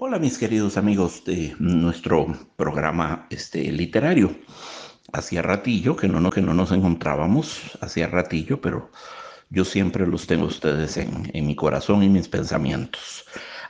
Hola mis queridos amigos de nuestro programa literario. Hacía ratillo que no nos encontrábamos, hacía ratillo, pero yo siempre los tengo a ustedes en mi corazón y mis pensamientos.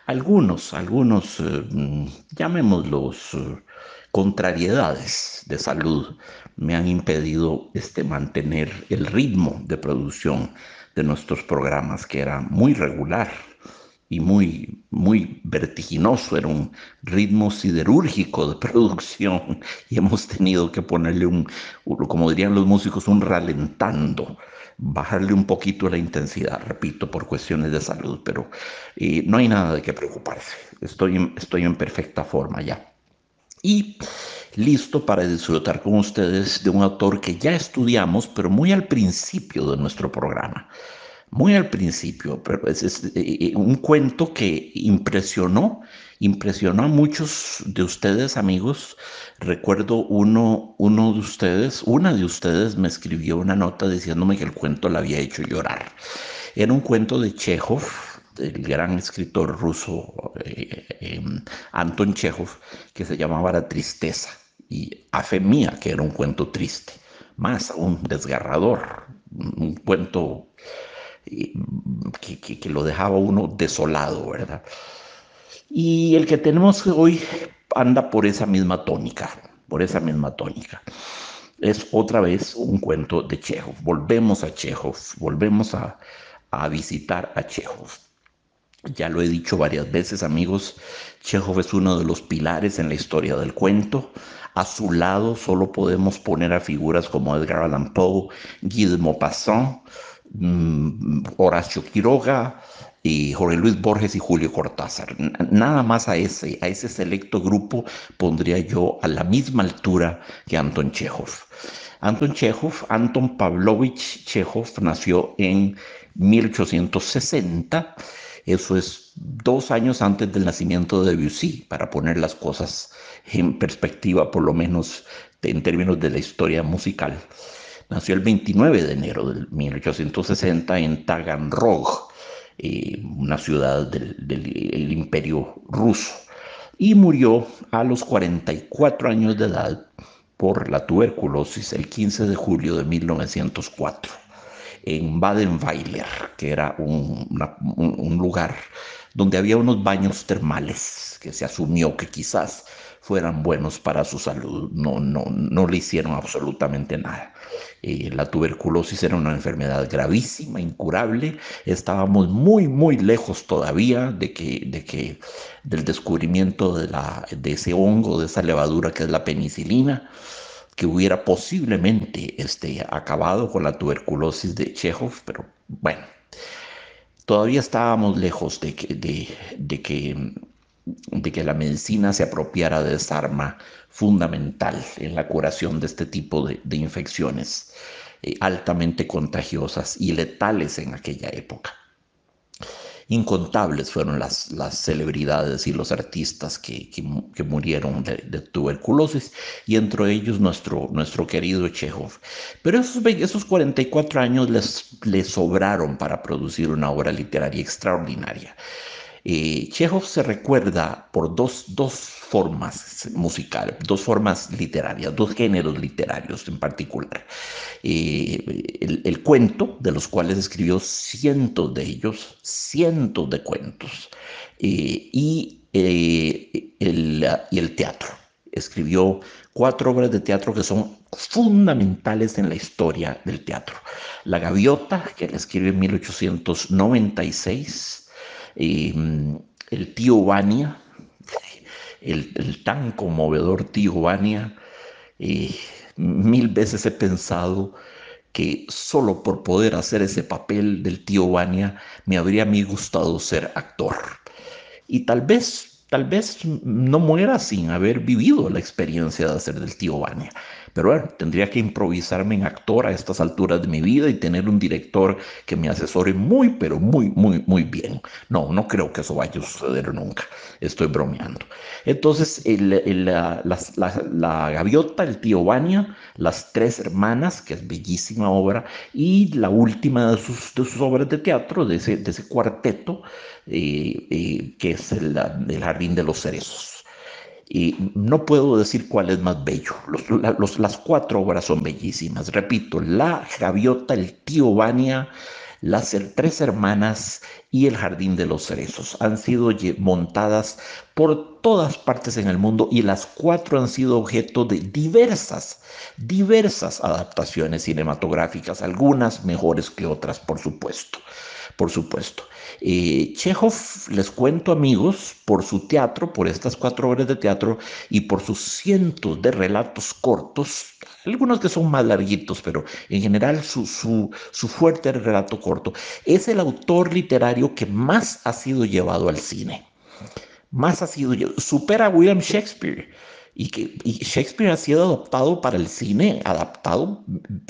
Algunos, llamémoslos contrariedades de salud, me han impedido mantener el ritmo de producción de nuestros programas, que era muy regular y muy vertiginoso, era un ritmo siderúrgico de producción y hemos tenido que ponerle como dirían los músicos, un ralentando, bajarle un poquito la intensidad, repito, por cuestiones de salud, pero no hay nada de qué preocuparse, estoy en perfecta forma ya. Y listo para disfrutar con ustedes de un autor que ya estudiamos, pero muy al principio de nuestro programa. Muy al principio, pero es un cuento que impresionó a muchos de ustedes, amigos. Recuerdo uno de ustedes, una de ustedes me escribió una nota diciéndome que el cuento la había hecho llorar. Era un cuento de Chekhov, del gran escritor ruso Anton Chekhov, que se llamaba La Tristeza. Y a fe mía que era un cuento triste, más aún desgarrador, un cuento que lo dejaba uno desolado, ¿verdad? Y el que tenemos hoy anda por esa misma tónica, por esa misma tónica. Es otra vez un cuento de Chekhov. Volvemos a Chekhov, a visitar a Chekhov. Ya lo he dicho varias veces, amigos, Chekhov es uno de los pilares en la historia del cuento. A su lado solo podemos poner a figuras como Edgar Allan Poe, Guy de Maupassant, Horacio Quiroga, y Jorge Luis Borges y Julio Cortázar. Nada más a ese selecto grupo pondría yo a la misma altura que Anton Chekhov. Anton Chekhov, Anton Pavlovich Chekhov, nació en 1860. Eso es 2 años antes del nacimiento de Debussy, para poner las cosas en perspectiva, por lo menos en términos de la historia musical. Nació el 29 de enero de 1860 en Taganrog, una ciudad del Imperio Ruso, y murió a los 44 años de edad por la tuberculosis el 15 de julio de 1904 en Badenweiler, que era un lugar donde había unos baños termales que se asumió que quizás fueran buenos para su salud. No le hicieron absolutamente nada. La tuberculosis era una enfermedad gravísima, incurable. Estábamos muy lejos todavía del descubrimiento de ese hongo, de esa levadura que es la penicilina, que hubiera posiblemente acabado con la tuberculosis de Chekhov, pero bueno, todavía estábamos lejos de que la medicina se apropiara de esa arma fundamental en la curación de este tipo de infecciones altamente contagiosas y letales en aquella época. Incontables fueron las celebridades y los artistas que murieron de tuberculosis, y entre ellos nuestro querido Chekhov. Pero esos 44 años les sobraron para producir una obra literaria extraordinaria. Chekhov se recuerda por dos formas musicales, dos formas literarias, dos géneros literarios en particular. El cuento, de los cuales escribió cientos de ellos, cientos de cuentos, y el teatro. Escribió 4 obras de teatro que son fundamentales en la historia del teatro. La Gaviota, que la escribe en 1896, el tío Vania, el tan conmovedor tío Vania. eh, Mil veces he pensado que solo por poder hacer ese papel del tío Vania me habría a mí gustado ser actor. Y tal vez no muera sin haber vivido la experiencia de hacer del tío Vania. Pero bueno, tendría que improvisarme en actor a estas alturas de mi vida y tener un director que me asesore muy, pero muy, muy, muy bien. No, no creo que eso vaya a suceder nunca. Estoy bromeando. Entonces, la gaviota, el tío Vania, las tres hermanas, que es bellísima obra, y la última de sus obras de teatro, de ese cuarteto, que es el Jardín de los Cerezos. Y no puedo decir cuál es más bello. Las cuatro obras son bellísimas. Repito, La Gaviota, El Tío Vania, Tres Hermanas y El Jardín de los Cerezos han sido montadas por todas partes en el mundo y las cuatro han sido objeto de diversas adaptaciones cinematográficas, algunas mejores que otras, por supuesto. Por supuesto. Chekhov, les cuento amigos, por su teatro, por estas cuatro obras de teatro y por sus cientos de relatos cortos, algunos que son más larguitos, pero en general su fuerte relato corto, es el autor literario que más ha sido llevado al cine. Más ha sido, supera a William Shakespeare. Y Shakespeare ha sido adaptado para el cine, adaptado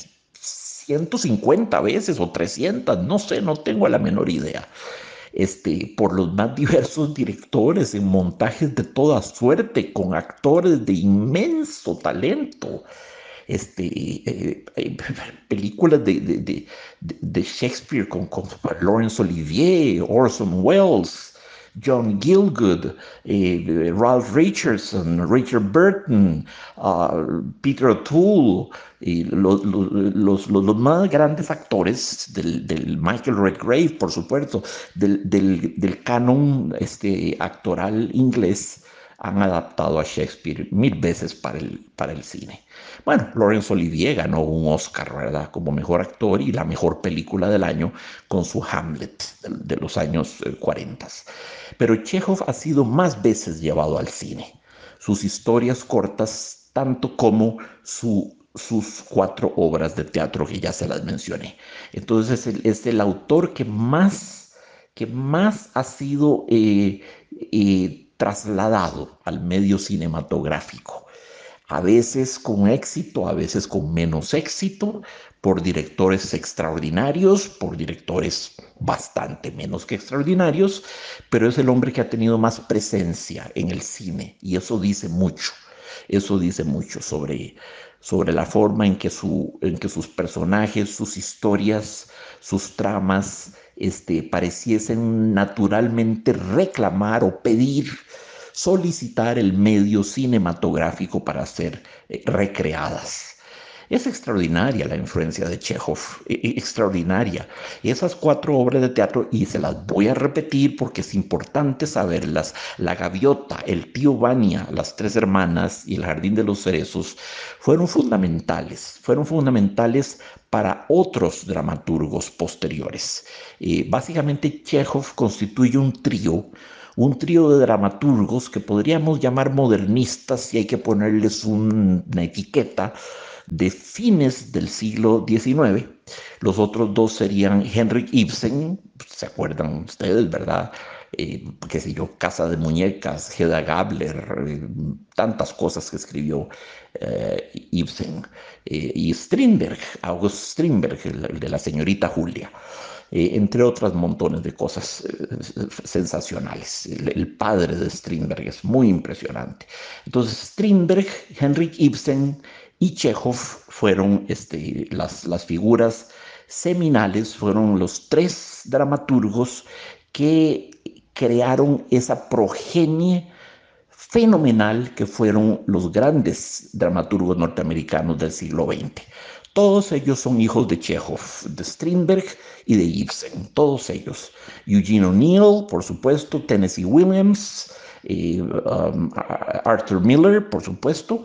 150 veces o 300, no sé, no tengo la menor idea. Por los más diversos directores en montajes de toda suerte, con actores de inmenso talento. Este, Películas de Shakespeare con Laurence Olivier, Orson Welles, John Gielgud, Ralph Richardson, Richard Burton, Peter O'Toole, y los más grandes actores del Michael Redgrave, por supuesto, del canon actoral inglés, han adaptado a Shakespeare mil veces para el cine. Bueno, Laurence Olivier ganó un Oscar, ¿verdad? Como mejor actor y la mejor película del año con su Hamlet de los años 40. Pero Chekhov ha sido más veces llevado al cine. Sus historias cortas, tanto como sus cuatro obras de teatro que ya se las mencioné. Entonces es el autor que más ha sido trasladado al medio cinematográfico, a veces con éxito, a veces con menos éxito, por directores extraordinarios, por directores bastante menos que extraordinarios, pero es el hombre que ha tenido más presencia en el cine y eso dice mucho. Eso dice mucho sobre la forma en que sus personajes, sus historias, sus tramas pareciesen naturalmente reclamar o pedir, solicitar el medio cinematográfico para ser recreadas. Es extraordinaria la influencia de Chekhov, extraordinaria. Esas cuatro obras de teatro, y se las voy a repetir porque es importante saberlas, La Gaviota, El Tío Vania, Las Tres Hermanas y El Jardín de los Cerezos, fueron fundamentales para otros dramaturgos posteriores. Básicamente Chekhov constituye un trío de dramaturgos que podríamos llamar modernistas si hay que ponerles una etiqueta, de fines del siglo XIX. Los otros dos serían Henrik Ibsen, se acuerdan ustedes, ¿verdad? Qué sé yo, Casa de Muñecas, Hedda Gabler, tantas cosas que escribió Ibsen. Y Strindberg, August Strindberg, el de la señorita Julia. Entre otras montones de cosas sensacionales. El padre de Strindberg es muy impresionante. Entonces, Strindberg, Henrik Ibsen y Chekhov fueron las figuras seminales, fueron los tres dramaturgos que crearon esa progenie fenomenal que fueron los grandes dramaturgos norteamericanos del siglo XX. Todos ellos son hijos de Chekhov, de Strindberg y de Ibsen, todos ellos. Eugene O'Neill, por supuesto, Tennessee Williams, Arthur Miller, por supuesto,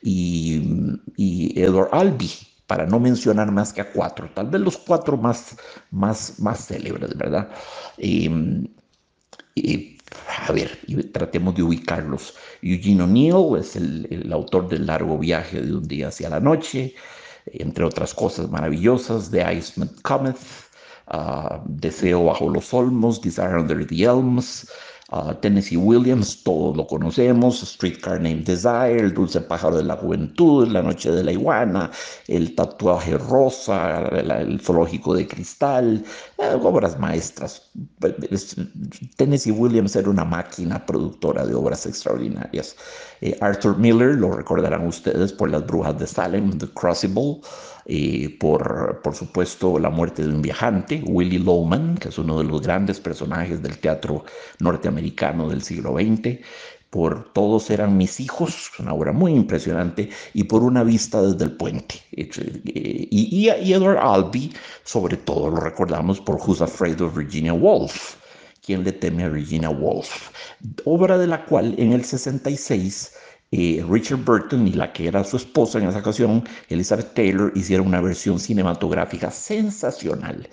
y Edward Albee, para no mencionar más que a cuatro, tal vez los cuatro más célebres, ¿verdad? Eh, y, a ver, tratemos de ubicarlos. Eugene O'Neill es el autor del Largo Viaje de un día hacia la noche, entre otras cosas maravillosas, The Iceman Cometh, Deseo bajo los olmos, Desire Under the Elms, Tennessee Williams, todos lo conocemos, Streetcar Named Desire, El dulce pájaro de la juventud, La noche de la iguana, El tatuaje rosa, El zoológico de cristal, obras maestras. Tennessee Williams era una máquina productora de obras extraordinarias. Arthur Miller, lo recordarán ustedes por Las brujas de Salem, The Crucible, por supuesto La muerte de un viajante, Willy Loman, que es uno de los grandes personajes del teatro norteamericano del siglo XX, por Todos eran mis hijos, una obra muy impresionante, y por Una vista desde el puente. Y Edward Albee, sobre todo lo recordamos por Who's Afraid of Virginia Woolf, ¿Quién le teme a Virginia Woolf? Obra de la cual en el 66 Richard Burton y la que era su esposa en esa ocasión, Elizabeth Taylor, hicieron una versión cinematográfica sensacional,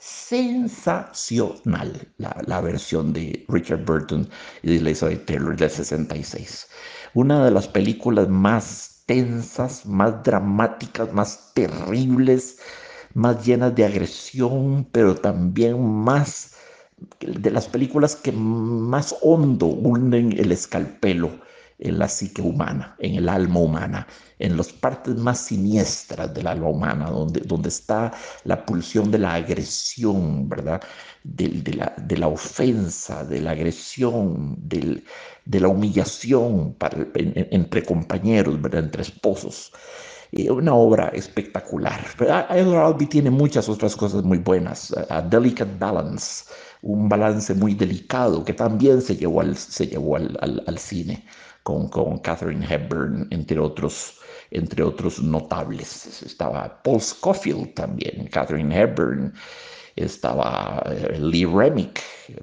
sensacional, la versión de Richard Burton y de Elizabeth Taylor del 66. Una de las películas más tensas, más dramáticas, más terribles, más llenas de agresión, pero también más de las películas que más hondo hunden el escalpelo en la psique humana, en el alma humana, en las partes más siniestras del alma humana, donde está la pulsión de la agresión, ¿verdad? De la ofensa, de la agresión, de la humillación entre compañeros, ¿verdad? Entre esposos. Una obra espectacular. Edward Albee tiene muchas otras cosas muy buenas. A Delicate Balance, un balance muy delicado que también se llevó al cine con Katharine Hepburn, entre otros notables. Estaba Paul Scofield también, Katharine Hepburn, estaba Lee Remick,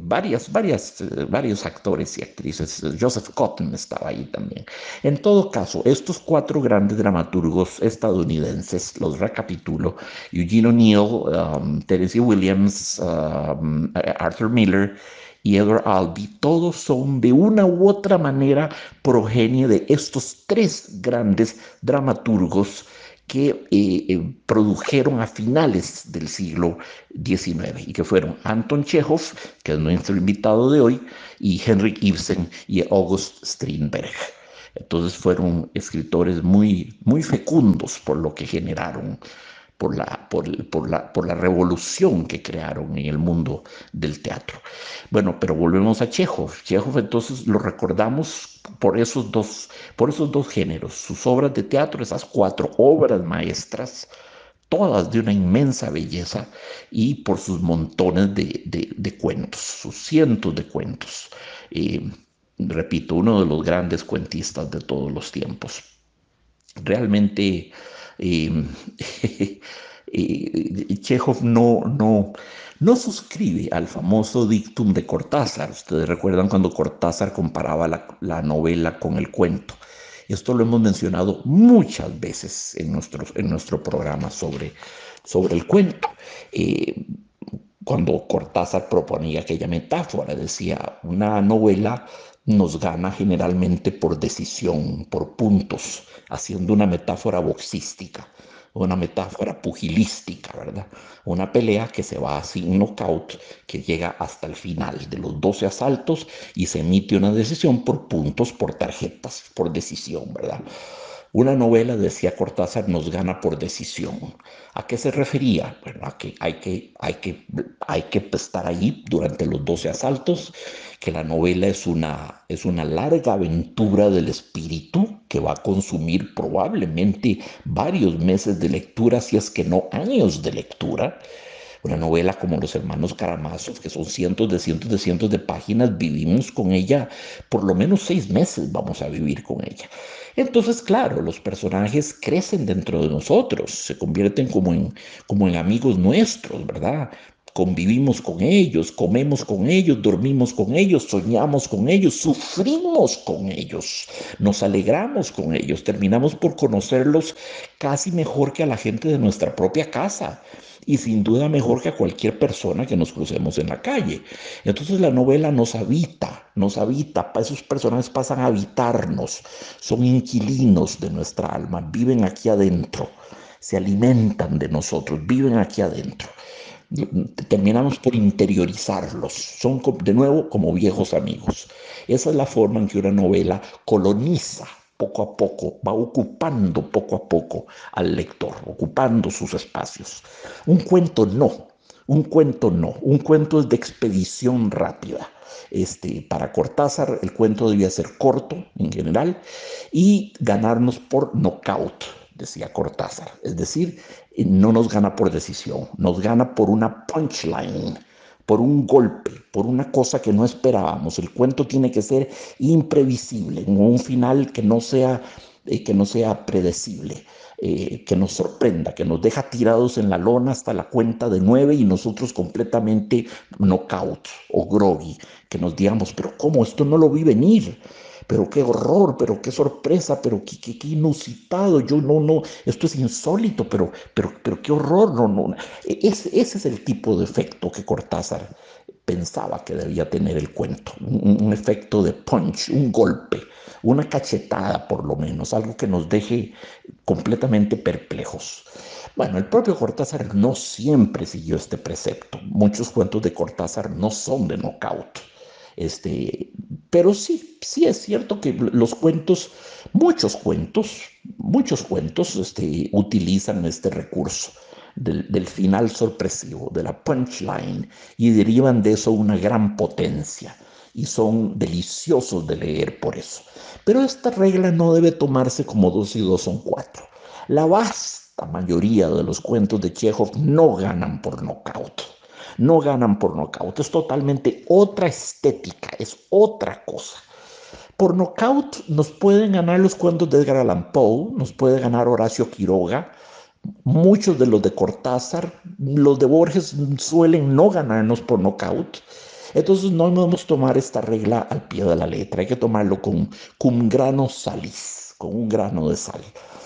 varios actores y actrices. Joseph Cotton estaba ahí también. En todo caso, estos cuatro grandes dramaturgos estadounidenses, los recapitulo: Eugene O'Neill, Tennessee Williams, Arthur Miller y Edward Albee, todos son de una u otra manera progenie de estos tres grandes dramaturgos que produjeron a finales del siglo XIX y que fueron Anton Chekhov, que es nuestro invitado de hoy, y Henrik Ibsen y August Strindberg. Entonces fueron escritores muy, muy fecundos por lo que generaron, por la revolución que crearon en el mundo del teatro. Bueno, pero volvemos a Chekhov. Chekhov entonces lo recordamos por esos dos géneros, sus obras de teatro, esas cuatro obras maestras, todas de una inmensa belleza, y por sus montones de cuentos, sus cientos de cuentos. Repito, uno de los grandes cuentistas de todos los tiempos. Realmente eh, Chekhov no suscribe al famoso dictum de Cortázar. Ustedes recuerdan cuando Cortázar comparaba la novela con el cuento. Esto lo hemos mencionado muchas veces en nuestro programa sobre el cuento. Eh, Cuando Cortázar proponía aquella metáfora, decía: una novela nos gana generalmente por decisión, por puntos, haciendo una metáfora boxística, una metáfora pugilística, ¿verdad? Una pelea que se va así, un knockout que llega hasta el final de los 12 asaltos y se emite una decisión por puntos, por tarjetas, por decisión, ¿verdad? Una novela, decía Cortázar, nos gana por decisión. ¿A qué se refería? Bueno, a que hay que estar ahí durante los 12 asaltos, que la novela es una larga aventura del espíritu que va a consumir probablemente varios meses de lectura, si es que no años de lectura. Una novela como Los Hermanos Karamazov, que son cientos de páginas, vivimos con ella por lo menos 6 meses, vamos a vivir con ella. Entonces, claro, los personajes crecen dentro de nosotros, se convierten como en amigos nuestros, ¿verdad? Convivimos con ellos, comemos con ellos, dormimos con ellos, soñamos con ellos, sufrimos con ellos, nos alegramos con ellos, terminamos por conocerlos casi mejor que a la gente de nuestra propia casa y sin duda mejor que a cualquier persona que nos crucemos en la calle. Entonces la novela nos habita, esos personajes pasan a habitarnos, son inquilinos de nuestra alma, viven aquí adentro, se alimentan de nosotros, viven aquí adentro. terminamos por interiorizarlos. Son de nuevo como viejos amigos. Esa es la forma en que una novela coloniza poco a poco, va ocupando poco a poco al lector, ocupando sus espacios. Un cuento no, un cuento no, un cuento es de expedición rápida. Para Cortázar el cuento debía ser corto en general y ganarnos por knockout, decía Cortázar. Es decir, no nos gana por decisión, nos gana por una punchline, por un golpe, por una cosa que no esperábamos. El cuento tiene que ser imprevisible, un final que no sea predecible, que nos sorprenda, que nos deja tirados en la lona hasta la cuenta de 9 y nosotros completamente knockout o groggy, que nos digamos, pero ¿cómo? Esto no lo vi venir. Pero qué horror, pero qué sorpresa, pero qué inusitado. Yo no, esto es insólito, pero qué horror. No. Ese es el tipo de efecto que Cortázar pensaba que debía tener el cuento. Un efecto de punch, un golpe, una cachetada por lo menos, algo que nos deje completamente perplejos. Bueno, el propio Cortázar no siempre siguió este precepto. Muchos cuentos de Cortázar no son de knockout. Este, pero sí es cierto que los cuentos, muchos cuentos utilizan este recurso del final sorpresivo, de la punchline, y derivan de eso una gran potencia, y son deliciosos de leer por eso. Pero esta regla no debe tomarse como 2 y 2 son 4. La vasta mayoría de los cuentos de Chekhov no ganan por nocaut. No ganan por nocaut. Es totalmente otra estética, es otra cosa. Por nocaut nos pueden ganar los cuentos de Edgar Allan Poe, nos puede ganar Horacio Quiroga, muchos de los de Cortázar, los de Borges suelen no ganarnos por nocaut. Entonces no podemos tomar esta regla al pie de la letra, hay que tomarlo con un grano salis, con un grano de sal.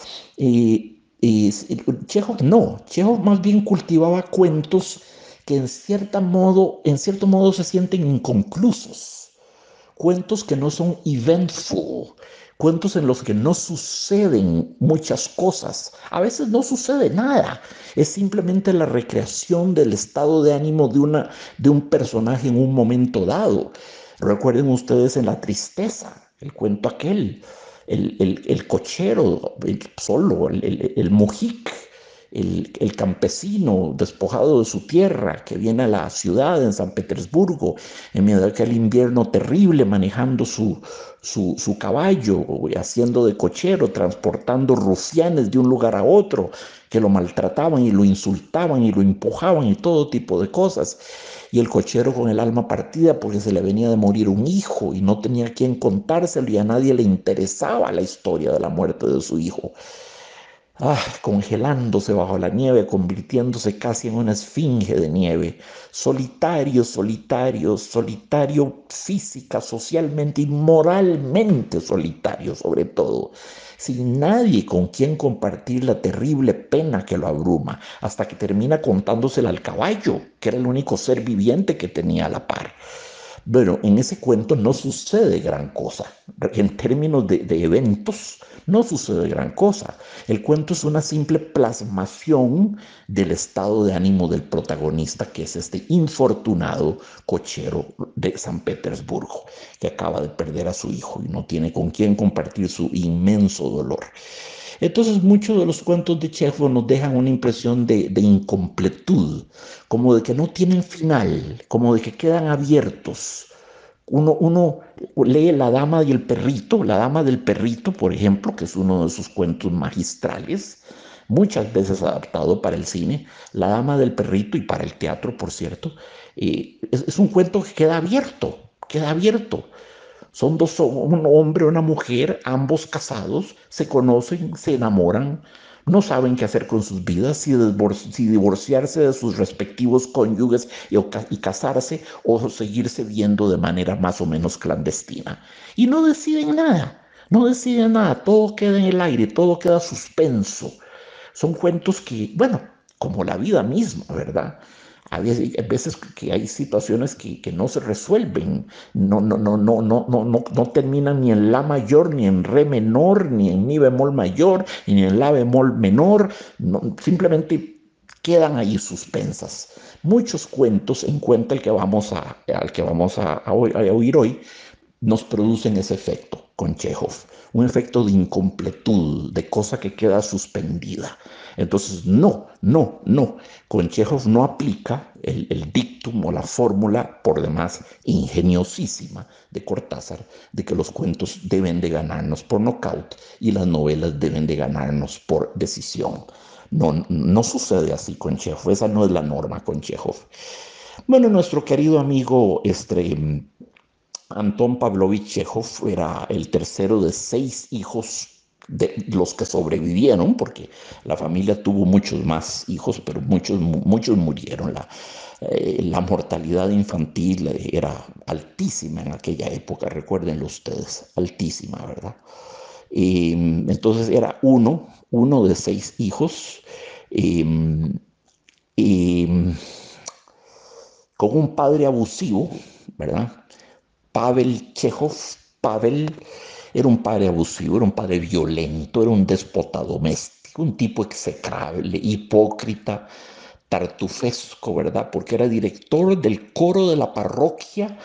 Y Chekhov no, Chekhov más bien cultivaba cuentos que en cierto modo se sienten inconclusos, cuentos que no son eventful, cuentos en los que no suceden muchas cosas, a veces no sucede nada, es simplemente la recreación del estado de ánimo de un personaje en un momento dado. Recuerden ustedes en La Tristeza, el cuento aquel, el cochero solo, el mujik, el campesino despojado de su tierra que viene a la ciudad en San Petersburgo en medio de aquel invierno terrible manejando su caballo, haciendo de cochero, transportando rufianes de un lugar a otro que lo maltrataban y lo insultaban y lo empujaban y todo tipo de cosas. Y el cochero con el alma partida porque se le venía de morir un hijo y no tenía a quien contárselo y a nadie le interesaba la historia de la muerte de su hijo. Congelándose bajo la nieve, convirtiéndose casi en una esfinge de nieve, solitario, solitario, solitario física, socialmente y moralmente solitario sobre todo, sin nadie con quien compartir la terrible pena que lo abruma, hasta que termina contándosela al caballo, que era el único ser viviente que tenía a la par. Bueno, en ese cuento no sucede gran cosa. En términos de eventos, no sucede gran cosa. El cuento es una simple plasmación del estado de ánimo del protagonista, que es este infortunado cochero de San Petersburgo, que acaba de perder a su hijo y no tiene con quién compartir su inmenso dolor. Entonces muchos de los cuentos de Chekhov nos dejan una impresión de incompletud, como de que no tienen final, como de que quedan abiertos. Uno lee La Dama y el Perrito, La Dama del Perrito, por ejemplo, que es uno de sus cuentos magistrales, muchas veces adaptado para el cine, La Dama del Perrito y para el teatro, por cierto. Es un cuento que queda abierto, queda abierto. Son dos, un hombre y una mujer, ambos casados, se conocen, se enamoran, no saben qué hacer con sus vidas, si divorciarse de sus respectivos cónyuges y casarse o seguirse viendo de manera más o menos clandestina. Y no deciden nada, no deciden nada, todo queda en el aire, todo queda suspenso. Son cuentos que, bueno, como la vida misma, ¿verdad? Hay veces que hay situaciones que no se resuelven, no terminan ni en la mayor, ni en re menor, ni en mi bemol mayor, ni en la bemol menor, simplemente quedan ahí suspensas. Muchos cuentos, en cuenta al que vamos a oír hoy, nos producen ese efecto con Chekhov, un efecto de incompletud, de cosa que queda suspendida. Entonces, no, con Chekhov no aplica el dictum o la fórmula por demás ingeniosísima de Cortázar de que los cuentos deben de ganarnos por nocaut y las novelas deben de ganarnos por decisión. No sucede así con Chekhov, esa no es la norma con Chekhov. Bueno, nuestro querido amigo Antón Pavlovich Chekhov era el tercero de 6 hijos de los que sobrevivieron, porque la familia tuvo muchos más hijos, pero muchos murieron. La mortalidad infantil era altísima en aquella época, recuérdenlo ustedes, altísima, ¿verdad? Entonces era uno de 6 hijos, eh, eh, con un padre abusivo, ¿verdad? Pavel Chekhov, Pavel era un padre abusivo, era un padre violento, era un déspota doméstico, un tipo execrable, hipócrita, tartufesco, ¿verdad? Porque era director del coro de la parroquia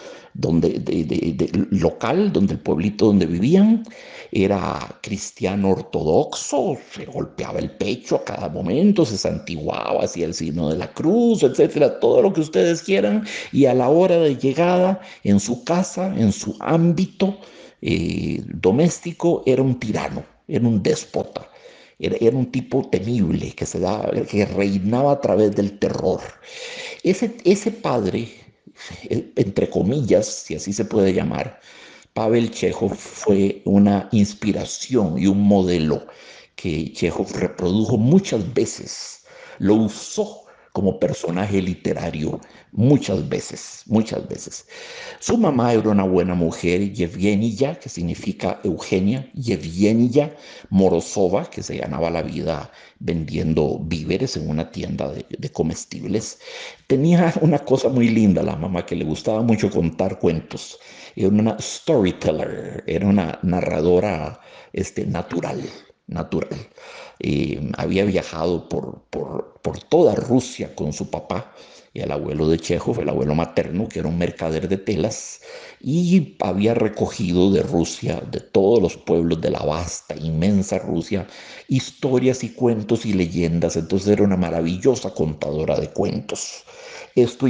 local, donde el pueblito donde vivían, era cristiano ortodoxo, se golpeaba el pecho a cada momento, se santiguaba, hacía el signo de la cruz, etcétera, todo lo que ustedes quieran, y a la hora de llegada en su casa, en su ámbito doméstico, era un tirano, era un déspota. Era un tipo temible que reinaba a través del terror. Ese padre, entre comillas, si así se puede llamar, Pavel Chekhov fue una inspiración y un modelo que Chekhov reprodujo muchas veces, lo usó como personaje literario muchas veces, muchas veces. Su mamá era una buena mujer, Yevgenia, que significa Eugenia, Yevgenia Morozova, que se ganaba la vida vendiendo víveres en una tienda de comestibles. Tenía una cosa muy linda la mamá, que le gustaba mucho contar cuentos. Era una storyteller, era una narradora natural. Había viajado por toda Rusia con su papá y el abuelo de Chekhov, el abuelo materno, que era un mercader de telas, y había recogido de Rusia, de todos los pueblos de la vasta, inmensa Rusia, historias y cuentos y leyendas. Entonces era una maravillosa contadora de cuentos. Esto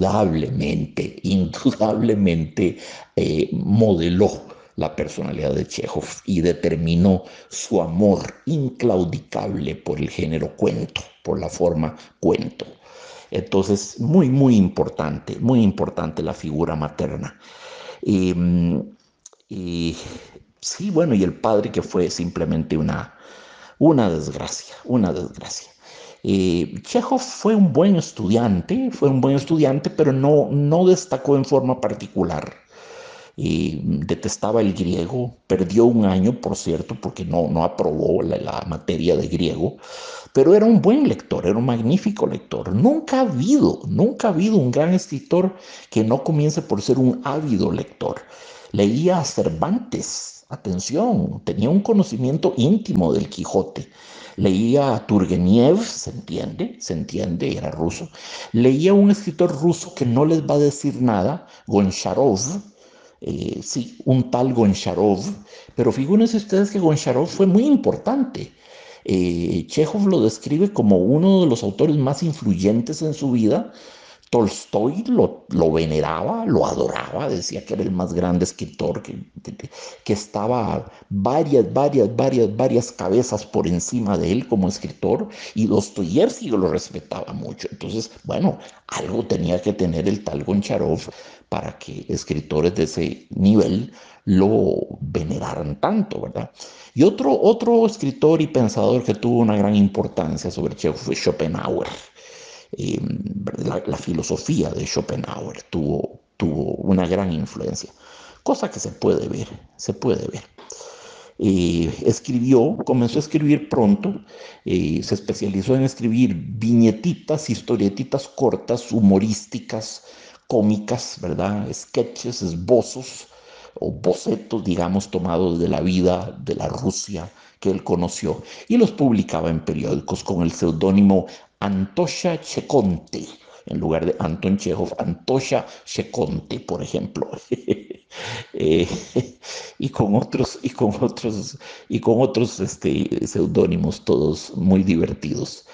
indudablemente modeló la personalidad de Chekhov y determinó su amor inclaudicable por el género cuento, por la forma cuento. Entonces, muy importante la figura materna. Y sí, bueno, y el padre que fue simplemente una desgracia. Chekhov fue un buen estudiante, pero no destacó en forma particular. Detestaba el griego, perdió un año, por cierto, porque no aprobó la materia de griego, pero era un buen lector, era un magnífico lector. Nunca ha habido un gran escritor que no comience por ser un ávido lector. Leía a Cervantes, atención, tenía un conocimiento íntimo del Quijote. Leía a Turgeniev, se entiende, era ruso. Leía a un escritor ruso que no les va a decir nada, Goncharov, sí, un tal Goncharov, pero figúrense ustedes que Goncharov fue muy importante. Chekhov lo describe como uno de los autores más influyentes en su vida. Tolstoy lo veneraba, lo adoraba, decía que era el más grande escritor, que estaba varias cabezas por encima de él como escritor, y Dostoyevsky lo respetaba mucho. Entonces, bueno, algo tenía que tener el tal Goncharov para que escritores de ese nivel lo veneraran tanto, ¿verdad? Y otro escritor y pensador que tuvo una gran importancia sobre Chekhov fue Schopenhauer. Eh, la filosofía de Schopenhauer tuvo una gran influencia, cosa que se puede ver. Comenzó a escribir pronto, se especializó en escribir viñetitas, historietitas cortas, humorísticas, cómicas, ¿verdad? Sketches, esbozos o bocetos, digamos, tomados de la vida de la Rusia que él conoció, y los publicaba en periódicos con el seudónimo Antosha Checonte, en lugar de Anton Chekhov, Antosha Checonte, por ejemplo. Eh, y con otros, seudónimos, todos muy divertidos.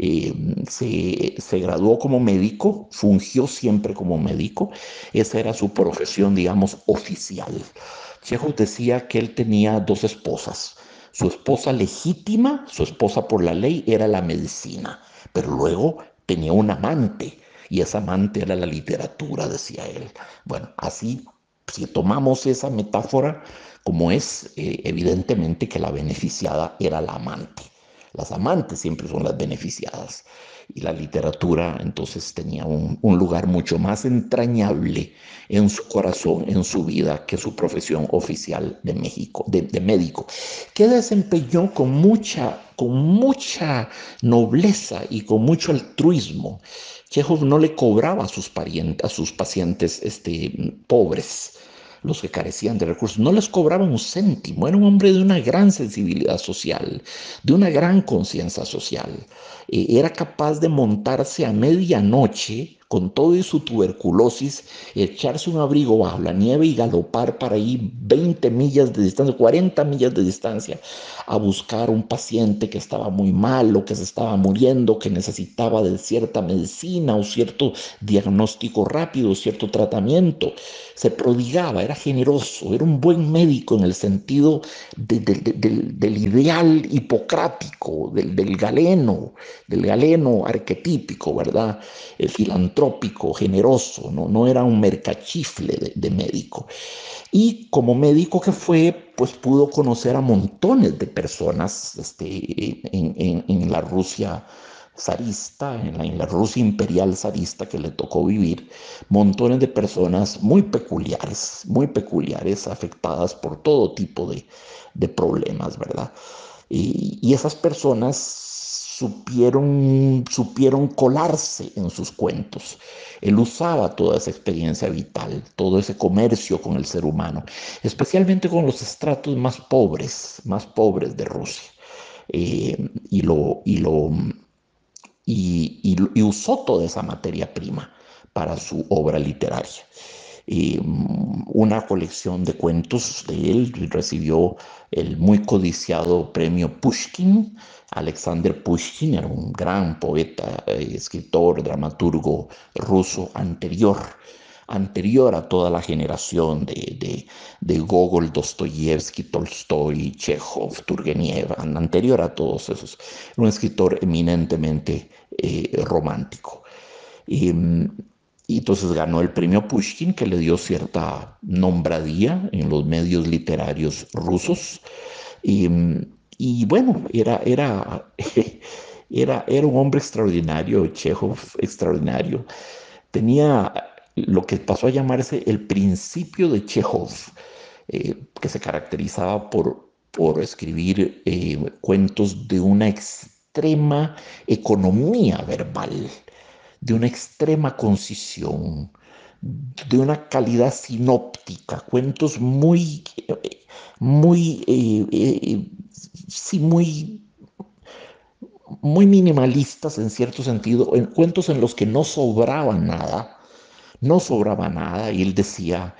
Se graduó como médico, fungió siempre como médico, esa era su profesión, digamos, oficial. Chekhov decía que él tenía dos esposas. Su esposa legítima, su esposa por la ley, era la medicina, pero luego tenía un amante, y esa amante era la literatura, decía él. Bueno, así, si tomamos esa metáfora como es, evidentemente que la beneficiada era la amante. Las amantes siempre son las beneficiadas. Y la literatura entonces tenía un lugar mucho más entrañable en su corazón, en su vida, que su profesión oficial de México, de médico, que desempeñó con mucha nobleza y con mucho altruismo. Chekhov no le cobraba a sus pacientes pobres, los que carecían de recursos, no les cobraba un céntimo. Era un hombre de una gran sensibilidad social, de una gran conciencia social. Era capaz de montarse a medianoche con todo y su tuberculosis, echarse un abrigo bajo la nieve y galopar para ahí 20 millas de distancia, 40 millas de distancia, a buscar un paciente que estaba muy mal o que se estaba muriendo, que necesitaba de cierta medicina o cierto diagnóstico rápido, cierto tratamiento. Se prodigaba, era generoso, era un buen médico en el sentido del ideal hipocrático, del galeno arquetípico, ¿verdad? Filantrópico, generoso, ¿no? era un mercachifle de médico. Y como médico que fue, pues pudo conocer a montones de personas en la Rusia zarista, en la Rusia imperial zarista que le tocó vivir, montones de personas muy peculiares, afectadas por todo tipo de problemas, ¿verdad? Y esas personas supieron colarse en sus cuentos. Él usaba toda esa experiencia vital, todo ese comercio con el ser humano, especialmente con los estratos más pobres de Rusia. Eh, y, lo, y, lo, y usó toda esa materia prima para su obra literaria. Una colección de cuentos de él recibió el muy codiciado premio Pushkin. Alexander Pushkin era un gran poeta, escritor, dramaturgo ruso anterior a toda la generación de Gogol, Dostoyevsky, Tolstoy, Chekhov, Turgenev, anterior a todos esos. Un escritor eminentemente romántico. Y, y entonces ganó el premio Pushkin, que le dio cierta nombradía en los medios literarios rusos. Y, y bueno, era un hombre extraordinario, Chekhov extraordinario. Tenía lo que pasó a llamarse el principio de Chekhov, que se caracterizaba por escribir cuentos de una extrema economía verbal, de una extrema concisión, de una calidad sinóptica, cuentos muy, sí, muy minimalistas en cierto sentido, en cuentos en los que no sobraba nada, y él decía,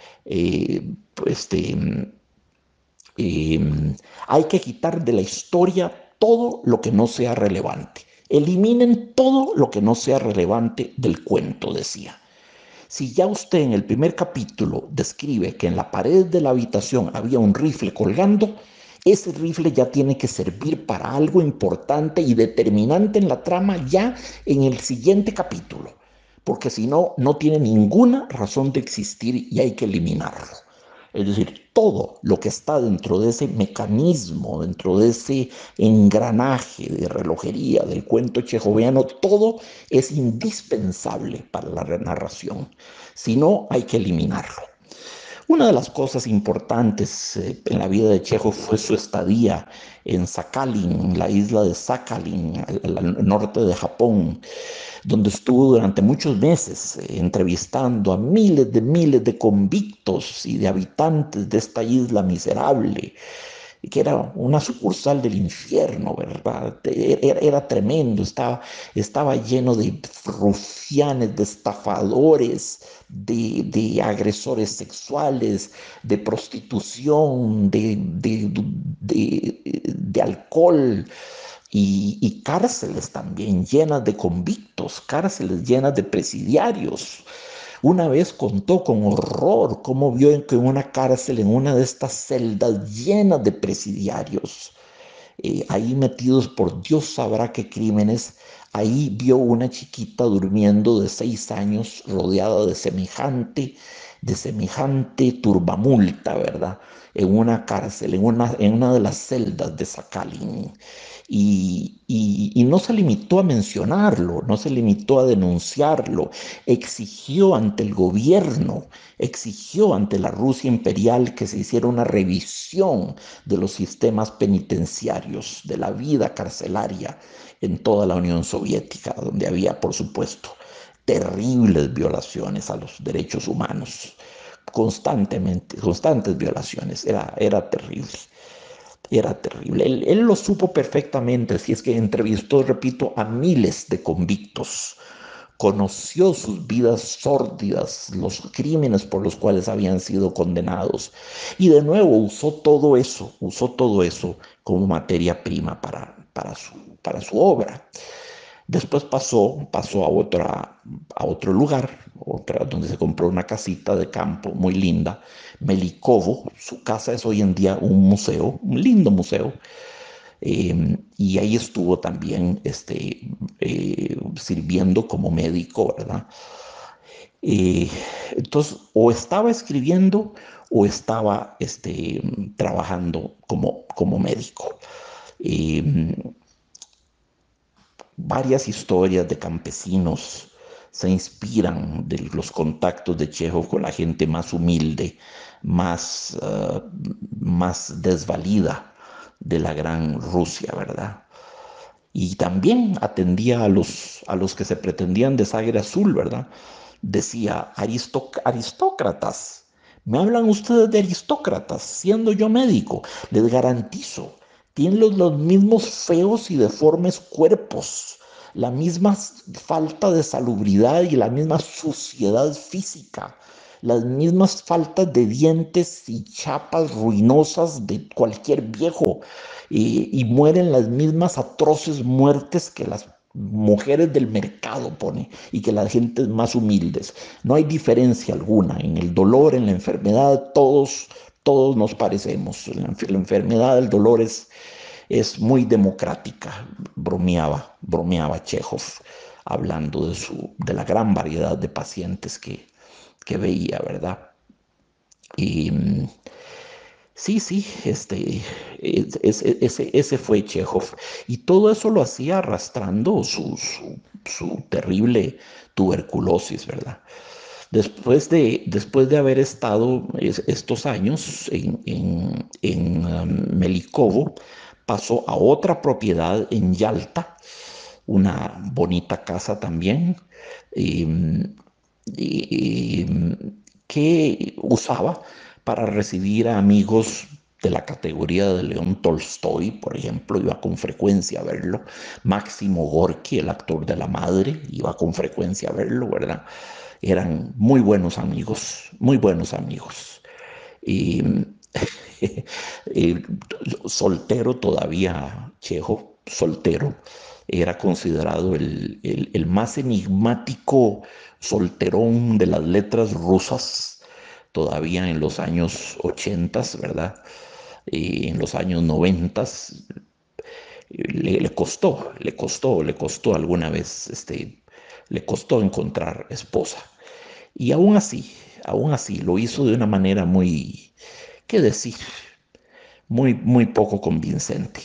hay que quitar de la historia todo lo que no sea relevante. Eliminen todo lo que no sea relevante del cuento, decía. Si ya usted en el primer capítulo describe que en la pared de la habitación había un rifle colgando, ese rifle ya tiene que servir para algo importante y determinante en la trama ya en el siguiente capítulo, porque si no, no tiene ninguna razón de existir y hay que eliminarlo. Es decir, todo lo que está dentro de ese mecanismo, dentro de ese engranaje de relojería del cuento chejoviano, todo es indispensable para la narración. Si no, hay que eliminarlo. Una de las cosas importantes en la vida de Chekhov fue su estadía en Sakhalin, la isla de Sakhalin, al norte de Japón, donde estuvo durante muchos meses entrevistando a miles de convictos y de habitantes de esta isla miserable, que era una sucursal del infierno, ¿verdad? Era tremendo, estaba lleno de rufianes, de estafadores, de agresores sexuales, de prostitución, de alcohol. Y cárceles también llenas de convictos, cárceles llenas de presidiarios. Una vez contó con horror cómo vio que en una cárcel, en una de estas celdas llenas de presidiarios, ahí metidos por Dios sabrá qué crímenes, ahí vio una chiquita durmiendo de 6 años rodeada de semejante turbamulta, ¿verdad? En una cárcel, en una de las celdas de Sakhalin. Y no se limitó a mencionarlo, no se limitó a denunciarlo, exigió ante el gobierno, exigió ante la Rusia imperial que se hiciera una revisión de los sistemas penitenciarios, de la vida carcelaria en toda la Unión Soviética, donde había, por supuesto, terribles violaciones a los derechos humanos, constantemente, constantes violaciones, era terrible. Era terrible. Él lo supo perfectamente, si es que entrevistó, repito, a miles de convictos, conoció sus vidas sórdidas, los crímenes por los cuales habían sido condenados, y de nuevo usó todo eso como materia prima para su obra. Después pasó a otro lugar, donde se compró una casita de campo muy linda, Melikovo. Su casa es hoy en día un museo, un lindo museo, y ahí estuvo también sirviendo como médico, ¿verdad? Eh, entonces, o estaba escribiendo o estaba trabajando como médico. Eh, Varias historias de campesinos se inspiran de los contactos de Chekhov con la gente más humilde, más desvalida de la gran Rusia, ¿verdad? Y también atendía a los que se pretendían de sangre azul, ¿verdad? Decía, aristócratas, me hablan ustedes de aristócratas, siendo yo médico, les garantizo, tienen los mismos feos y deformes cuerpos, la misma falta de salubridad y la misma suciedad física, las mismas faltas de dientes y chapas ruinosas de cualquier viejo, y mueren las mismas atroces muertes que las mujeres del mercado, pone, y que las gentes más humildes. No hay diferencia alguna en el dolor, en la enfermedad, todos nos parecemos. La enfermedad, el dolor es muy democrática, bromeaba Chekhov, hablando de la gran variedad de pacientes que veía, ¿verdad? Y sí, sí, ese fue Chekhov. Y todo eso lo hacía arrastrando su terrible tuberculosis, ¿verdad? Después de haber estado estos años en Melikovo, pasó a otra propiedad en Yalta, una bonita casa también, em, que usaba para recibir a amigos de la categoría de León Tolstoy, por ejemplo, iba con frecuencia a verlo. Máximo Gorki, el actor de La Madre, iba con frecuencia a verlo, ¿verdad? Eran muy buenos amigos, muy buenos amigos. Y eh, soltero todavía, Chejo, soltero, era considerado el más enigmático solterón de las letras rusas, todavía en los años 80, ¿verdad? En los años 90 le costó alguna vez, le costó encontrar esposa. Y aún así, lo hizo de una manera muy, ¿qué decir? Muy, muy poco convincente.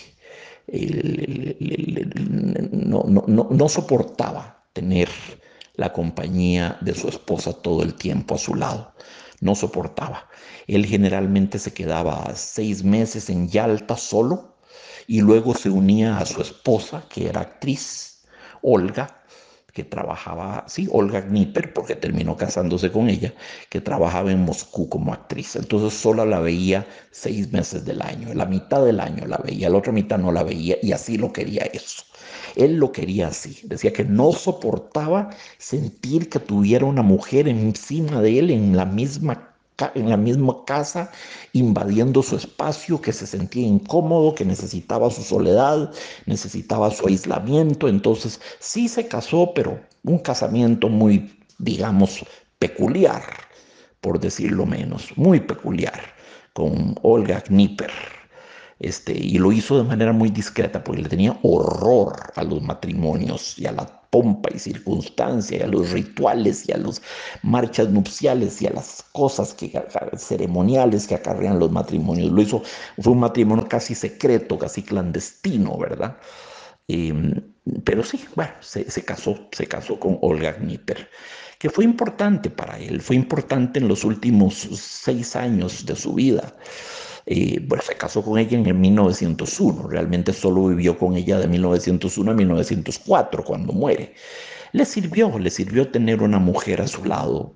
No soportaba tener la compañía de su esposa todo el tiempo a su lado. No soportaba. Él generalmente se quedaba 6 meses en Yalta solo y luego se unía a su esposa, que era actriz, Olga, que trabajaba, sí, Olga Gnipper, porque terminó casándose con ella, que trabajaba en Moscú como actriz. Entonces solo la veía 6 meses del año, la mitad del año la veía, la otra mitad no la veía y así lo quería eso. Él lo quería así, decía que no soportaba sentir que tuviera una mujer encima de él en la misma casa, invadiendo su espacio, que se sentía incómodo, que necesitaba su soledad, necesitaba su aislamiento. Entonces sí se casó, pero un casamiento muy, digamos, peculiar, por decirlo menos, muy peculiar, con Olga Gnipper. Y lo hizo de manera muy discreta porque le tenía horror a los matrimonios y a la pompa y circunstancia y a los rituales y a las marchas nupciales y a las cosas ceremoniales que acarrean los matrimonios. Lo hizo, fue un matrimonio casi secreto, casi clandestino, ¿verdad? Eh, pero sí, bueno, se casó con Olga Gnipper, que fue importante para él, fue importante en los últimos 6 años de su vida. Bueno, se casó con ella en el 1901, realmente solo vivió con ella de 1901 a 1904, cuando muere. Le sirvió tener una mujer a su lado,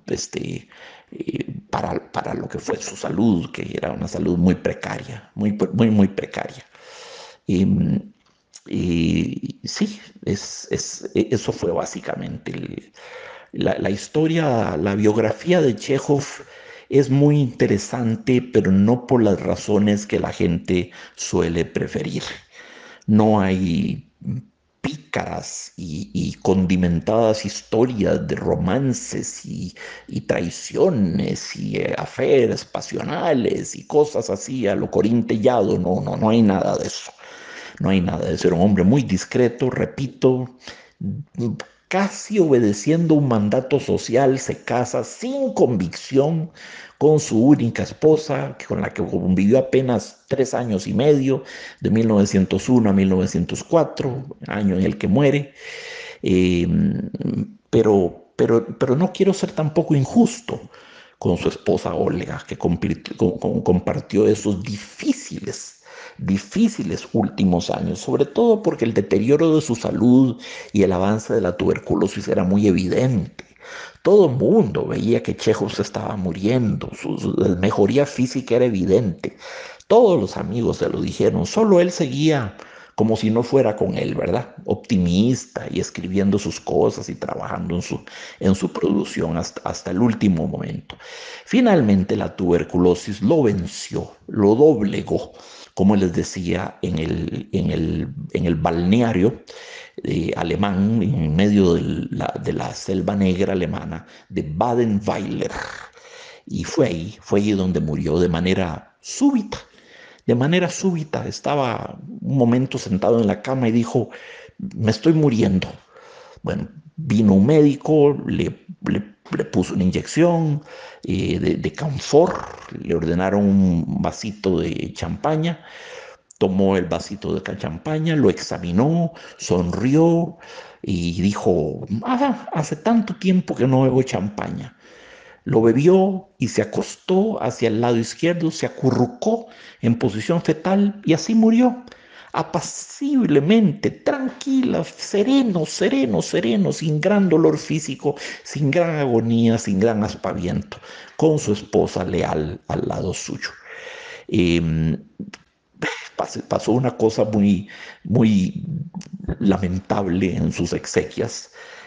para lo que fue su salud, que era una salud muy precaria, muy precaria. Y, y sí, eso fue básicamente la historia, la biografía de Chekhov es muy interesante, pero no por las razones que la gente suele preferir. No hay pícaras y condimentadas historias de romances y traiciones y aferes pasionales y cosas así a lo corintellado. No, no, no hay nada de eso. No hay nada de ser un hombre muy discreto, repito, casi obedeciendo un mandato social, se casa sin convicción con su única esposa, con la que convivió apenas 3 años y medio, de 1901 a 1904, año en el que muere. Eh, pero no quiero ser tampoco injusto con su esposa Olga, que compartió esos difíciles últimos años, sobre todo porque el deterioro de su salud y el avance de la tuberculosis era muy evidente. Todo el mundo veía que Chekhov se estaba muriendo, su mejoría física era evidente. Todos los amigos se lo dijeron, solo él seguía como si no fuera con él, ¿verdad? Optimista y escribiendo sus cosas y trabajando en su producción hasta el último momento. Finalmente la tuberculosis lo venció, lo doblegó, como les decía, en el balneario alemán, en medio de la selva negra alemana de Badenweiler. Y fue ahí donde murió de manera súbita. De manera súbita, estaba un momento sentado en la cama y dijo, me estoy muriendo. Bueno, vino un médico, le puso una inyección de Camphor, le ordenaron un vasito de champaña, tomó el vasito de champaña, lo examinó, sonrió y dijo, hace tanto tiempo que no bebo champaña. Lo bebió y se acostó hacia el lado izquierdo, se acurrucó en posición fetal y así murió, apaciblemente, tranquila, sereno, sereno, sereno, sin gran dolor físico, sin gran agonía, sin gran aspaviento, con su esposa leal al lado suyo. Eh, Pasó una cosa muy, muy lamentable en sus exequias.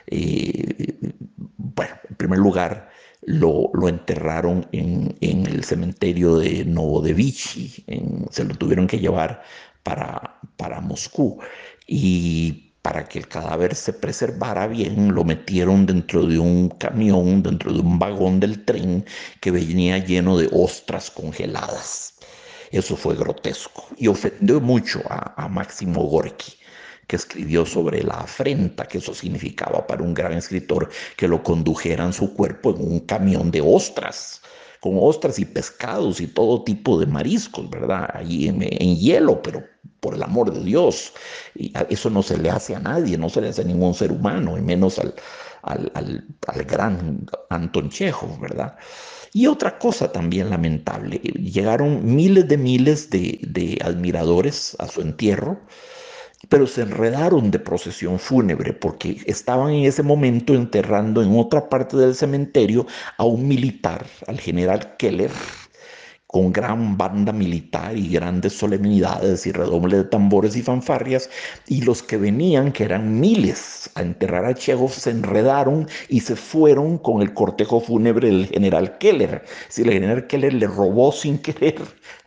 Bueno, en primer lugar, lo enterraron en el cementerio de Novodevichy, se lo tuvieron que llevar para Moscú. Y para que el cadáver se preservara bien, lo metieron dentro de un camión, dentro de un vagón del tren que venía lleno de ostras congeladas. Eso fue grotesco y ofendió mucho a Máximo Gorki, que escribió sobre la afrenta que eso significaba para un gran escritor que lo condujeran su cuerpo en un camión de ostras, con ostras y pescados y todo tipo de mariscos, ¿verdad? Ahí en hielo, pero por el amor de Dios, eso no se le hace a nadie, no se le hace a ningún ser humano, y menos al gran Anton Chekhov, ¿verdad? Y otra cosa también lamentable, llegaron miles de admiradores a su entierro, pero se enredaron de procesión fúnebre porque estaban en ese momento enterrando en otra parte del cementerio a un militar, al general Keller, con gran banda militar y grandes solemnidades y redoble de tambores y fanfarrias, y los que venían, que eran miles, a enterrar a Chekhov, se enredaron y se fueron con el cortejo fúnebre del general Keller. Si el general Keller le robó sin querer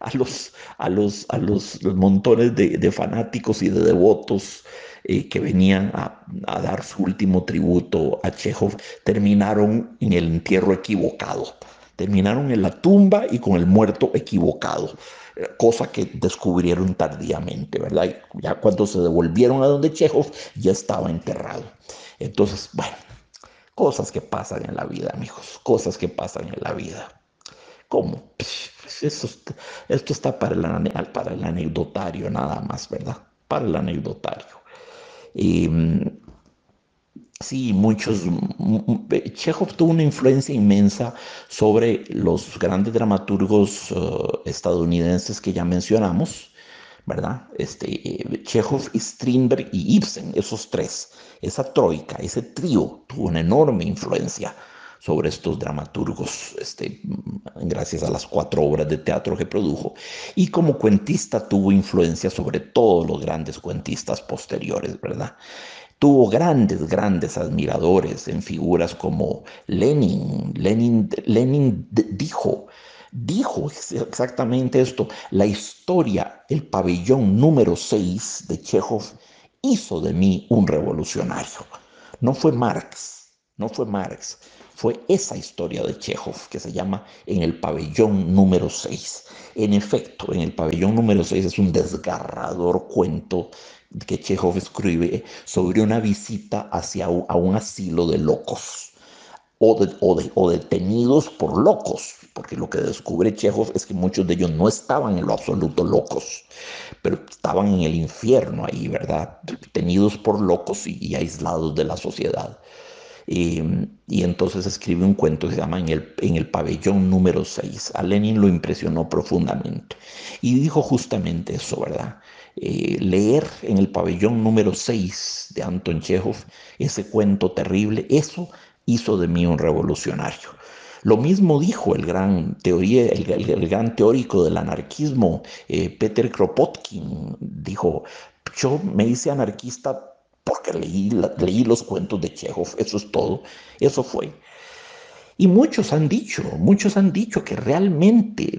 los montones de fanáticos y de devotos que venían a dar su último tributo a Chekhov, terminaron en el entierro equivocado. Terminaron en la tumba y con el muerto equivocado, cosa que descubrieron tardíamente, ¿verdad? Y ya cuando se devolvieron a donde Chekhov, ya estaba enterrado. Entonces, bueno, cosas que pasan en la vida, amigos, cosas que pasan en la vida. ¿Cómo? Esto está para el anecdotario nada más, ¿verdad? Para el anecdotario. Y, sí, Chekhov tuvo una influencia inmensa sobre los grandes dramaturgos estadounidenses que ya mencionamos, ¿verdad? Chekhov, Strindberg y Ibsen, esos tres, esa troika, ese trío, tuvo una enorme influencia sobre estos dramaturgos, gracias a las 4 obras de teatro que produjo. Y como cuentista tuvo influencia sobre todos los grandes cuentistas posteriores, ¿verdad? Tuvo grandes admiradores en figuras como Lenin. Lenin dijo exactamente esto. La historia, el pabellón número 6 de Chekhov hizo de mí un revolucionario. No fue Marx, no fue Marx, fue esa historia de Chekhov que se llama En el pabellón número 6. En efecto, en el pabellón número 6 es un desgarrador cuento que Chekhov escribe sobre una visita a un asilo de locos o detenidos por locos, porque lo que descubre Chekhov es que muchos de ellos no estaban en lo absoluto locos, pero estaban en el infierno ahí, ¿verdad? Tenidos por locos y aislados de la sociedad. Y entonces escribe un cuento que se llama en el pabellón número 6. A Lenin lo impresionó profundamente. Y dijo justamente eso, ¿verdad? Leer en el pabellón número 6 de Anton Chekhov ese cuento terrible, eso hizo de mí un revolucionario. Lo mismo dijo el gran teórico del anarquismo, Peter Kropotkin. Dijo, yo me hice anarquista porque leí los cuentos de Chekhov, eso es todo, eso fue. Y muchos han dicho que realmente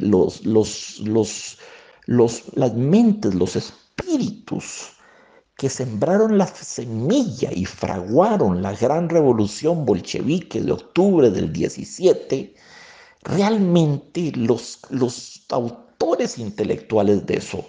las mentes, los espíritus que sembraron la semilla y fraguaron la gran revolución bolchevique de octubre del 17, realmente los autores intelectuales de eso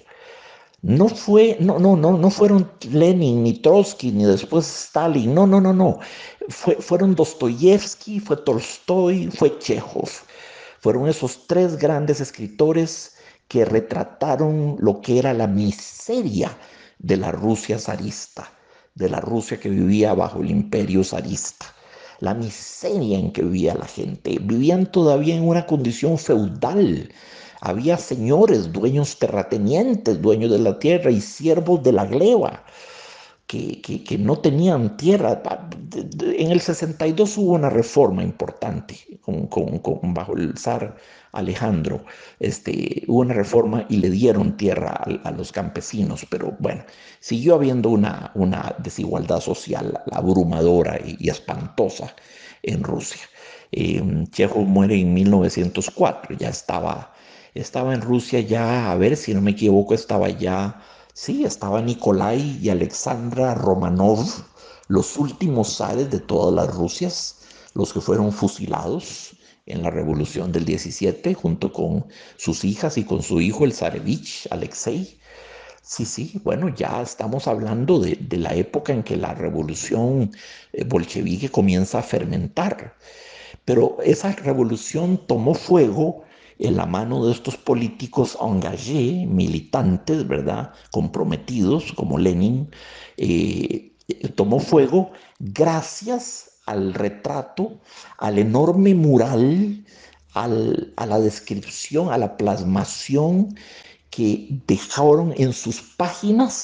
no fueron Lenin, ni Trotsky, ni después Stalin. No. Fueron Dostoyevsky, fue Tolstoy, fue Chekhov. Fueron esos tres grandes escritores que retrataron lo que era la miseria de la Rusia zarista, de la Rusia que vivía bajo el imperio zarista. La miseria en que vivía la gente. Vivían todavía en una condición feudal. Había señores, dueños terratenientes, dueños de la tierra y siervos de la gleba, que no tenían tierra. En el 62 hubo una reforma importante bajo el zar Alejandro. Hubo una reforma y le dieron tierra a los campesinos, pero bueno, siguió habiendo una desigualdad social abrumadora y espantosa en Rusia. Chekhov muere en 1904, estaba en Rusia ya, a ver si no me equivoco, estaba ya. Sí, estaba Nikolai y Alexandra Romanov, los últimos zares de todas las Rusias, los que fueron fusilados en la Revolución del 17, junto con sus hijas y con su hijo, el zarevich Alexei. Sí, bueno, ya estamos hablando de la época en que la revolución bolchevique comienza a fermentar. Pero esa revolución tomó fuego en la mano de estos políticos engagés, militantes, ¿verdad? Comprometidos, como Lenin, tomó fuego gracias al retrato, al enorme mural, a la descripción, a la plasmación que dejaron en sus páginas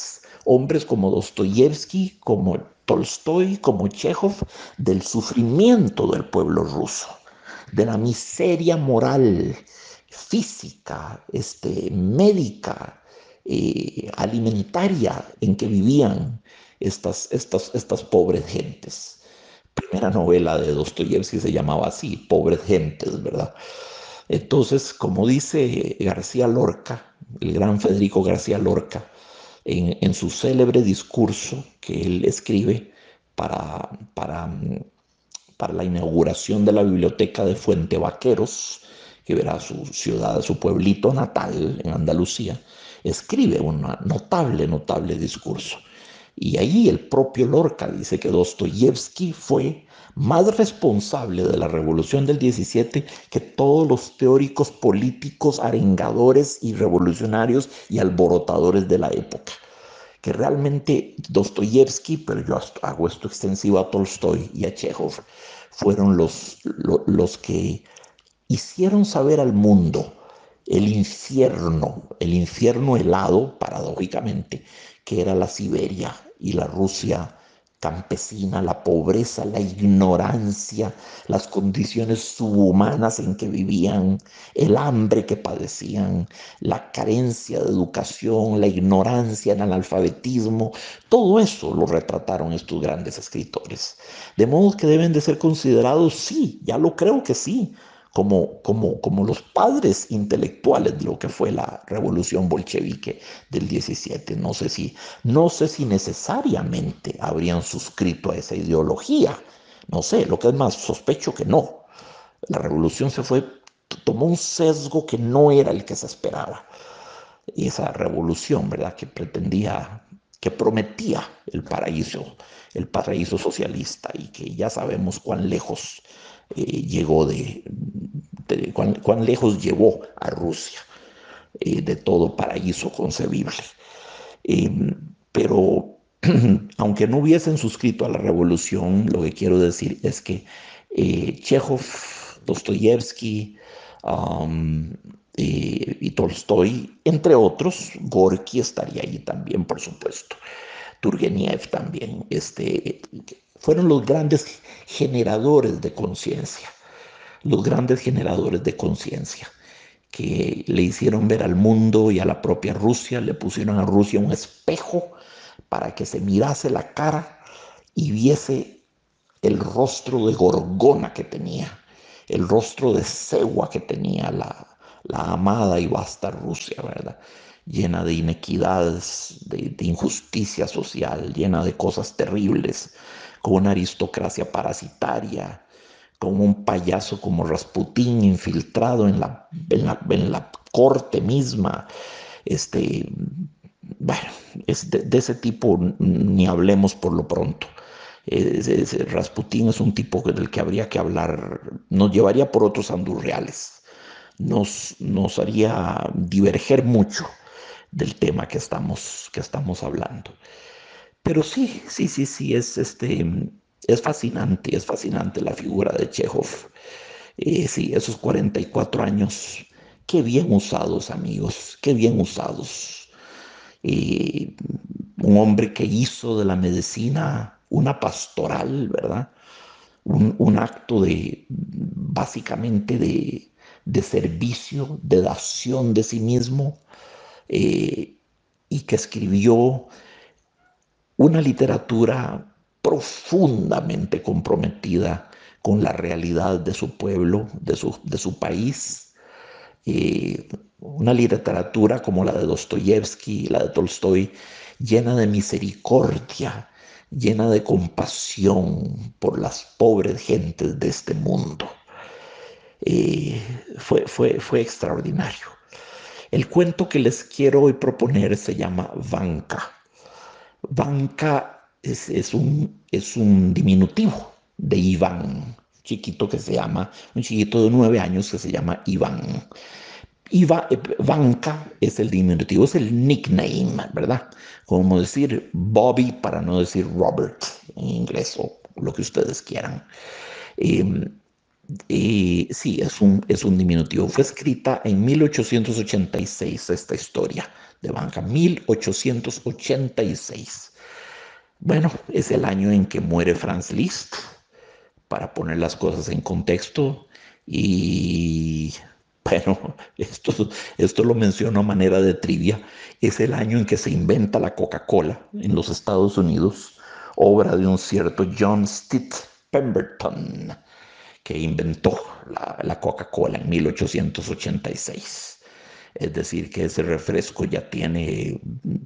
hombres como Dostoyevsky, como Tolstoy, como Chekhov, del sufrimiento del pueblo ruso, de la miseria moral, física, médica, alimentaria en que vivían estas pobres gentes. Primera novela de Dostoyevsky se llamaba así, Pobres Gentes, ¿verdad? Entonces, como dice García Lorca, el gran Federico García Lorca, en su célebre discurso que él escribe para, para, para la inauguración de la biblioteca de Fuente Vaqueros, que verá su ciudad, su pueblito natal en Andalucía, escribe un notable discurso. Y ahí el propio Lorca dice que Dostoyevsky fue más responsable de la revolución del 17 que todos los teóricos políticos, arengadores y revolucionarios y alborotadores de la época. Que realmente Dostoyevsky, pero yo hago esto extensivo a Tolstoy y a Chekhov, fueron los que hicieron saber al mundo el infierno helado, paradójicamente, que era la Siberia y la Rusia campesina, la pobreza, la ignorancia, las condiciones subhumanas en que vivían, el hambre que padecían, la carencia de educación, la ignorancia, el analfabetismo, todo eso lo retrataron estos grandes escritores. De modo que deben de ser considerados, sí, ya lo creo que sí, como los padres intelectuales de lo que fue la revolución bolchevique del 17. No sé si necesariamente habrían suscrito a esa ideología. No sé, lo que es más, sospecho que no. La revolución tomó un sesgo que no era el que se esperaba. Y esa revolución, ¿verdad? Que prometía el paraíso socialista y que ya sabemos cuán lejos llegó cuán lejos llevó a Rusia de todo paraíso concebible. Eh, pero aunque no hubiesen suscrito a la revolución, lo que quiero decir es que Chekhov, Dostoyevsky y Tolstoy, entre otros, Gorky estaría allí también, por supuesto, Turgeniev también, fueron los grandes generadores de conciencia, los grandes generadores de conciencia que le hicieron ver al mundo y a la propia Rusia, le pusieron a Rusia un espejo para que se mirase la cara y viese el rostro de Gorgona que tenía, el rostro de Segua que tenía la amada y vasta Rusia, ¿verdad? Llena de inequidades, de injusticia social, llena de cosas terribles, con una aristocracia parasitaria, con un payaso como Rasputín infiltrado en la corte misma. Este, bueno, de ese tipo ni hablemos por lo pronto. Rasputín es un tipo del que habría que hablar, nos llevaría por otros andurreales, nos haría diverger mucho del tema que estamos hablando. Pero sí, es fascinante la figura de Chekhov. Sí, esos 44 años, qué bien usados, amigos, qué bien usados. Eh, un hombre que hizo de la medicina una pastoral, ¿verdad? Un acto básicamente de servicio, de dación de sí mismo, eh, y que escribió una literatura profundamente comprometida con la realidad de su pueblo, de su país. Una literatura como la de Dostoyevsky, la de Tolstoy, llena de misericordia, llena de compasión por las pobres gentes de este mundo. Fue extraordinario. El cuento que les quiero hoy proponer se llama Vanka. Vanka es un diminutivo de Iván, un chiquito de 9 años que se llama Iván. Vanka es el diminutivo, es el nickname, ¿verdad? Como decir Bobby para no decir Robert en inglés o lo que ustedes quieran. Eh, sí, es un diminutivo. Fue escrita en 1886 esta historia de Vanka, 1886. Bueno, es el año en que muere Franz Liszt, para poner las cosas en contexto. Y bueno, esto lo menciono a manera de trivia. Es el año en que se inventa la Coca-Cola en los Estados Unidos, obra de un cierto John Stitt Pemberton, que inventó la Coca-Cola en 1886. Es decir, que ese refresco ya tiene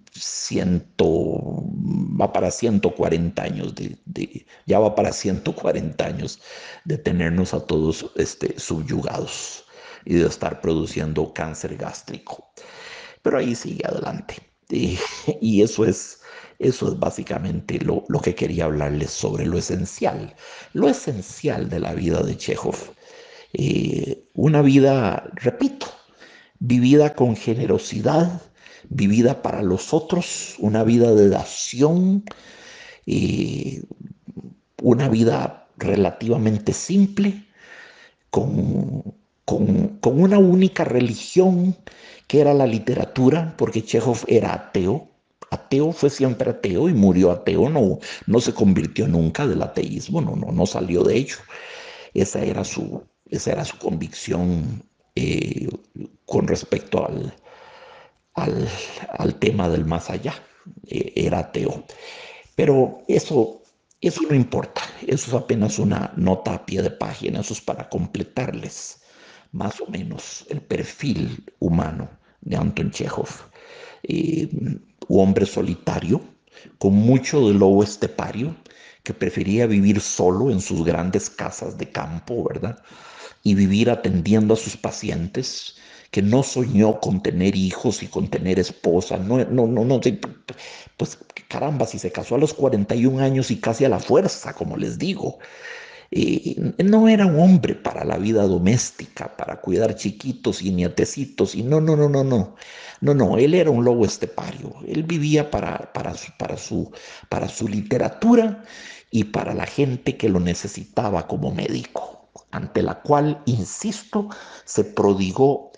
va para 140 años ya va para 140 años de tenernos a todos subyugados y de estar produciendo cáncer gástrico. Pero ahí sigue adelante. Y, y eso es básicamente lo que quería hablarles sobre lo esencial de la vida de Chekhov. Una vida, repito, vivida con generosidad, vivida para los otros, una vida de dación, eh, una vida relativamente simple, con, con una única religión que era la literatura, porque Chekhov era ateo. Ateo, fue siempre ateo y murió ateo, no se convirtió nunca del ateísmo, no salió de ello. Esa era su convicción eh, con respecto al, al tema del más allá. Era ateo. Pero eso no importa, eso es apenas una nota a pie de página, eso es para completarles más o menos el perfil humano de Anton Chekhov. Eh, un hombre solitario, con mucho de lobo estepario, que prefería vivir solo en sus grandes casas de campo, ¿verdad? Y vivir atendiendo a sus pacientes, que no soñó con tener hijos y con tener esposa, pues caramba, si se casó a los 41 años y casi a la fuerza, como les digo, no era un hombre para la vida doméstica, para cuidar chiquitos y nietecitos, y no, él era un lobo estepario, él vivía para su literatura y para la gente que lo necesitaba como médico, ante la cual, insisto, se prodigó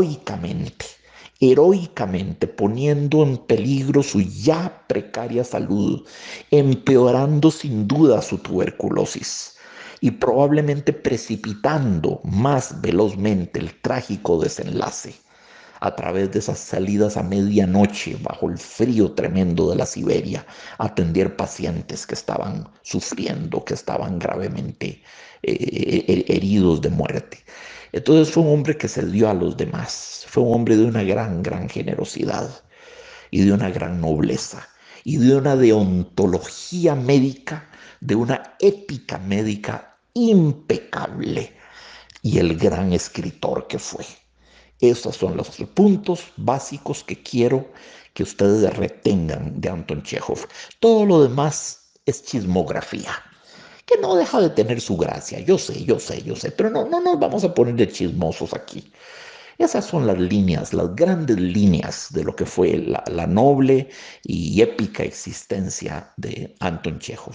heroicamente poniendo en peligro su ya precaria salud, empeorando sin duda su tuberculosis y probablemente precipitando más velozmente el trágico desenlace a través de esas salidas a medianoche bajo el frío tremendo de la Siberia, a atender pacientes que estaban sufriendo, que estaban gravemente heridos de muerte. Entonces fue un hombre que se dio a los demás, fue un hombre de una gran generosidad y de una gran nobleza y de una deontología médica, de una ética médica impecable, y el gran escritor que fue. Esos son los puntos básicos que quiero que ustedes retengan de Anton Chekhov. Todo lo demás es chismografía, que no deja de tener su gracia. Yo sé, pero no nos vamos a poner de chismosos aquí. Esas son las líneas, las grandes líneas de lo que fue la noble y épica existencia de Anton Chekhov.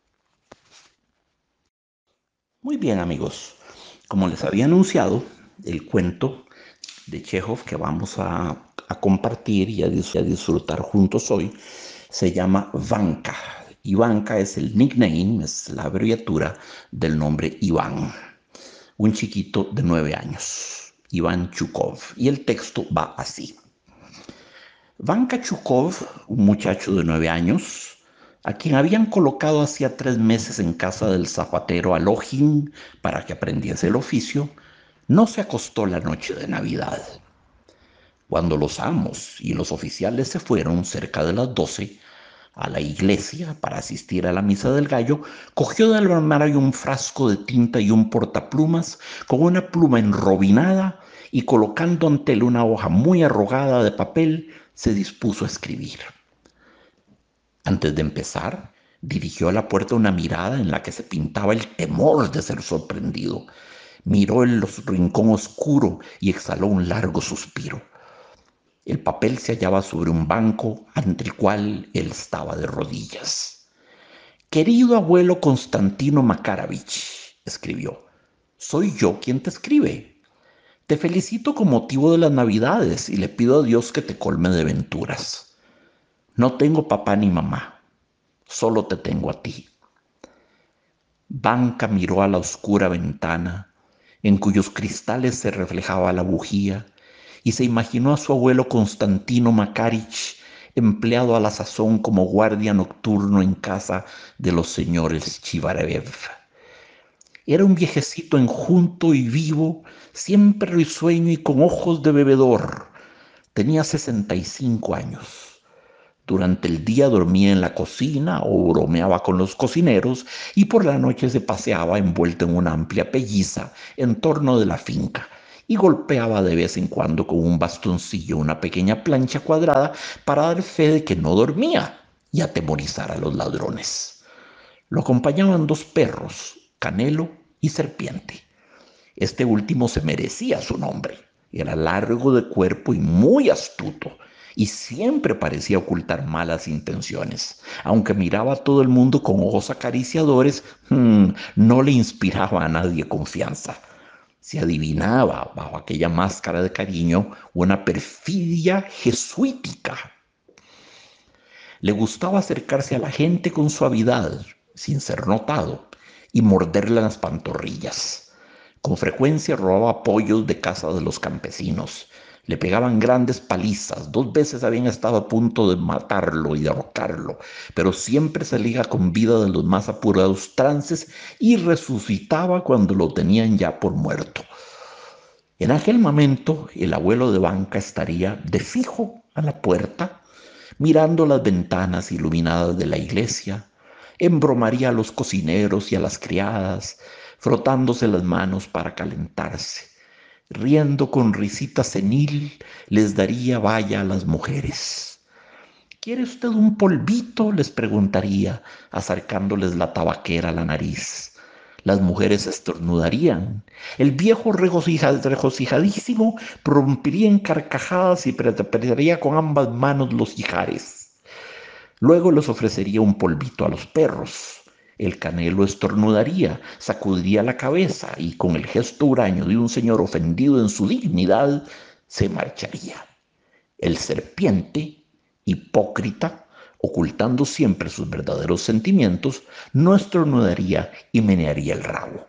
Muy bien, amigos. Como les había anunciado, el cuento de Chekhov que vamos a compartir y a disfrutar juntos hoy se llama Vanka. Y Vanka es el nickname, es la abreviatura del nombre Iván, un chiquito de 9 años, Iván Chukov. Y el texto va así. Vanka Chukov, un muchacho de 9 años, a quien habían colocado hacía 3 meses en casa del zapatero Alojin para que aprendiese el oficio, no se acostó la noche de Navidad. Cuando los amos y los oficiales se fueron cerca de las 12 a la iglesia para asistir a la misa del gallo, cogió del armario un frasco de tinta y un portaplumas con una pluma enrobinada y colocando ante él una hoja muy arrugada de papel, se dispuso a escribir. Antes de empezar, dirigió a la puerta una mirada en la que se pintaba el temor de ser sorprendido. Miró el rincón oscuro y exhaló un largo suspiro. El papel se hallaba sobre un banco ante el cual él estaba de rodillas. Querido abuelo Constantino Makarovich, escribió, soy yo quien te escribe. Te felicito con motivo de las Navidades y le pido a Dios que te colme de venturas. No tengo papá ni mamá, solo te tengo a ti. Banca miró a la oscura ventana, en cuyos cristales se reflejaba la bujía, y se imaginó a su abuelo Constantino Makarich, empleado a la sazón como guardia nocturno en casa de los señores Chivarev. Era un viejecito enjunto y vivo, siempre risueño y con ojos de bebedor. Tenía 65 años. Durante el día dormía en la cocina o bromeaba con los cocineros y por la noche se paseaba envuelto en una amplia pelliza en torno de la finca y golpeaba de vez en cuando con un bastoncillo una pequeña plancha cuadrada para dar fe de que no dormía y atemorizar a los ladrones. Lo acompañaban dos perros, Canelo y Serpiente. Este último se merecía su nombre. Era largo de cuerpo y muy astuto, y siempre parecía ocultar malas intenciones. Aunque miraba a todo el mundo con ojos acariciadores, no le inspiraba a nadie confianza. Se adivinaba bajo aquella máscara de cariño una perfidia jesuítica. Le gustaba acercarse a la gente con suavidad, sin ser notado, y morderle las pantorrillas. Con frecuencia robaba pollos de casa de los campesinos. Le pegaban grandes palizas. 2 veces habían estado a punto de matarlo y de ahorcarlo, pero siempre salía con vida de los más apurados trances y resucitaba cuando lo tenían ya por muerto. En aquel momento, el abuelo de Banca estaría de fijo a la puerta, mirando las ventanas iluminadas de la iglesia, embromaría a los cocineros y a las criadas, frotándose las manos para calentarse. Riendo con risita senil, les daría valla a las mujeres. ¿Quiere usted un polvito?, les preguntaría, acercándoles la tabaquera a la nariz. Las mujeres estornudarían. El viejo regocijadísimo prorrumpiría en carcajadas y apretaría con ambas manos los ijares. Luego les ofrecería un polvito a los perros. El Canelo estornudaría, sacudiría la cabeza y con el gesto huraño de un señor ofendido en su dignidad, se marcharía. El Serpiente, hipócrita, ocultando siempre sus verdaderos sentimientos, no estornudaría y menearía el rabo.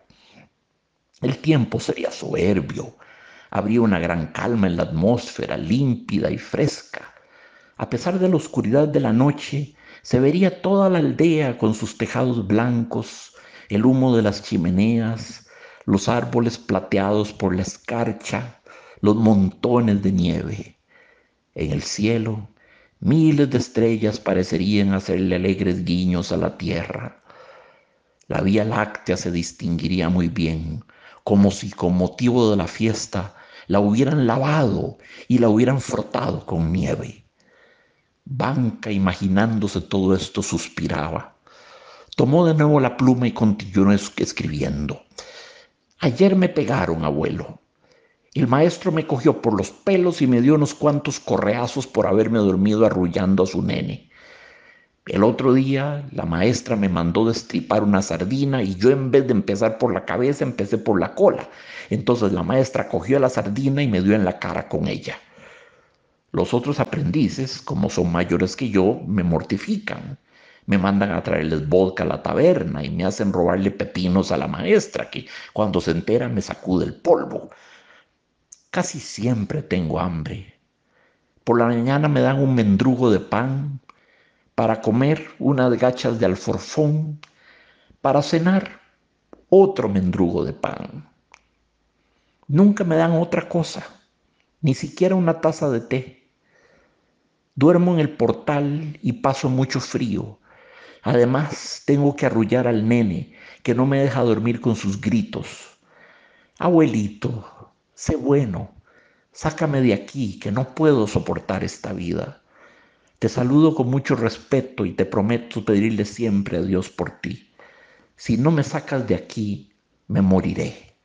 El tiempo sería soberbio, habría una gran calma en la atmósfera, límpida y fresca. A pesar de la oscuridad de la noche, se vería toda la aldea con sus tejados blancos, el humo de las chimeneas, los árboles plateados por la escarcha, los montones de nieve. En el cielo, miles de estrellas parecerían hacerle alegres guiños a la tierra. La Vía Láctea se distinguiría muy bien, como si con motivo de la fiesta la hubieran lavado y la hubieran frotado con nieve. Banca, imaginándose todo esto, suspiraba. Tomó de nuevo la pluma y continuó escribiendo. Ayer me pegaron, abuelo. El maestro me cogió por los pelos y me dio unos cuantos correazos por haberme dormido arrullando a su nene. El otro día la maestra me mandó destripar una sardina y yo, en vez de empezar por la cabeza, empecé por la cola. Entonces la maestra cogió la sardina y me dio en la cara con ella. Los otros aprendices, como son mayores que yo, me mortifican. Me mandan a traerles vodka a la taberna y me hacen robarle pepinos a la maestra, que cuando se entera me sacude el polvo. Casi siempre tengo hambre. Por la mañana me dan un mendrugo de pan, para comer unas gachas de alforfón, para cenar otro mendrugo de pan. Nunca me dan otra cosa, ni siquiera una taza de té. Duermo en el portal y paso mucho frío. Además, tengo que arrullar al nene, que no me deja dormir con sus gritos. Abuelito, sé bueno, sácame de aquí, que no puedo soportar esta vida. Te saludo con mucho respeto y te prometo pedirle siempre a Dios por ti. Si no me sacas de aquí, me moriré.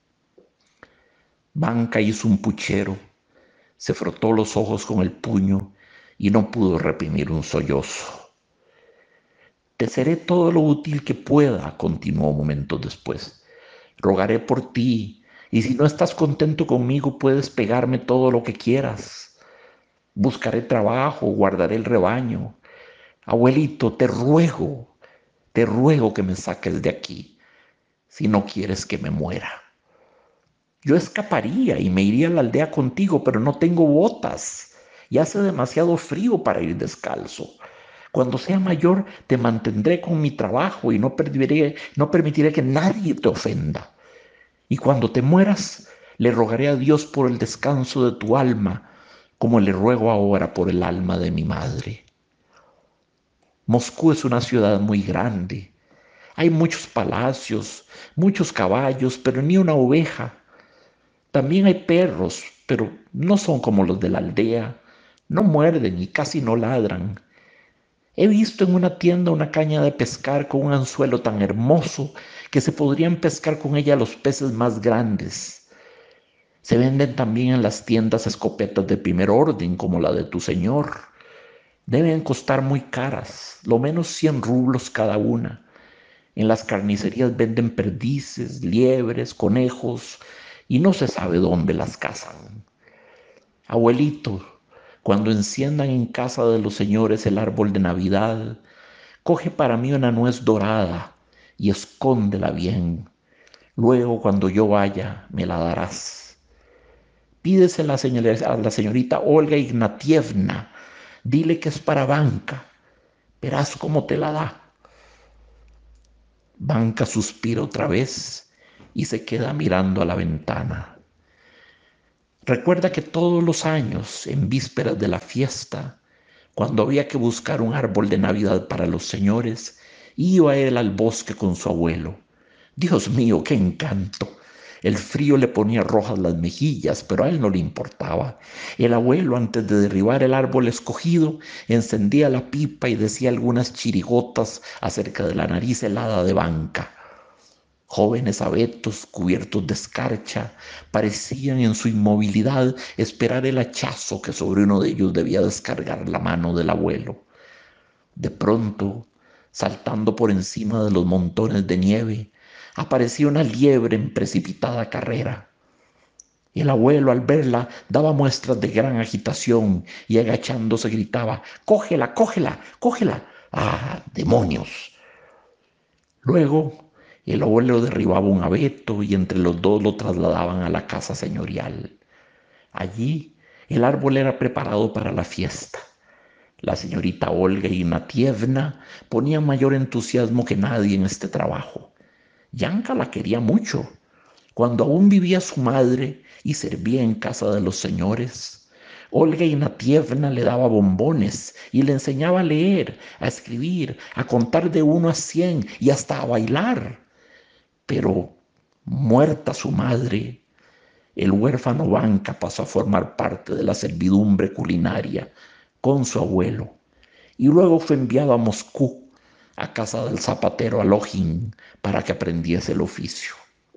Banca hizo un puchero, se frotó los ojos con el puño y no pudo reprimir un sollozo. Te seré todo lo útil que pueda, continuó momentos después. Rogaré por ti, Y si no estás contento conmigo, puedes pegarme todo lo que quieras. Buscaré trabajo, guardaré el rebaño. Abuelito, te ruego que me saques de aquí si no quieres que me muera. Yo escaparía y me iría a la aldea contigo, pero no tengo botas y hace demasiado frío para ir descalzo. Cuando sea mayor, te mantendré con mi trabajo y no permitiré que nadie te ofenda. Y cuando te mueras, le rogaré a Dios por el descanso de tu alma, como le ruego ahora por el alma de mi madre. Moscú es una ciudad muy grande. Hay muchos palacios, muchos caballos, pero ni una oveja. También hay perros, pero no son como los de la aldea. No muerden y casi no ladran. He visto en una tienda una caña de pescar con un anzuelo tan hermoso que se podrían pescar con ella los peces más grandes. Se venden también en las tiendas escopetas de primer orden, como la de tu señor. Deben costar muy caras, lo menos 100 rublos cada una. En las carnicerías venden perdices, liebres, conejos y no se sabe dónde las cazan. Abuelito, cuando enciendan en casa de los señores el árbol de Navidad, coge para mí una nuez dorada y escóndela bien. Luego, cuando yo vaya, me la darás. Pídesela a la señorita Olga Ignatievna. Dile que es para Banca. Verás cómo te la da. Banca suspira otra vez y se queda mirando a la ventana. Recuerda que todos los años, en vísperas de la fiesta, cuando había que buscar un árbol de Navidad para los señores, iba él al bosque con su abuelo. Dios mío, qué encanto. El frío le ponía rojas las mejillas, pero a él no le importaba. El abuelo, antes de derribar el árbol escogido, encendía la pipa y decía algunas chirigotas acerca de la nariz helada de Banca. Jóvenes abetos cubiertos de escarcha parecían en su inmovilidad esperar el hachazo que sobre uno de ellos debía descargar la mano del abuelo. De pronto, saltando por encima de los montones de nieve, aparecía una liebre en precipitada carrera. El abuelo, al verla, daba muestras de gran agitación y agachándose gritaba: «¡Cógela, cógela, cógela!». ¡Ah, demonios! Luego, el abuelo derribaba un abeto y entre los dos lo trasladaban a la casa señorial. Allí, el árbol era preparado para la fiesta. La señorita Olga Ignatievna ponía mayor entusiasmo que nadie en este trabajo. Yanka la quería mucho. Cuando aún vivía su madre y servía en casa de los señores, Olga Ignatievna le daba bombones y le enseñaba a leer, a escribir, a contar de 1 a 100 y hasta a bailar. Pero, muerta su madre, el huérfano Banca pasó a formar parte de la servidumbre culinaria con su abuelo y luego fue enviado a Moscú, a casa del zapatero Alojin, para que aprendiese el oficio.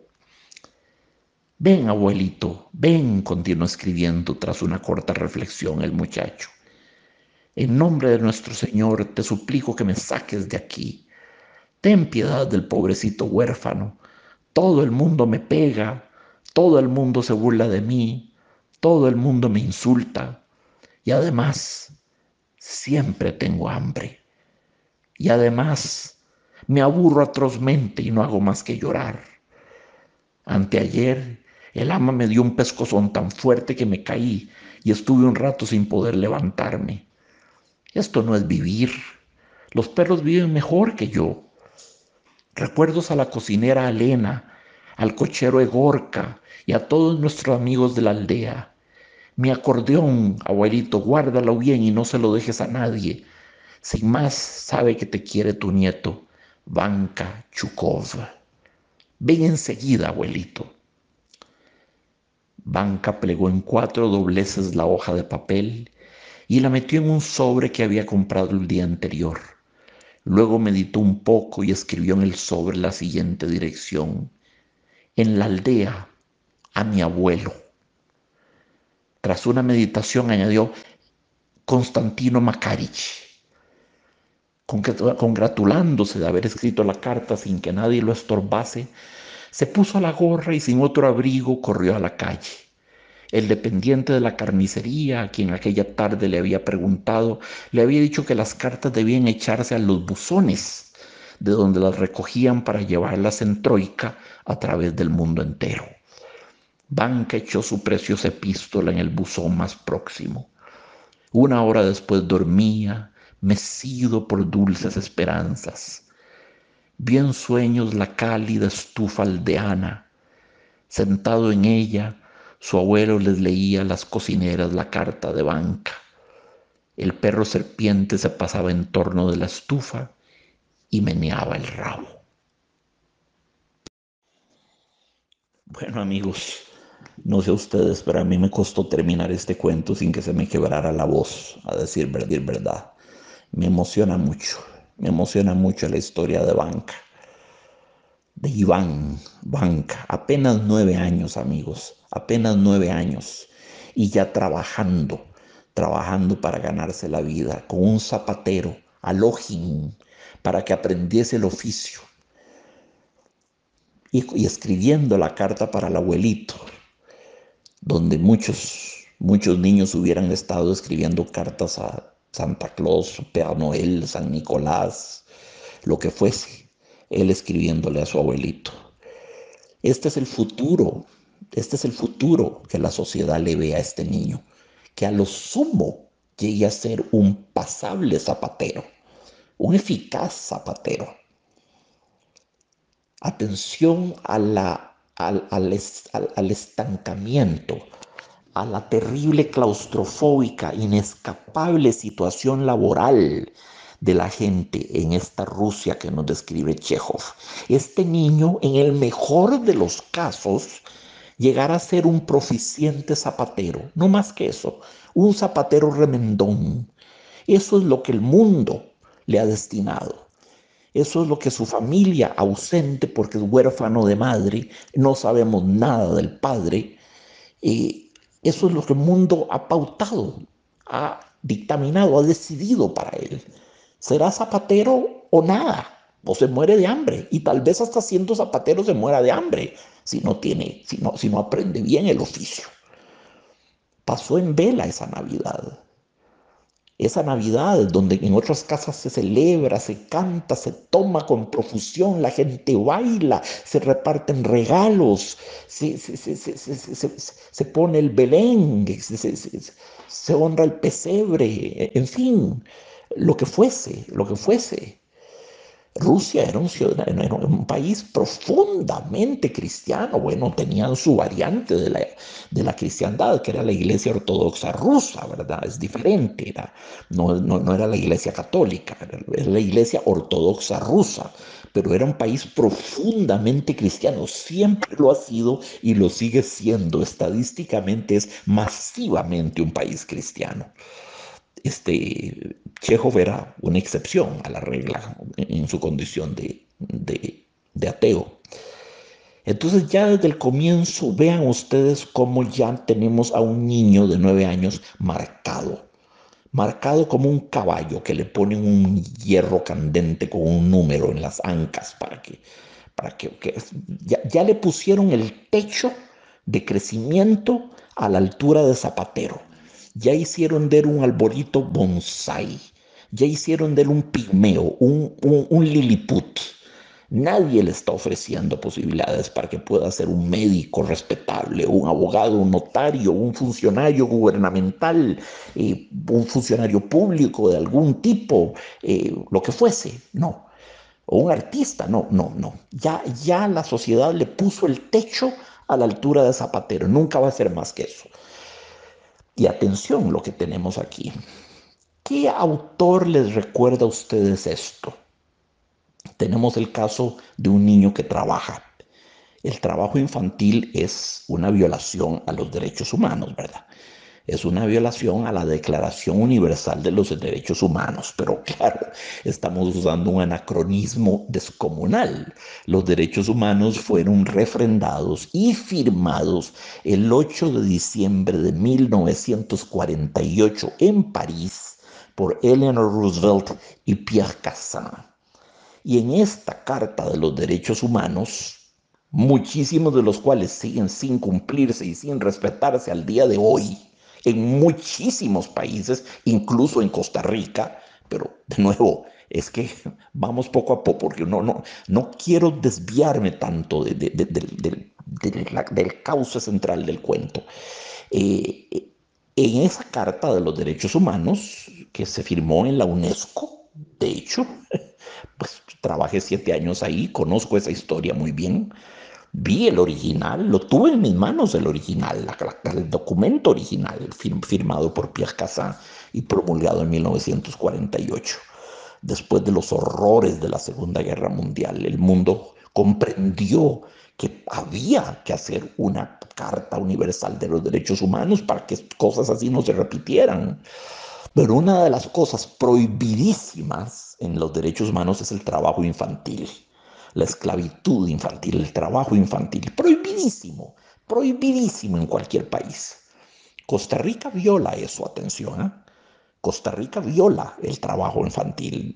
Ven, abuelito, ven, continuó escribiendo tras una corta reflexión el muchacho. En nombre de nuestro Señor te suplico que me saques de aquí. Ten piedad del pobrecito huérfano. Todo el mundo me pega, todo el mundo se burla de mí, todo el mundo me insulta y además siempre tengo hambre. Y además me aburro atrozmente y no hago más que llorar. Anteayer el ama me dio un pescozón tan fuerte que me caí y estuve un rato sin poder levantarme. Esto no es vivir. Los perros viven mejor que yo. Recuerdos a la cocinera Alena, al cochero Egorca y a todos nuestros amigos de la aldea. Mi acordeón, abuelito, guárdalo bien y no se lo dejes a nadie. Sin más, sabe que te quiere tu nieto, Vanka Chukov. Ven enseguida, abuelito. Vanka plegó en 4 dobleces la hoja de papel y la metió en un sobre que había comprado el día anterior. Luego meditó un poco y escribió en el sobre la siguiente dirección: en la aldea, a mi abuelo. Tras una meditación añadió: Constantino Makarich. Congratulándose de haber escrito la carta sin que nadie lo estorbase, Se puso la gorra y sin otro abrigo corrió a la calle. El dependiente de la carnicería, a quien aquella tarde le había preguntado, le había dicho que las cartas debían echarse a los buzones, de donde las recogían para llevarlas en troika a través del mundo entero. Banca echó su preciosa epístola en el buzón más próximo. Una hora después dormía, mecido por dulces esperanzas. Vio en sueños la cálida estufa aldeana. Sentado en ella, su abuelo les leía a las cocineras la carta de Banca. El perro serpiente se pasaba en torno de la estufa y meneaba el rabo. Bueno, amigos, no sé ustedes, pero a mí me costó terminar este cuento sin que se me quebrara la voz, a decir verdad. Me emociona mucho la historia de Banca, de Iván Banca, apenas 9 años, amigos, apenas 9 años, y ya trabajando para ganarse la vida, con un zapatero, Alojín, para que aprendiese el oficio, y escribiendo la carta para el abuelito, donde muchos niños hubieran estado escribiendo cartas a Santa Claus, Père Noel, San Nicolás, lo que fuese, él escribiéndole a su abuelito. Este es el futuro, este es el futuro que la sociedad le ve a este niño, que a lo sumo llegue a ser un pasable zapatero, un eficaz zapatero. Atención al estancamiento, a la terrible claustrofóbica, inescapable situación laboral de la gente en esta Rusia que nos describe Chekhov. Este niño, en el mejor de los casos, llegará a ser un proficiente zapatero, no más que eso, un zapatero remendón. Eso es lo que el mundo le ha destinado. Eso es lo que su familia, ausente porque es huérfano de madre, no sabemos nada del padre, eso es lo que el mundo ha pautado, ha dictaminado, ha decidido para él. ¿Será zapatero o nada? O se muere de hambre. Y tal vez hasta siendo zapatero se muera de hambre si no aprende bien el oficio. Pasó en vela esa Navidad. Esa Navidad donde en otras casas se celebra, se canta, se toma con profusión, la gente baila, se reparten regalos, se pone el Belén, se honra el pesebre, en fin, lo que fuese, lo que fuese. Rusia era un país profundamente cristiano. Bueno, tenían su variante de la cristiandad, que era la iglesia ortodoxa rusa, ¿verdad? Es diferente, no era la iglesia católica, era la iglesia ortodoxa rusa, pero era un país profundamente cristiano, siempre lo ha sido y lo sigue siendo. Estadísticamente es masivamente un país cristiano. Chekhov era una excepción a la regla en su condición de ateo. Entonces ya desde el comienzo vean ustedes cómo ya tenemos a un niño de 9 años marcado como un caballo que le ponen un hierro candente con un número en las ancas que ya le pusieron el techo de crecimiento a la altura de zapatero. Ya hicieron de él un arbolito bonsai. Ya hicieron de él un pigmeo, un liliput. Nadie le está ofreciendo posibilidades para que pueda ser un médico respetable, un abogado, un notario, un funcionario gubernamental, un funcionario público de algún tipo, lo que fuese. No. O un artista. No, no, no. Ya la sociedad le puso el techo a la altura de Zapatero. Nunca va a ser más que eso. Y atención lo que tenemos aquí. ¿Qué autor les recuerda a ustedes esto? Tenemos el caso de un niño que trabaja. El trabajo infantil es una violación a los derechos humanos, ¿verdad? Es una violación a la Declaración Universal de los Derechos Humanos, pero claro, estamos usando un anacronismo descomunal. Los derechos humanos fueron refrendados y firmados el 8 de diciembre de 1948 en París por Eleanor Roosevelt y Pierre Cassin. Y en esta Carta de los Derechos Humanos muchísimos de los cuales siguen sin cumplirse y sin respetarse al día de hoy en muchísimos países, incluso en Costa Rica, pero de nuevo, es que vamos poco a poco, porque no quiero desviarme tanto del cauce central del cuento. Eh, en esa Carta de los Derechos Humanos que se firmó en la UNESCO, de hecho, pues trabajé 7 años ahí, conozco esa historia muy bien. Vi el original, lo tuve en mis manos el original, el documento original firmado por Pierre Cassin y promulgado en 1948. Después de los horrores de la Segunda Guerra Mundial, el mundo comprendió que había que hacer una Carta Universal de los Derechos Humanos para que cosas así no se repitieran. Pero una de las cosas prohibidísimas en los derechos humanos es el trabajo infantil, la esclavitud infantil, el trabajo infantil. Prohibidísimo, prohibidísimo en cualquier país. Costa Rica viola eso, atención, ¿eh? Costa Rica viola el trabajo infantil.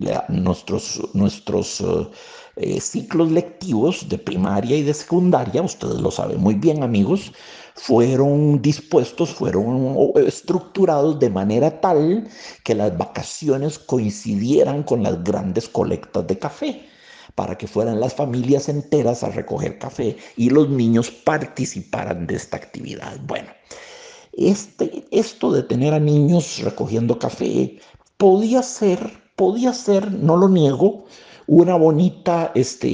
Nuestros ciclos lectivos de primaria y de secundaria, ustedes lo saben muy bien, amigos, fueron dispuestos, fueron estructurados de manera tal que las vacaciones coincidieran con las grandes colectas de café, para que fueran las familias enteras a recoger café y los niños participaran de esta actividad. Bueno, esto de tener a niños recogiendo café podía ser, no lo niego, una bonita,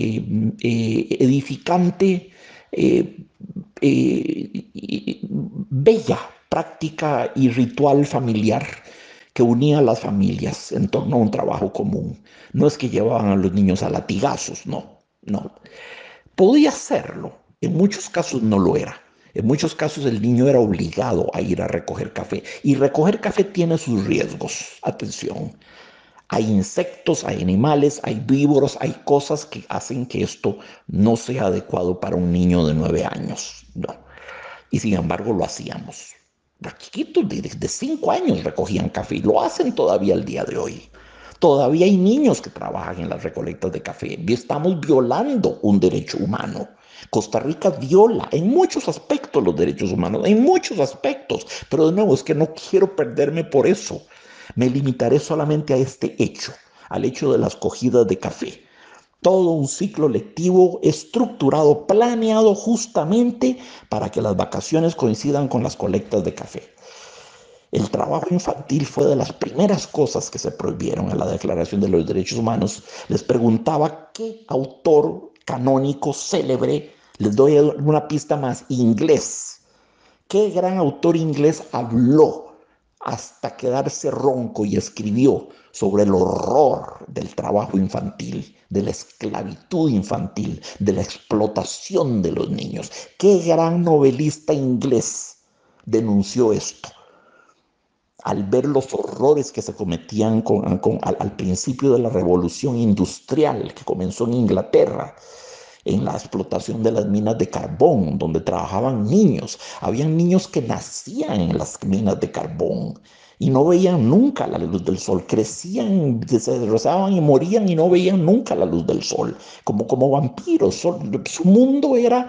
edificante, eh, bella práctica y ritual familiar que unía a las familias en torno a un trabajo común. No es que llevaban a los niños a latigazos, no, no. Podía serlo, en muchos casos no lo era. En muchos casos el niño era obligado a ir a recoger café. Y recoger café tiene sus riesgos. Atención. Hay insectos, hay animales, hay víboros, hay cosas que hacen que esto no sea adecuado para un niño de 9 años. No. Y sin embargo lo hacíamos. Los chiquitos de 5 años recogían café y lo hacen todavía el día de hoy. Todavía hay niños que trabajan en las recolectas de café y estamos violando un derecho humano. Costa Rica viola en muchos aspectos los derechos humanos, en muchos aspectos, pero de nuevo es que no quiero perderme por eso. Me limitaré solamente a este hecho, al hecho de las cogidas de café. Todo un ciclo lectivo estructurado, planeado justamente para que las vacaciones coincidan con las colectas de café. El trabajo infantil fue de las primeras cosas que se prohibieron en la Declaración de los Derechos Humanos. Les preguntaba qué autor canónico célebre, les doy una pista más, inglés, qué gran autor inglés habló hasta quedarse ronco y escribió sobre el horror del trabajo infantil, de la esclavitud infantil, de la explotación de los niños. ¿Qué gran novelista inglés denunció esto? Al ver los horrores que se cometían al principio de la revolución industrial que comenzó en Inglaterra, en la explotación de las minas de carbón, donde trabajaban niños. Habían niños que nacían en las minas de carbón y no veían nunca la luz del sol. Crecían, se desarrollaban y morían y no veían nunca la luz del sol, como vampiros. Su mundo era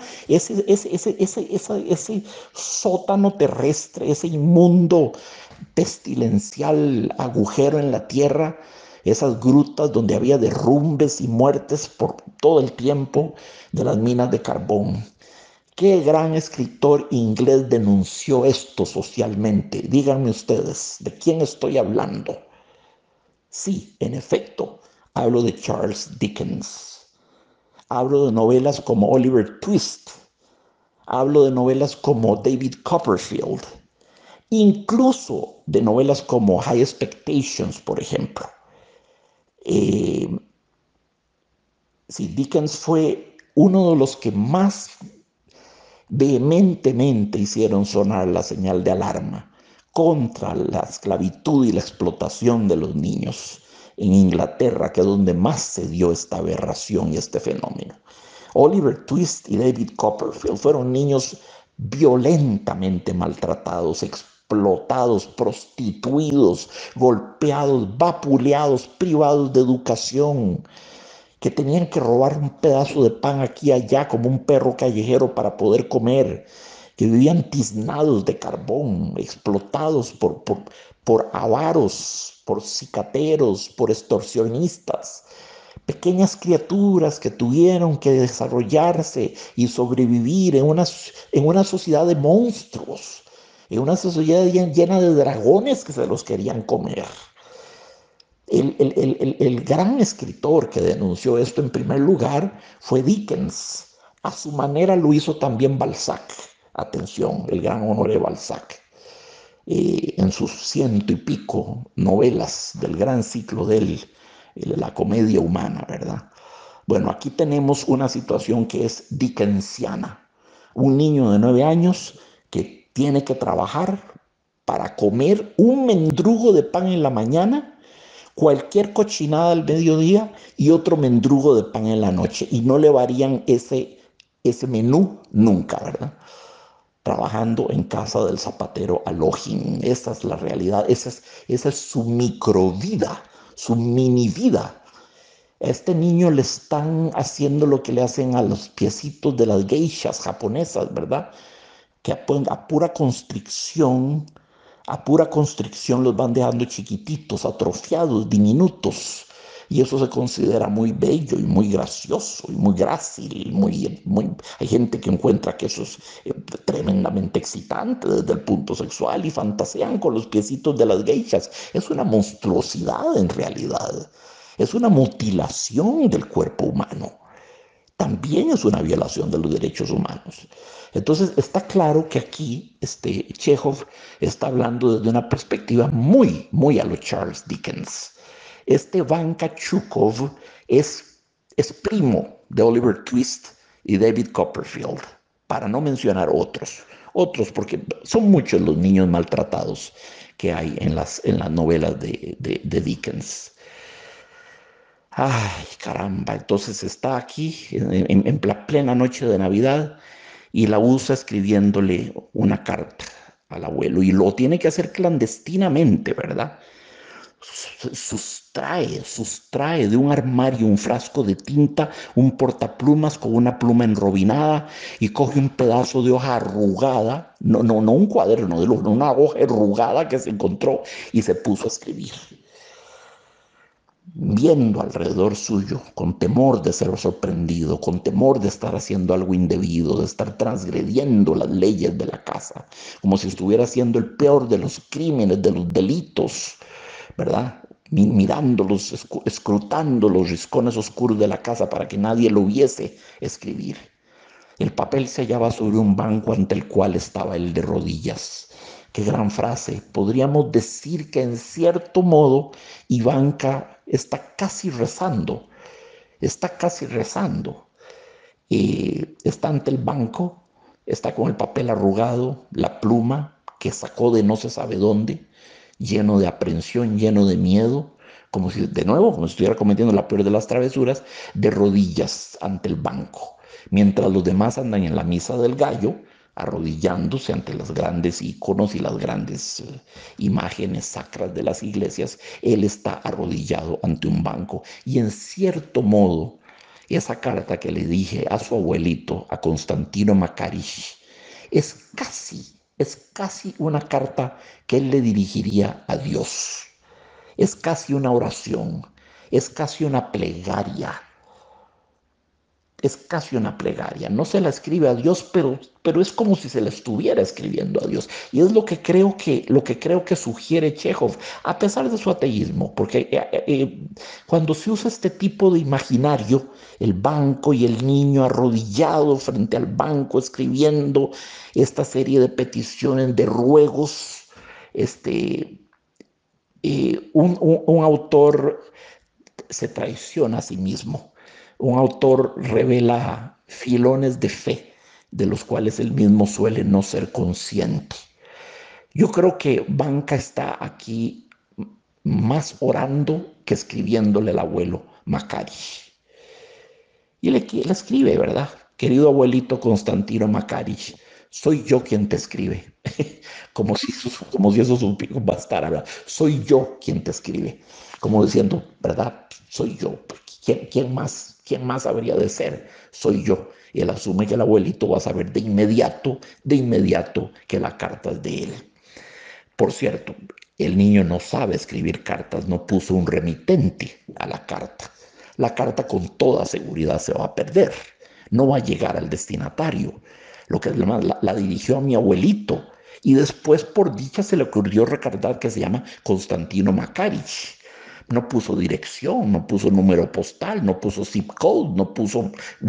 ese sótano terrestre, ese inmundo pestilencial agujero en la tierra, esas grutas donde había derrumbes y muertes por todo el tiempo de las minas de carbón. ¿Qué gran escritor inglés denunció esto socialmente? Díganme ustedes, ¿de quién estoy hablando? Sí, en efecto, hablo de Charles Dickens. Hablo de novelas como Oliver Twist. Hablo de novelas como David Copperfield. Incluso de novelas como High Expectations, por ejemplo. Eh, sí, Dickens fue uno de los que más vehementemente hicieron sonar la señal de alarma contra la esclavitud y la explotación de los niños en Inglaterra, que es donde más se dio esta aberración y este fenómeno. Oliver Twist y David Copperfield fueron niños violentamente maltratados, explotados, prostituidos, golpeados, vapuleados, privados de educación, que tenían que robar un pedazo de pan aquí y allá como un perro callejero para poder comer, que vivían tiznados de carbón, explotados por avaros, por cicateros, por extorsionistas, pequeñas criaturas que tuvieron que desarrollarse y sobrevivir en una sociedad de monstruos, en una sociedad llena de dragones que se los querían comer. El gran escritor que denunció esto en primer lugar fue Dickens. A su manera lo hizo también Balzac. Atención, el gran Honoré Balzac. En sus ciento y pico novelas del gran ciclo de él, la comedia humana, ¿verdad? Bueno, aquí tenemos una situación que es dickensiana. Un niño de 9 años que tiene que trabajar para comer un mendrugo de pan en la mañana, cualquier cochinada al mediodía y otro mendrugo de pan en la noche. Y no le varían ese menú nunca, ¿verdad? Trabajando en casa del zapatero Alojín. Esa es la realidad, esa es su microvida, su mini vida. A este niño le están haciendo lo que le hacen a los piecitos de las geishas japonesas, ¿verdad? Que a pura constricción los van dejando chiquititos, atrofiados, diminutos. Y eso se considera muy bello y muy gracioso y muy grácil. Hay gente que encuentra que eso es tremendamente excitante desde el punto sexual y fantasean con los piecitos de las geishas. Es una monstruosidad en realidad. Es una mutilación del cuerpo humano. También es una violación de los derechos humanos. Entonces está claro que aquí Chekhov está hablando desde una perspectiva muy a lo Charles Dickens. Vanka Chukov es primo de Oliver Twist y David Copperfield, para no mencionar otros porque son muchos los niños maltratados que hay en las novelas de Dickens. Ay, caramba, entonces está aquí en la plena noche de Navidad y la usa escribiéndole una carta al abuelo y lo tiene que hacer clandestinamente, ¿verdad? Sustrae de un armario un frasco de tinta, un portaplumas con una pluma enrobinada y coge un pedazo de hoja arrugada, no un cuaderno de luz, una hoja arrugada que se encontró y se puso a escribir viendo alrededor suyo, con temor de ser sorprendido, con temor de estar haciendo algo indebido, de estar transgrediendo las leyes de la casa, como si estuviera haciendo el peor de los crímenes, de los delitos, ¿verdad? Mirándolos, escrutando los rincones oscuros de la casa para que nadie lo viese escribir. El papel se hallaba sobre un banco ante el cual estaba él de rodillas. Qué gran frase. Podríamos decir que en cierto modo Ivanka está casi rezando. Está casi rezando. Está ante el banco, está con el papel arrugado, la pluma que sacó de no se sabe dónde, lleno de aprensión, lleno de miedo, como si, de nuevo, como si estuviera cometiendo la peor de las travesuras, de rodillas ante el banco, mientras los demás andan en la misa del gallo, arrodillándose ante los grandes iconos y las grandes imágenes sacras de las iglesias, él está arrodillado ante un banco y en cierto modo esa carta que le dije a su abuelito, a Constantino Makarich, es casi una carta que él le dirigiría a Dios. Es casi una oración, es casi una plegaria, es casi una plegaria. No se la escribe a Dios, pero es como si se la estuviera escribiendo a Dios. Y es lo que creo que sugiere Chekhov, a pesar de su ateísmo, porque cuando se usa este tipo de imaginario, el banco y el niño arrodillado frente al banco escribiendo esta serie de peticiones, de ruegos, un autor se traiciona a sí mismo. Un autor revela filones de fe de los cuales él mismo suele no ser consciente. Yo creo que Banca está aquí más orando que escribiéndole al abuelo Macari. Y le escribe, ¿verdad? Querido abuelito Constantino Macari, soy yo quien te escribe. Como si eso bastara, ¿verdad? Soy yo quien te escribe. Como diciendo, ¿verdad? Soy yo. ¿Quién más habría de ser? Soy yo. Y él asume que el abuelito va a saber de inmediato que la carta es de él. Por cierto, el niño no sabe escribir cartas, no puso un remitente a la carta. La carta con toda seguridad se va a perder, no va a llegar al destinatario. Lo que además la dirigió a mi abuelito y después por dicha se le ocurrió recordar que se llama Constantino Makarich. No puso dirección, no puso número postal, no puso zip code, no puso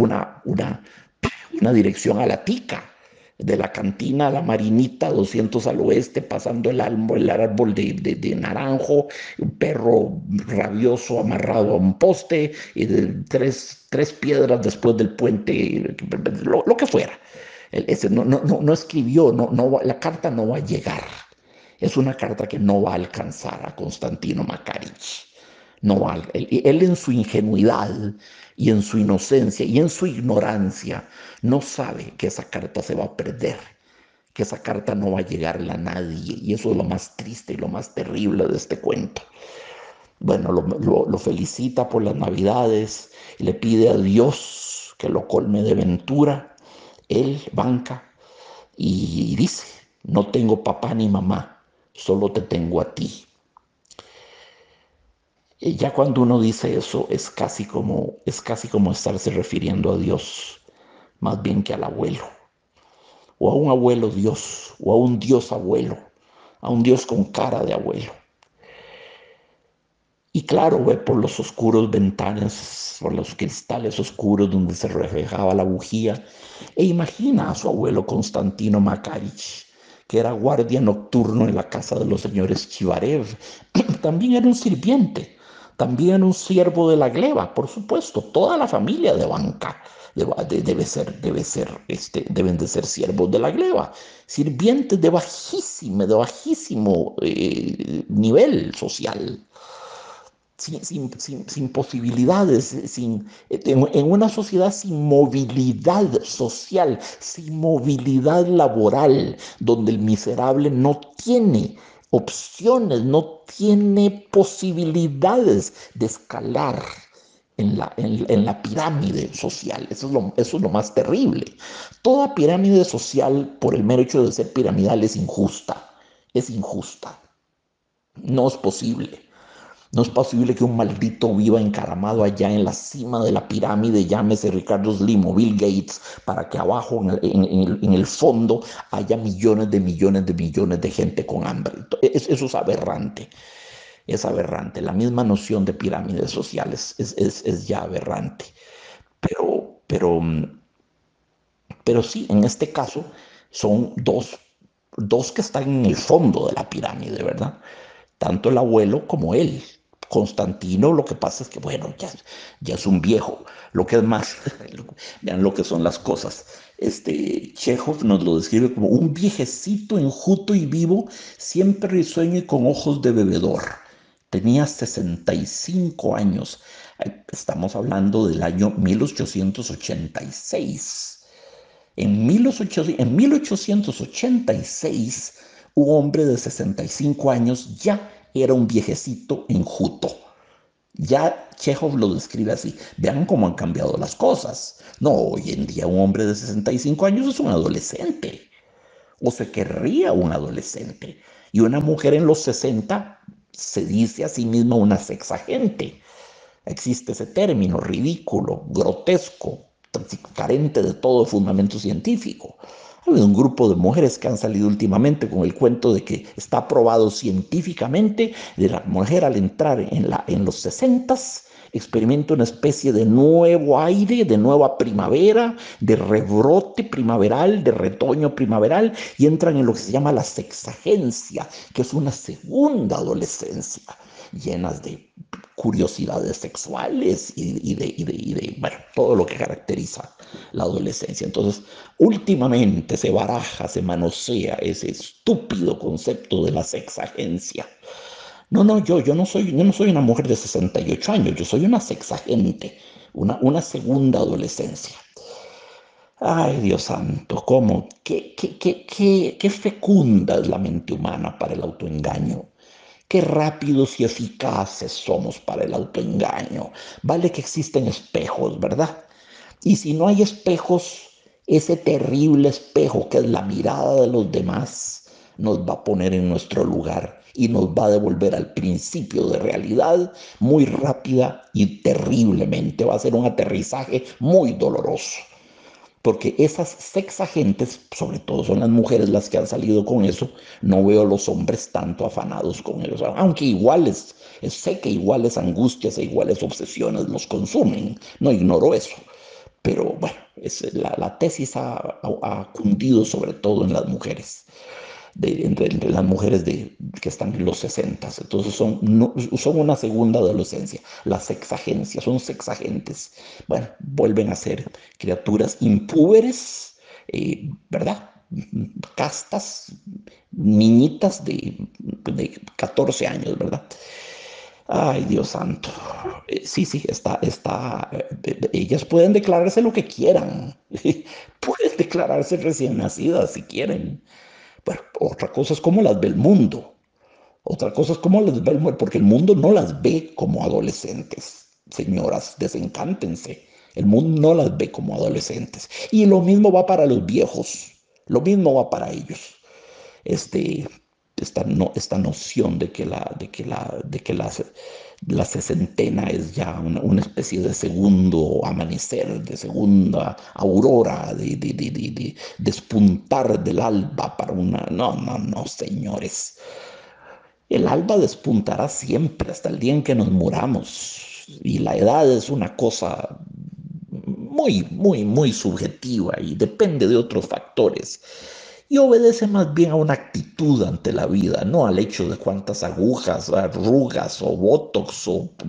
una dirección a la tica de la cantina a la Marinita, 200 al oeste, pasando el árbol de naranjo, un perro rabioso amarrado a un poste, y tres piedras después del puente, lo que fuera. Ese no escribió, la carta no va a llegar. Es una carta que no va a alcanzar a Constantino Makarich. No va, él en su ingenuidad y en su inocencia y en su ignorancia no sabe que esa carta se va a perder, que esa carta no va a llegarle a nadie. Y eso es lo más triste y lo más terrible de este cuento. Bueno, lo felicita por las Navidades y le pide a Dios que lo colme de ventura. Él banca y dice, no tengo papá ni mamá, solo te tengo a ti. Y ya cuando uno dice eso es casi como estarse refiriendo a Dios, más bien que al abuelo, o a un abuelo Dios, o a un Dios abuelo, a un Dios con cara de abuelo. Y claro, ve por los oscuros ventanas, por los cristales oscuros donde se reflejaba la bujía, e imagina a su abuelo Constantino Makarich, que era guardia nocturno en la casa de los señores Chivarev. También era un sirviente, también un siervo de la gleba, por supuesto, toda la familia de Banca deben de ser siervos de la gleba, sirvientes de bajísimo nivel social, sin posibilidades, en una sociedad sin movilidad social, sin movilidad laboral, donde el miserable no tiene opciones, no tiene posibilidades de escalar en la pirámide social. Eso es lo más terrible. Toda pirámide social, por el mero hecho de ser piramidal, es injusta. Es injusta. No es posible. No es posible que un maldito viva encaramado allá en la cima de la pirámide, llámese Ricardo Slim o Bill Gates, para que abajo en el fondo haya millones de millones de millones de gente con hambre. Eso es aberrante. Es aberrante. La misma noción de pirámides sociales es ya aberrante. Pero, pero, pero sí, en este caso son dos que están en el fondo de la pirámide, ¿verdad? Tanto el abuelo como él. Constantino, lo que pasa es que, bueno, ya es un viejo. Lo que es más, vean lo que son las cosas. Chekhov nos lo describe como un viejecito enjuto y vivo, siempre risueño y con ojos de bebedor. Tenía 65 años. Estamos hablando del año 1886. En 1886, un hombre de 65 años ya era un viejecito enjuto. Ya Chekhov lo describe así. Vean cómo han cambiado las cosas. No, hoy en día un hombre de 65 años es un adolescente, o se querría un adolescente. Y una mujer en los 60 se dice a sí misma una sexagente. Existe ese término ridículo, grotesco, carente de todo fundamento científico. Ha habido un grupo de mujeres que han salido últimamente con el cuento de que está probado científicamente de la mujer al entrar en los 60s experimenta una especie de nuevo aire, de nueva primavera, de rebrote primaveral, de retoño primaveral, y entran en lo que se llama la sexagencia, que es una segunda adolescencia, llenas de curiosidades sexuales y de bueno, todo lo que caracteriza la adolescencia. Entonces, últimamente se baraja, se manosea ese estúpido concepto de la sexagencia. No, yo no soy una mujer de 68 años, yo soy una sexagente, una segunda adolescencia. Ay, Dios santo, qué fecunda es la mente humana para el autoengaño. Qué rápidos y eficaces somos para el autoengaño. Vale que existen espejos, ¿verdad? Y si no hay espejos, ese terrible espejo que es la mirada de los demás nos va a poner en nuestro lugar y nos va a devolver al principio de realidad muy rápida y terriblemente. Va a ser un aterrizaje muy doloroso. Porque esas sexagentes, sobre todo son las mujeres las que han salido con eso, no veo a los hombres tanto afanados con ellos, aunque iguales, sé que iguales angustias e iguales obsesiones los consumen, no ignoro eso, pero bueno, la tesis ha cundido sobre todo en las mujeres entre las mujeres que están en los 60. Entonces son una segunda adolescencia, la sexagencia, son sexagentes. Bueno, vuelven a ser criaturas impúberes, ¿verdad? Castas, niñitas de 14 años, ¿verdad? Ay, Dios santo. Sí, sí, ellas pueden declararse lo que quieran. Pueden declararse recién nacidas si quieren. Bueno, otra cosa es cómo las ve el mundo. Otra cosa es cómo las ve el mundo, porque el mundo no las ve como adolescentes. Señoras, desencántense. El mundo no las ve como adolescentes. Y lo mismo va para los viejos. Lo mismo va para ellos. Este, esta noción de que la sesentena es ya una especie de segundo amanecer, de segunda aurora, de despuntar del alba para una... No, no, no, señores. El alba despuntará siempre hasta el día en que nos muramos. Y la edad es una cosa muy, muy, muy subjetiva y depende de otros factores. Y obedece más bien a una actitud ante la vida, no al hecho de cuántas agujas, arrugas o botox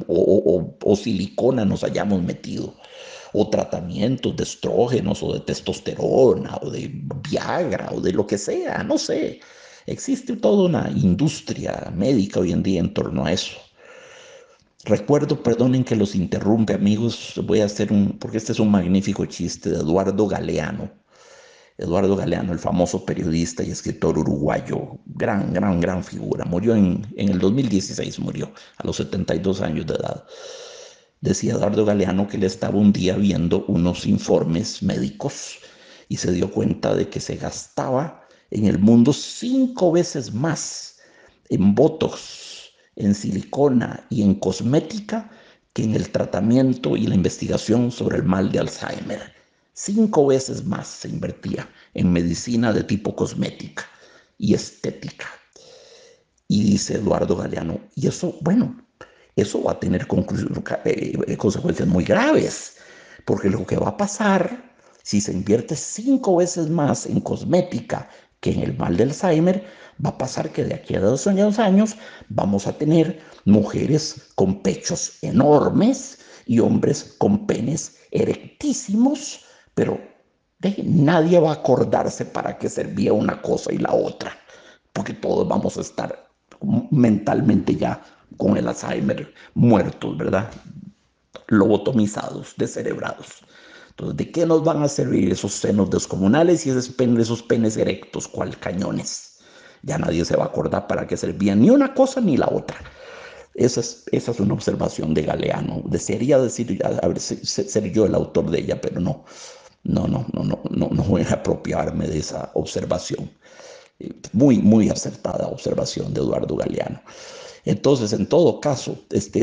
o silicona nos hayamos metido, o tratamientos de estrógenos o de testosterona o de Viagra o de lo que sea, no sé. Existe toda una industria médica hoy en día en torno a eso. Recuerdo, perdonen que los interrumpe, amigos, voy a hacer porque este es un magnífico chiste de Eduardo Galeano. Eduardo Galeano, el famoso periodista y escritor uruguayo, gran, gran, gran figura. Murió en el 2016, murió a los 72 años de edad. Decía Eduardo Galeano que él estaba un día viendo unos informes médicos y se dio cuenta de que se gastaba en el mundo 5 veces más en botox, en silicona y en cosmética que en el tratamiento y la investigación sobre el mal de Alzheimer. 5 veces más se invertía en medicina de tipo cosmética y estética. Y dice Eduardo Galeano, y eso, bueno, eso va a tener consecuencias muy graves, porque lo que va a pasar si se invierte 5 veces más en cosmética que en el mal de Alzheimer, va a pasar que de aquí a 2 años vamos a tener mujeres con pechos enormes y hombres con penes erectísimos, pero nadie va a acordarse para qué servía una cosa y la otra, porque todos vamos a estar mentalmente ya con el Alzheimer muertos, ¿verdad? Lobotomizados, descerebrados. Entonces, ¿de qué nos van a servir esos senos descomunales y esos penes erectos, cual cañones? Ya nadie se va a acordar para qué servían ni una cosa ni la otra. Esa es una observación de Galeano. Desearía decir, a ver, ser yo el autor de ella, pero no, no, no, no, no, no, no voy a apropiarme de esa observación. Muy, muy acertada observación de Eduardo Galeano. Entonces, en todo caso,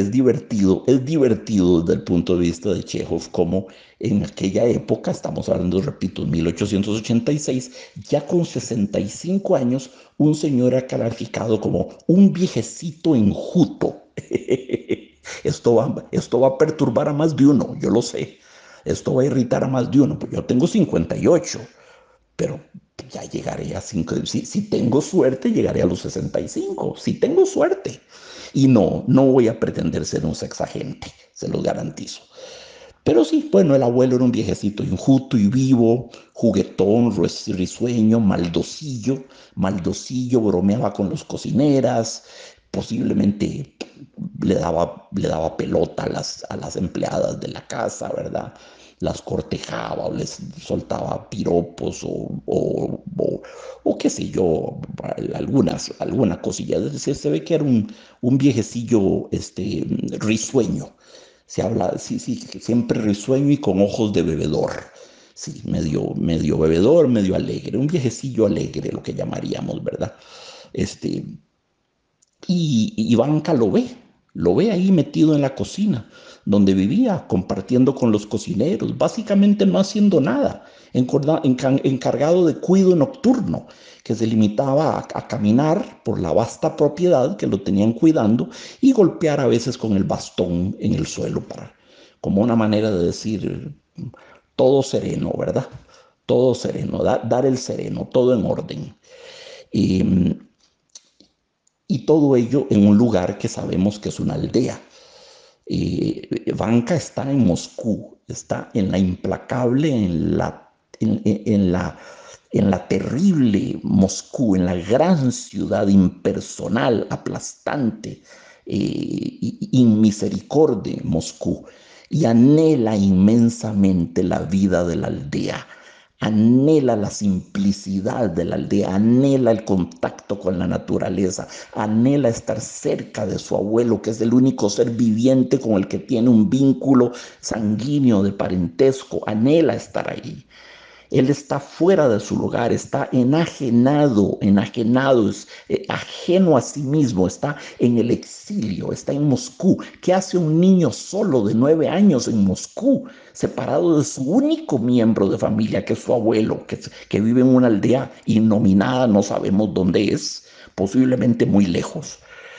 es divertido desde el punto de vista de Chekhov, como en aquella época, estamos hablando, repito, 1886, ya con 65 años, un señor ha calificado como un viejecito enjuto. Esto va a perturbar a más de uno, yo lo sé. Esto va a irritar a más de uno, pues yo tengo 58, pero ya llegaré a 5. Si tengo suerte, llegaré a los 65. Si tengo suerte. Y no, no voy a pretender ser un sexagente, se los garantizo. Pero sí, bueno, el abuelo era un viejecito injusto y vivo, juguetón, risueño, maldocillo, bromeaba con los cocineras, posiblemente le daba pelota a las empleadas de la casa, ¿verdad? las cortejaba o les soltaba piropos o qué sé yo, alguna cosilla. Se ve que era un viejecillo risueño. Se habla, sí, sí, siempre risueño y con ojos de bebedor. Sí, medio bebedor, medio alegre, un viejecillo alegre, lo que llamaríamos, ¿verdad? Este, y Ivanka lo ve ahí metido en la cocina, donde vivía, compartiendo con los cocineros, básicamente no haciendo nada, encargado de cuidado nocturno, que se limitaba a caminar por la vasta propiedad que lo tenían cuidando y golpear a veces con el bastón en el suelo, como una manera de decir, todo sereno, ¿verdad? Todo sereno, dar el sereno, todo en orden. Y, y todo ello en un lugar que sabemos que es una aldea. Vanka está en Moscú, está en la implacable, en la terrible Moscú, en la gran ciudad impersonal, aplastante, inmisericordia Moscú, y anhela inmensamente la vida de la aldea, anhela la simplicidad de la aldea, anhela el contacto con la naturaleza, anhela estar cerca de su abuelo, que es el único ser viviente con el que tiene un vínculo sanguíneo de parentesco, anhela estar ahí. Él está fuera de su lugar, está enajenado, ajeno a sí mismo, está en el exilio, está en Moscú. ¿Qué hace un niño solo de 9 años en Moscú, separado de su único miembro de familia, que es su abuelo, que vive en una aldea innominada, no sabemos dónde es, posiblemente muy lejos?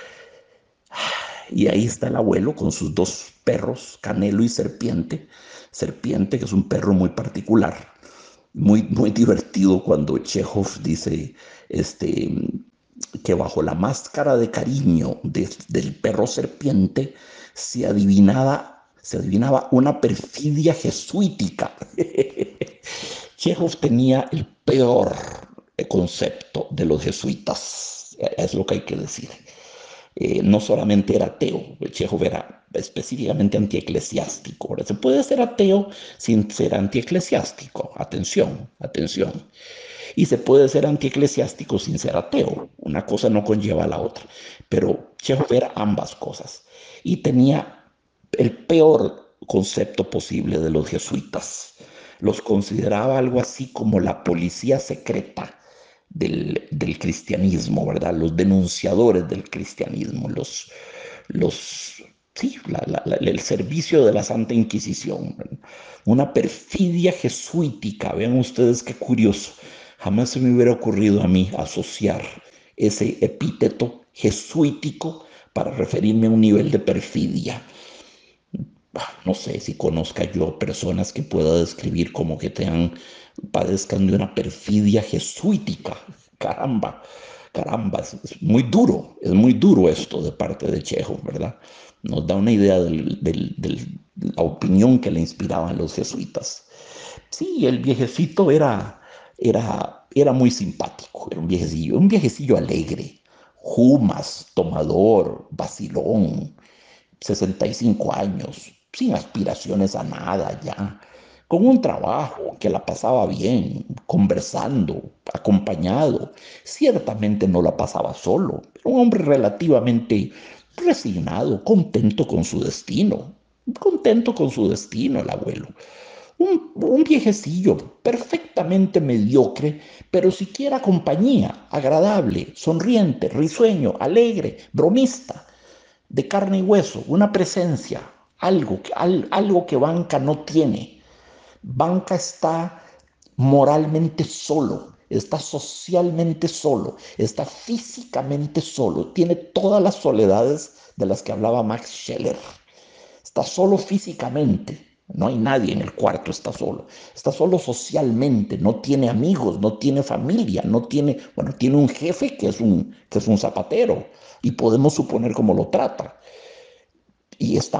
Y ahí está el abuelo con sus dos perros, Canelo y Serpiente. Serpiente, que es un perro muy particular, muy divertido cuando Chekhov dice este, que bajo la máscara de cariño del perro serpiente se adivinaba una perfidia jesuítica. Chekhov tenía el peor concepto de los jesuitas, es lo que hay que decir. No solamente era ateo, Chekhov era específicamente antieclesiástico. Ahora, se puede ser ateo sin ser antieclesiástico, atención, atención. Y se puede ser antieclesiástico sin ser ateo, una cosa no conlleva a la otra. Pero Chekhov era ambas cosas y tenía el peor concepto posible de los jesuitas. Los consideraba algo así como la policía secreta del cristianismo, ¿verdad? Los denunciadores del cristianismo, sí, el servicio de la Santa Inquisición, ¿verdad? Una perfidia jesuítica. Vean ustedes qué curioso. Jamás se me hubiera ocurrido a mí asociar ese epíteto jesuítico para referirme a un nivel de perfidia. No sé si conozca yo personas que pueda describir como que padezcan de una perfidia jesuítica. Caramba, caramba, es es muy duro esto de parte de Chekhov, ¿verdad? Nos da una idea de la opinión que le inspiraban los jesuitas. Sí, el viejecito era muy simpático, era un viejecillo alegre, jumas, tomador, vacilón, 65 años, sin aspiraciones a nada ya, con un trabajo que la pasaba bien, conversando, acompañado. Ciertamente no la pasaba solo, pero un hombre relativamente resignado, contento con su destino, el abuelo. Un viejecillo perfectamente mediocre, pero siquiera compañía, agradable, sonriente, risueño, alegre, bromista, de carne y hueso, una presencia, algo que Banca no tiene. Banca está moralmente solo, está socialmente solo, está físicamente solo, tiene todas las soledades de las que hablaba Max Scheler. Está solo físicamente, no hay nadie en el cuarto, está solo socialmente, no tiene amigos, no tiene familia, no tiene, bueno, tiene un jefe que es un zapatero y podemos suponer cómo lo trata y está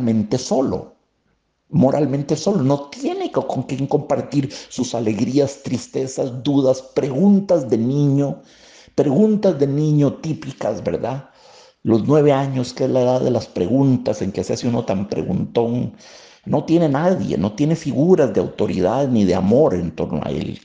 moralmente solo, no tiene con quién compartir sus alegrías, tristezas, dudas, preguntas de niño típicas, ¿verdad? Los 9 años, que es la edad de las preguntas, en que se hace uno tan preguntón, No tiene nadie, no tiene figuras de autoridad ni de amor en torno a él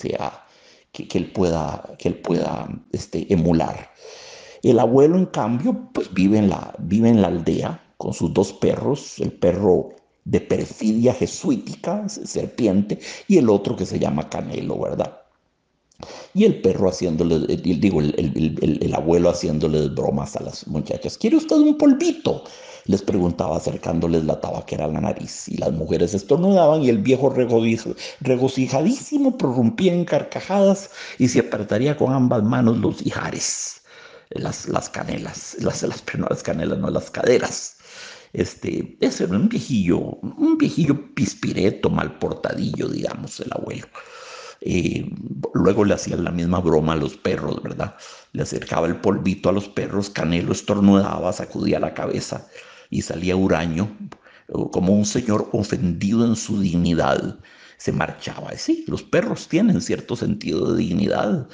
que él pueda emular. El abuelo, en cambio, pues vive en la aldea con sus dos perros, el perro de perfidia jesuítica, serpiente, y el otro que se llama Canelo, ¿verdad? Y el perro haciéndole, digo, el abuelo haciéndole bromas a las muchachas. ¿Quiere usted un polvito? Les preguntaba acercándoles la tabaquera a la nariz. Y las mujeres estornudaban y el viejo regocijadísimo prorrumpía en carcajadas y se apretaría con ambas manos los ijares, las canelas, no, las canelas, no, las caderas. Ese era un viejillo pispireto, mal portadillo, digamos, el abuelo. Eh, Luego le hacían la misma broma a los perros, ¿verdad? Le acercaba el polvito a los perros, Canelo estornudaba, sacudía la cabeza y salía huraño, como un señor ofendido en su dignidad. Se marchaba. Sí, los perros tienen cierto sentido de dignidad.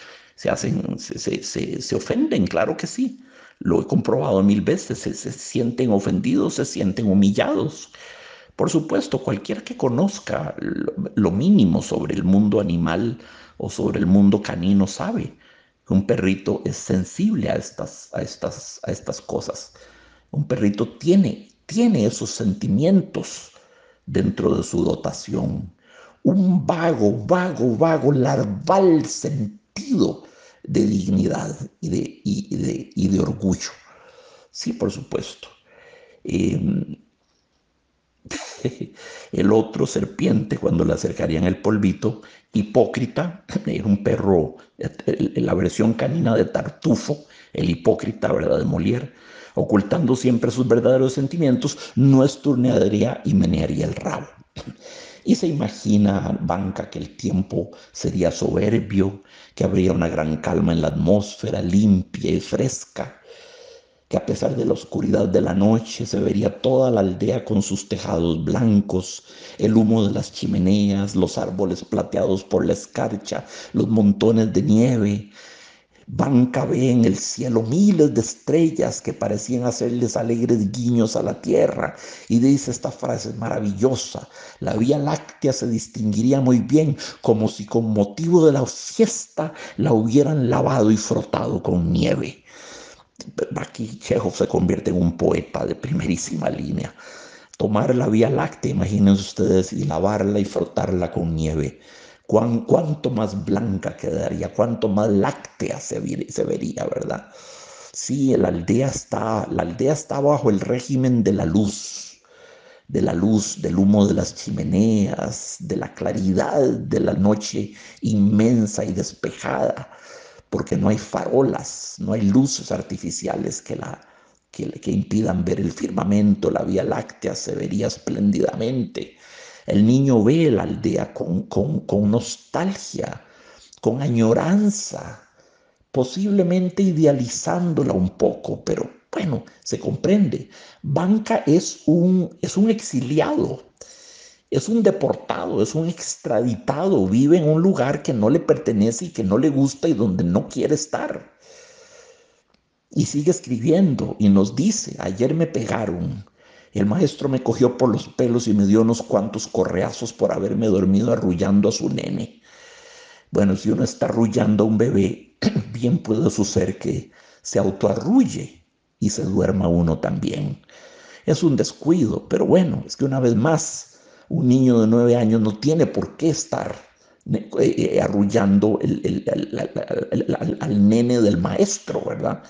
Se ofenden, claro que sí. Lo he comprobado mil veces. Se sienten ofendidos, se sienten humillados. Por supuesto, cualquiera que conozca lo mínimo sobre el mundo animal o sobre el mundo canino sabe que un perrito es sensible a estas cosas. Un perrito tiene esos sentimientos dentro de su dotación. Un vago, larval sentido de dignidad y de orgullo. Sí, por supuesto. Eh, El otro, serpiente, cuando le acercarían el polvito, hipócrita, era un perro, la versión canina de Tartufo, el hipócrita, ¿verdad?, de Molière, ocultando siempre sus verdaderos sentimientos, no esturnearía y menearía el rabo. Y se imagina Banca que el tiempo sería soberbio, que habría una gran calma en la atmósfera, limpia y fresca, que a pesar de la oscuridad de la noche se vería toda la aldea con sus tejados blancos, el humo de las chimeneas, los árboles plateados por la escarcha, los montones de nieve. Banca ve en el cielo miles de estrellas que parecían hacerles alegres guiños a la tierra y dice esta frase maravillosa: la Vía Láctea se distinguiría muy bien, como si con motivo de la fiesta la hubieran lavado y frotado con nieve. Aquí Chekhov se convierte en un poeta de primerísima línea. Tomar la Vía Láctea, imagínense ustedes, y lavarla y frotarla con nieve. Cuánto más blanca quedaría, cuánto más láctea se vería, ¿verdad? Sí, la aldea está bajo el régimen de la luz, del humo de las chimeneas, de la claridad de la noche inmensa y despejada, porque no hay farolas, no hay luces artificiales que impidan ver el firmamento. La Vía Láctea se vería espléndidamente. El niño ve la aldea con nostalgia, con añoranza, posiblemente idealizándola un poco, pero bueno, se comprende. Banca es un exiliado, es un deportado, es un extraditado, vive en un lugar que no le pertenece y que no le gusta y donde no quiere estar. Y sigue escribiendo y nos dice: ayer me pegaron, el maestro me cogió por los pelos y me dio unos cuantos correazos por haberme dormido arrullando a su nene. Bueno, si uno está arrullando a un bebé, bien puede suceder que se autoarrulle y se duerma uno también. Es un descuido, pero bueno, es que una vez más, un niño de 9 años no tiene por qué estar arrullando al nene del maestro, ¿verdad?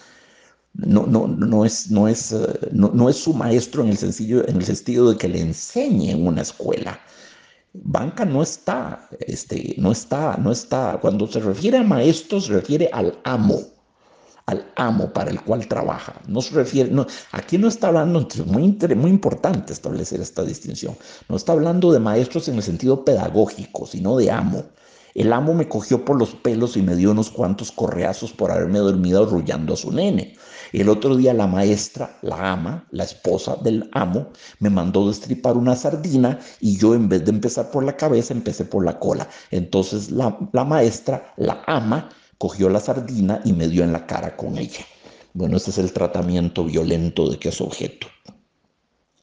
No es su maestro en el sentido de que le enseñe en una escuela. Banca no está, cuando se refiere a maestro, se refiere al amo para el cual trabaja. No se refiere, no, aquí no está hablando, es muy importante establecer esta distinción, no está hablando de maestros en el sentido pedagógico, sino de amo. El amo me cogió por los pelos y me dio unos cuantos correazos por haberme dormido arrullando a su nene. El otro día la maestra, la ama, la esposa del amo, me mandó destripar una sardina y yo, en vez de empezar por la cabeza, empecé por la cola. Entonces la maestra, la ama, cogió la sardina y me dio en la cara con ella. Bueno, ese es el tratamiento violento de que es objeto.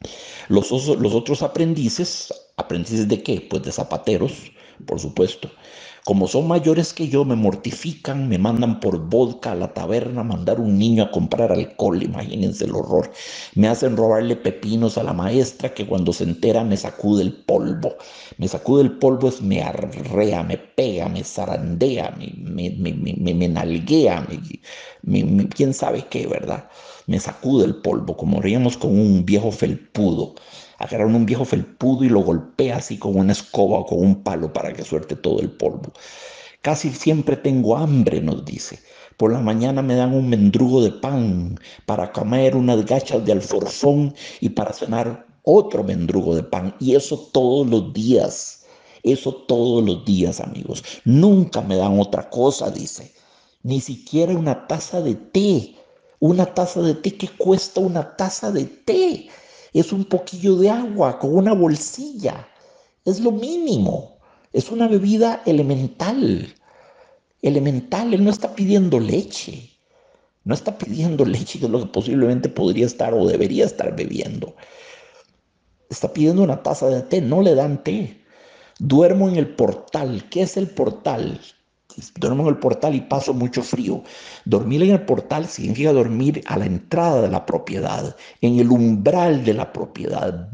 Los otros aprendices, ¿aprendices de qué? Pues de zapateros, por supuesto. Como son mayores que yo, me mortifican, me mandan por vodka a la taberna, mandar un niño a comprar alcohol, imagínense el horror. Me hacen robarle pepinos a la maestra que cuando se entera me sacude el polvo. Me sacude el polvo es me arrea, me pega, me zarandea, me nalguea, quién sabe qué, ¿verdad? Me sacude el polvo, como haríamos con un viejo felpudo. Agarran un viejo felpudo y lo golpea así con una escoba o con un palo para que suelte todo el polvo. Casi siempre tengo hambre, nos dice. Por la mañana me dan un mendrugo de pan, para comer unas gachas de alforzón y para cenar otro mendrugo de pan. Y eso todos los días. Eso todos los días, amigos. Nunca me dan otra cosa, dice. Ni siquiera una taza de té. Una taza de té, ¿qué cuesta una taza de té? Es un poquillo de agua con una bolsilla. Es lo mínimo. Es una bebida elemental. Elemental. Él no está pidiendo leche. No está pidiendo leche, que es lo que posiblemente podría estar o debería estar bebiendo. Está pidiendo una taza de té. No le dan té. Duermo en el portal. ¿Qué es el portal? Duermo en el portal y paso mucho frío. Dormir en el portal significa dormir a la entrada de la propiedad, en el umbral de la propiedad,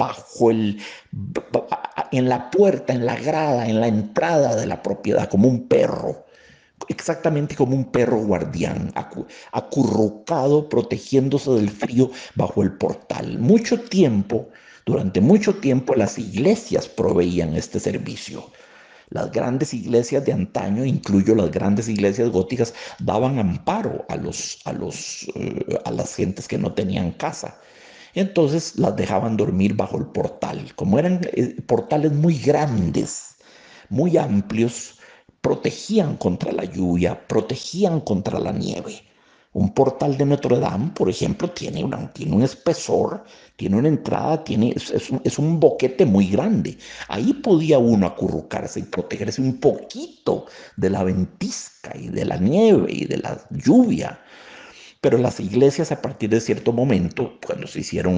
en la puerta, en la grada, en la entrada de la propiedad, como un perro. Exactamente como un perro guardián, acurrucado, protegiéndose del frío bajo el portal. Durante mucho tiempo, las iglesias proveían este servicio. Las grandes iglesias de antaño, incluyo las grandes iglesias góticas, daban amparo a las gentes que no tenían casa. Entonces las dejaban dormir bajo el portal. Como eran portales muy grandes, muy amplios, protegían contra la lluvia, protegían contra la nieve. Un portal de Notre Dame, por ejemplo, tiene un espesor, tiene una entrada, es un boquete muy grande. Ahí podía uno acurrucarse y protegerse un poquito de la ventisca y de la nieve y de la lluvia. Pero las iglesias a partir de cierto momento, cuando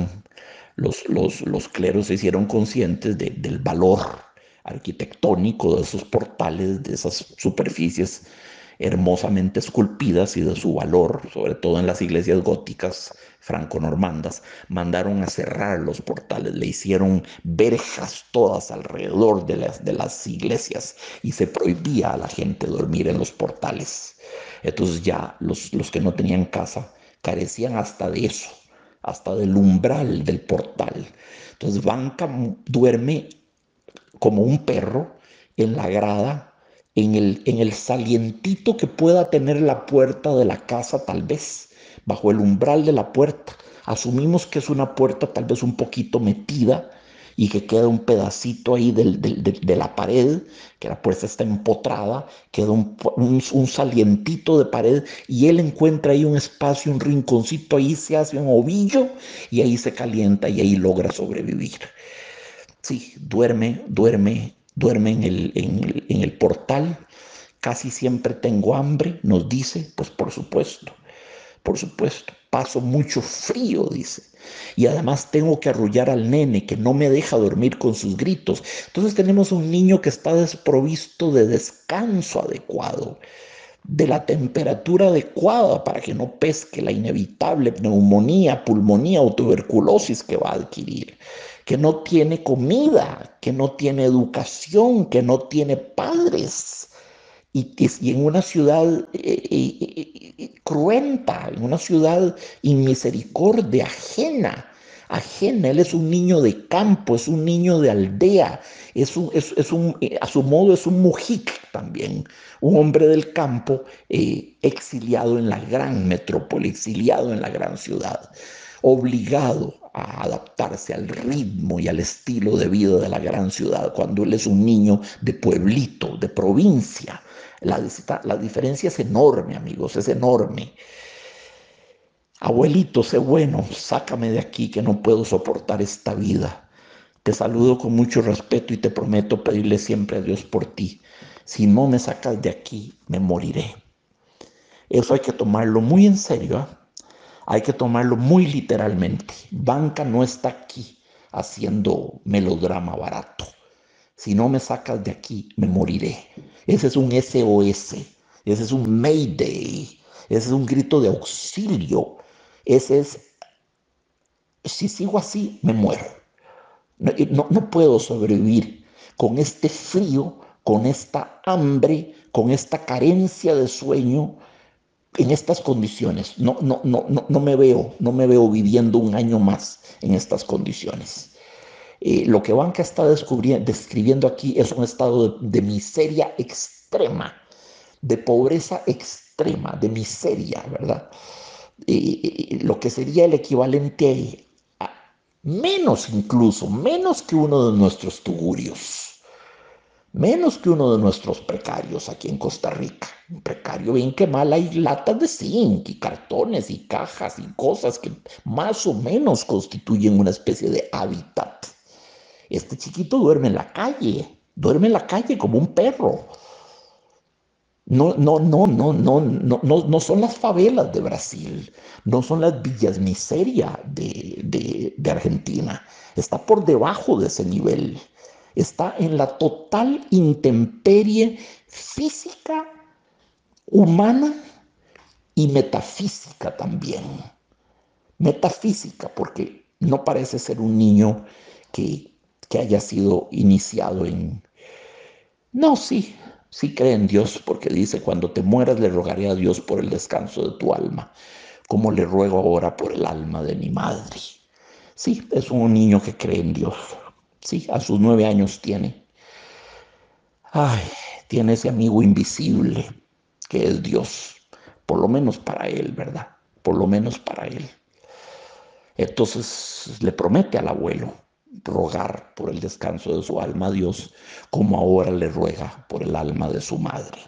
los cleros se hicieron conscientes del valor arquitectónico de esos portales, de esas superficies hermosamente esculpidas y de su valor, sobre todo en las iglesias góticas franco-normandas, mandaron a cerrar los portales, le hicieron verjas todas alrededor de las iglesias y se prohibía a la gente dormir en los portales. Entonces ya los que no tenían casa carecían hasta de eso, hasta del umbral del portal. Entonces Banca duerme como un perro en la grada, en el salientito que pueda tener la puerta de la casa, tal vez, bajo el umbral de la puerta. Asumimos que es una puerta tal vez un poquito metida y que queda un pedacito ahí de la pared, que la puerta está empotrada, queda un salientito de pared y él encuentra ahí un espacio, un rinconcito, ahí se hace un ovillo y ahí se calienta y ahí logra sobrevivir. Sí, duerme en el portal. Casi siempre tengo hambre, nos dice, pues por supuesto, paso mucho frío, dice. Y además tengo que arrullar al nene que no me deja dormir con sus gritos. Entonces tenemos un niño que está desprovisto de descanso adecuado, de la temperatura adecuada para que no pesque la inevitable neumonía, pulmonía o tuberculosis que va a adquirir, que no tiene comida, que no tiene educación, que no tiene padres. Y en una ciudad cruenta, en una ciudad inmisericordia, ajena. Él es un niño de campo, es un niño de aldea, a su modo es un mujic también, un hombre del campo exiliado en la gran metrópoli, exiliado en la gran ciudad, obligado a adaptarse al ritmo y al estilo de vida de la gran ciudad, cuando él es un niño de pueblito, de provincia. La diferencia es enorme, amigos, es enorme. Abuelito, sé bueno, sácame de aquí que no puedo soportar esta vida. Te saludo con mucho respeto y te prometo pedirle siempre a Dios por ti. Si no me sacas de aquí, me moriré. Eso hay que tomarlo muy en serio, ¿eh? Hay que tomarlo muy literalmente. Banca no está aquí. haciendo melodrama barato. Si no me sacas de aquí, me moriré. Ese es un SOS, ese es un Mayday, ese es un grito de auxilio. Ese es, si sigo así, me muero. No puedo sobrevivir con este frío, con esta hambre, con esta carencia de sueño, en estas condiciones. No me veo viviendo un año más en estas condiciones. Lo que Banca está describiendo aquí es un estado de miseria extrema, de pobreza extrema, de miseria, ¿verdad? Lo que sería el equivalente a menos incluso, menos que uno de nuestros tugurios, menos que uno de nuestros precarios aquí en Costa Rica. Un precario, bien que mal, hay latas de zinc y cartones y cajas y cosas que más o menos constituyen una especie de hábitat. Este chiquito duerme en la calle como un perro. No son las favelas de Brasil, no son las villas miseria de Argentina. Está por debajo de ese nivel. Está en la total intemperie física, humana y metafísica también. Metafísica, porque no parece ser un niño que haya sido iniciado en... No, sí cree en Dios, porque dice, cuando te mueras le rogaré a Dios por el descanso de tu alma, como le ruego ahora por el alma de mi madre. Sí, es un niño que cree en Dios. Sí, a sus 9 años tiene. Ay, tiene ese amigo invisible que es Dios, por lo menos para él, ¿verdad? Por lo menos para él. Entonces le promete al abuelo rogar por el descanso de su alma a Dios, como ahora le ruega por el alma de su madre.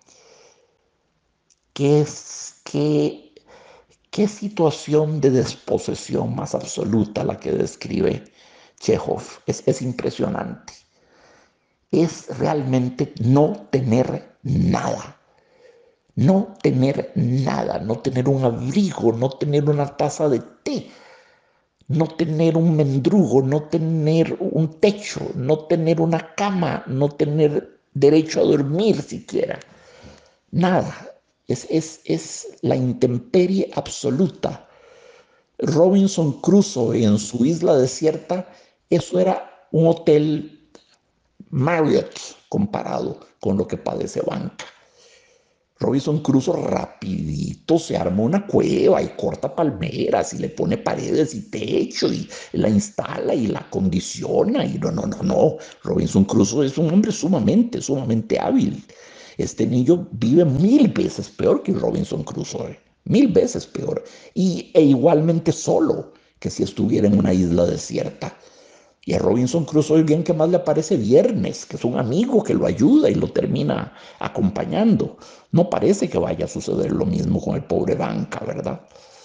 ¿Qué es, qué, qué situación de desposesión más absoluta la que describe Chekhov? Es impresionante. Es realmente no tener nada. No tener nada, no tener un abrigo, no tener una taza de té, no tener un mendrugo, no tener un techo, no tener una cama, no tener derecho a dormir siquiera. Nada. Es la intemperie absoluta. Robinson Crusoe en su isla desierta, eso era un hotel Marriott comparado con lo que padece Banca. Robinson Crusoe rapidito se arma una cueva y corta palmeras y le pone paredes y techo y la instala y la condiciona y no. Robinson Crusoe es un hombre sumamente hábil. Este niño vive 1000 veces peor que Robinson Crusoe, 1000 veces peor e igualmente solo que si estuviera en una isla desierta. Y a Robinson Crusoe bien que más le aparece Viernes, que es un amigo que lo ayuda y lo termina acompañando. No parece que vaya a suceder lo mismo con el pobre Banca, ¿verdad?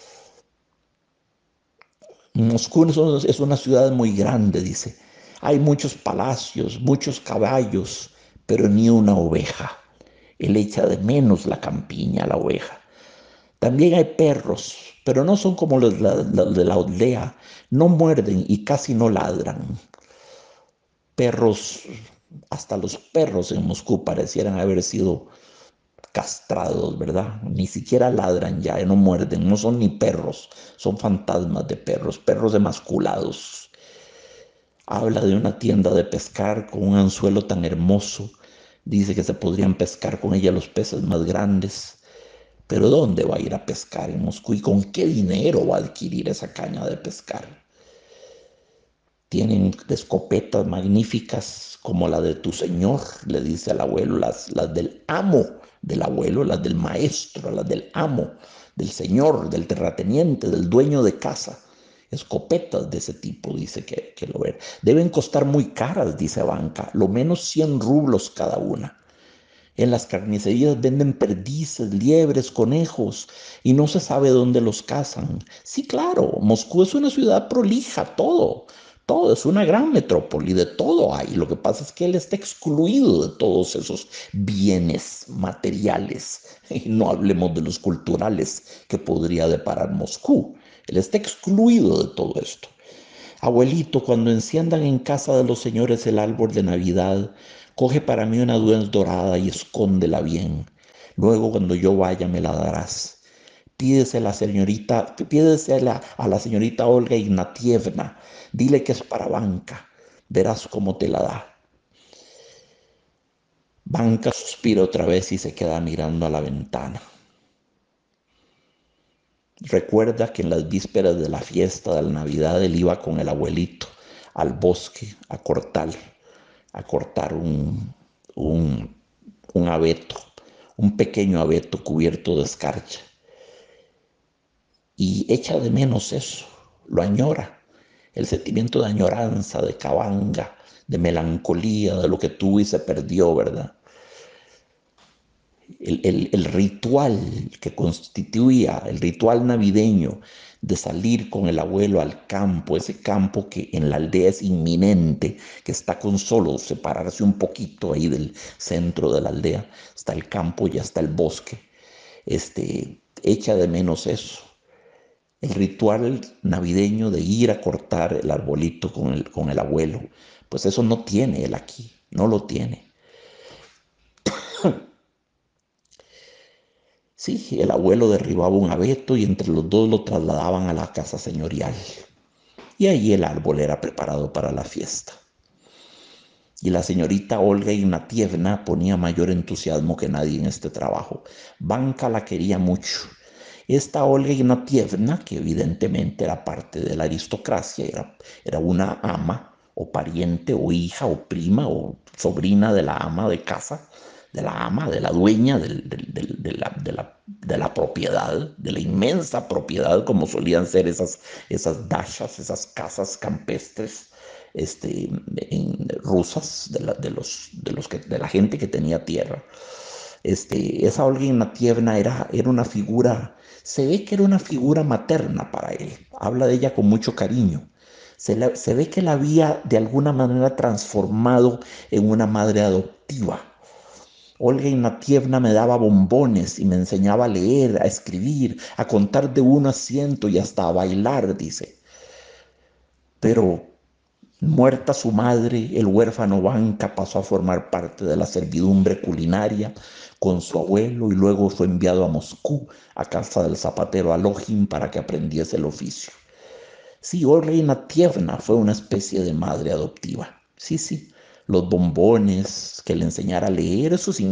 Moscú es una ciudad muy grande, dice. Hay muchos palacios, muchos caballos, pero ni una oveja. Él echa de menos la campiña, la oveja. También hay perros, pero no son como los de la aldea. No muerden y casi no ladran. Perros, hasta los perros en Moscú parecieran haber sido castrados, ¿verdad? Ni siquiera ladran ya, no muerden, no son ni perros, son fantasmas de perros, perros emasculados. Habla de una tienda de pescar con un anzuelo tan hermoso. Dice que se podrían pescar con ella los peces más grandes. Pero ¿dónde va a ir a pescar en Moscú y con qué dinero va a adquirir esa caña de pescar? Tienen escopetas magníficas como la de tu señor, le dice al abuelo, las del amo del abuelo, las del maestro, las del amo, del señor, del terrateniente, del dueño de casa. Escopetas de ese tipo, dice que lo ven. Deben costar muy caras, dice Banca, lo menos 100 rublos cada una. En las carnicerías venden perdices, liebres, conejos y no se sabe dónde los cazan. Sí, claro, Moscú es una ciudad prolija, todo es una gran metrópoli, de todo hay. Lo que pasa es que él está excluido de todos esos bienes materiales. Y no hablemos de los culturales que podría deparar Moscú. Él está excluido de todo esto. Abuelito, cuando enciendan en casa de los señores el árbol de Navidad, coge para mí una nuez dorada y escóndela bien. Luego, cuando yo vaya, me la darás. Pídesela a la señorita Olga Ignatievna. Dile que es para Banca. Verás cómo te la da. Banca suspira otra vez y se queda mirando a la ventana. Recuerda que en las vísperas de la fiesta de la Navidad él iba con el abuelito al bosque a cortar un, un abeto, un pequeño abeto cubierto de escarcha. Y echa de menos eso, lo añora, el sentimiento de añoranza, de cabanga, de melancolía, de lo que tuvo y se perdió, ¿verdad? El ritual que constituía, el ritual navideño de salir con el abuelo al campo, ese campo que en la aldea es inminente, que está con solo separarse un poquito ahí del centro de la aldea, está el campo y ya está el bosque, echa de menos eso. El ritual navideño de ir a cortar el arbolito con el abuelo, pues eso no tiene él aquí, no lo tiene. Sí, el abuelo derribaba un abeto y entre los dos lo trasladaban a la casa señorial. Y allí el árbol era preparado para la fiesta. Y la señorita Olga Ignatievna ponía mayor entusiasmo que nadie en este trabajo. Banca la quería mucho. Esta Olga Ignatievna, que evidentemente era parte de la aristocracia, era una ama o pariente o hija o prima o sobrina de la ama de casa, de la ama, de la dueña de la propiedad, de la inmensa propiedad, como solían ser esas dashas, esas casas campestres rusas de la gente que tenía tierra. Esa Olga Ignatievna era una figura, se ve que era una figura materna para él, habla de ella con mucho cariño. Se ve que la había de alguna manera transformado en una madre adoptiva. Olga Ignatievna me daba bombones y me enseñaba a leer, a escribir, a contar de 1 a 100 y hasta a bailar, dice. Pero muerta su madre, el huérfano Banca pasó a formar parte de la servidumbre culinaria con su abuelo y luego fue enviado a Moscú, a casa del zapatero Alojin, para que aprendiese el oficio. Sí, Olga Ignatievna fue una especie de madre adoptiva. Sí, sí, los bombones, que le enseñara a leer, eso es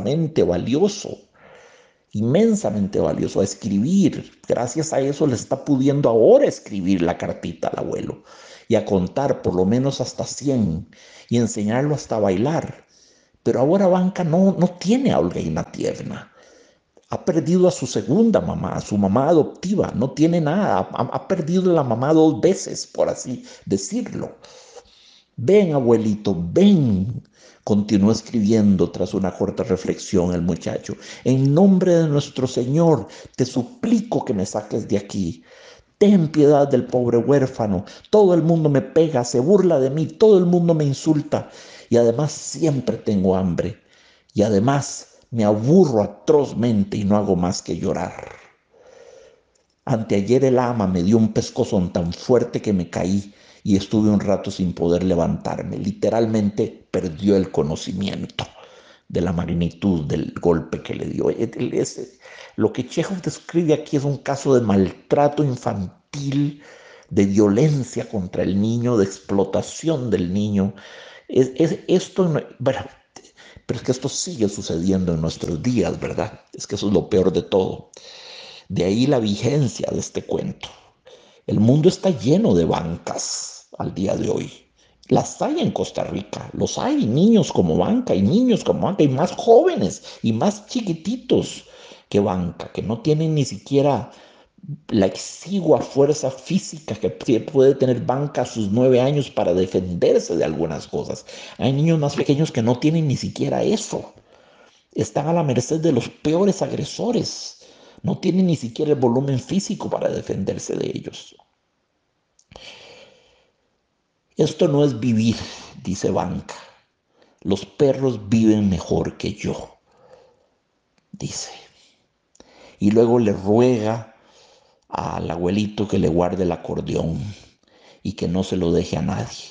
inmensamente valioso, a escribir. Gracias a eso le está pudiendo ahora escribir la cartita al abuelo y a contar por lo menos hasta 100 y enseñarlo hasta bailar. Pero ahora Banca no tiene a Olga Ignatievna. Ha perdido a su segunda mamá, a su mamá adoptiva. No tiene nada. Ha perdido a la mamá 2 veces, por así decirlo. Ven, abuelito, ven. Continuó escribiendo tras una corta reflexión el muchacho. En nombre de nuestro Señor, te suplico que me saques de aquí. Ten piedad del pobre huérfano. Todo el mundo me pega, se burla de mí, todo el mundo me insulta. Y además siempre tengo hambre. Y además me aburro atrozmente y no hago más que llorar. Anteayer el ama me dio un pescozón tan fuerte que me caí y estuve un rato sin poder levantarme. Literalmente perdió el conocimiento de la magnitud del golpe que le dio. Lo que Chekhov describe aquí es un caso de maltrato infantil, de violencia contra el niño, de explotación del niño. Esto, bueno, pero es que esto sigue sucediendo en nuestros días, ¿verdad? Es que eso es lo peor de todo. De ahí la vigencia de este cuento. El mundo está lleno de bancas al día de hoy. Las hay en Costa Rica, los hay, niños como Banca y niños como Banca y más jóvenes y más chiquititos que Banca, que no tienen ni siquiera la exigua fuerza física que puede tener Banca a sus 9 años para defenderse de algunas cosas. Hay niños más pequeños que no tienen ni siquiera eso. Están a la merced de los peores agresores. No tienen ni siquiera el volumen físico para defenderse de ellos. Esto no es vivir, dice Banca. Los perros viven mejor que yo, dice. Y luego le ruega al abuelito que le guarde el acordeón. y que no se lo deje a nadie.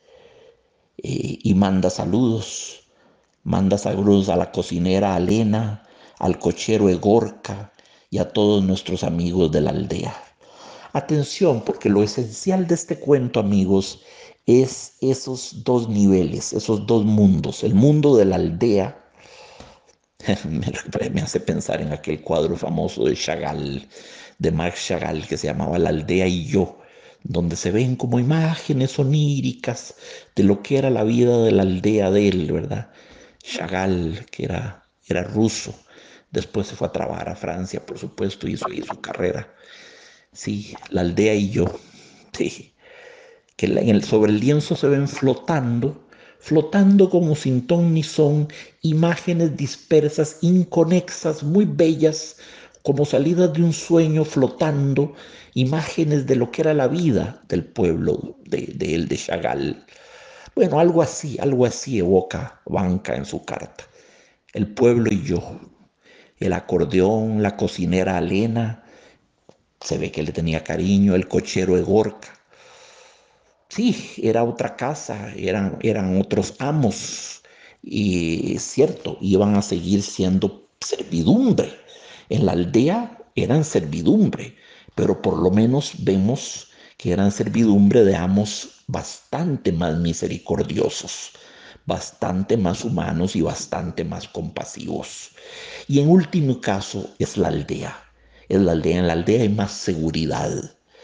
Y manda saludos a la cocinera Alena, al cochero Egorca y a todos nuestros amigos de la aldea. Atención, porque lo esencial de este cuento, amigos, es esos dos niveles, esos dos mundos. El mundo de la aldea me hace pensar en aquel cuadro famoso de Chagall, de Marc Chagall, que se llamaba La aldea y yo, donde se ven como imágenes oníricas de lo que era la vida de la aldea de él, ¿verdad? Chagall, que era ruso, después se fue a trabajar a Francia, por supuesto, hizo ahí su carrera. Sí, la aldea y yo. Sí, que sobre el lienzo se ven flotando como sin ton ni son, imágenes dispersas, inconexas, muy bellas, como salidas de un sueño flotando, imágenes de lo que era la vida del pueblo de él, de Chagall. Bueno, algo así evoca Banca en su carta. El pueblo y yo, el acordeón, la cocinera Alena, se ve que le tenía cariño, el cochero Egorca. Sí, era otra casa, eran otros amos. Y es cierto, iban a seguir siendo servidumbre. En la aldea eran servidumbre, pero por lo menos vemos que eran servidumbre de amos bastante más misericordiosos, bastante más humanos y bastante más compasivos. Y en último caso es la aldea. Es la aldea. En la aldea hay más seguridad.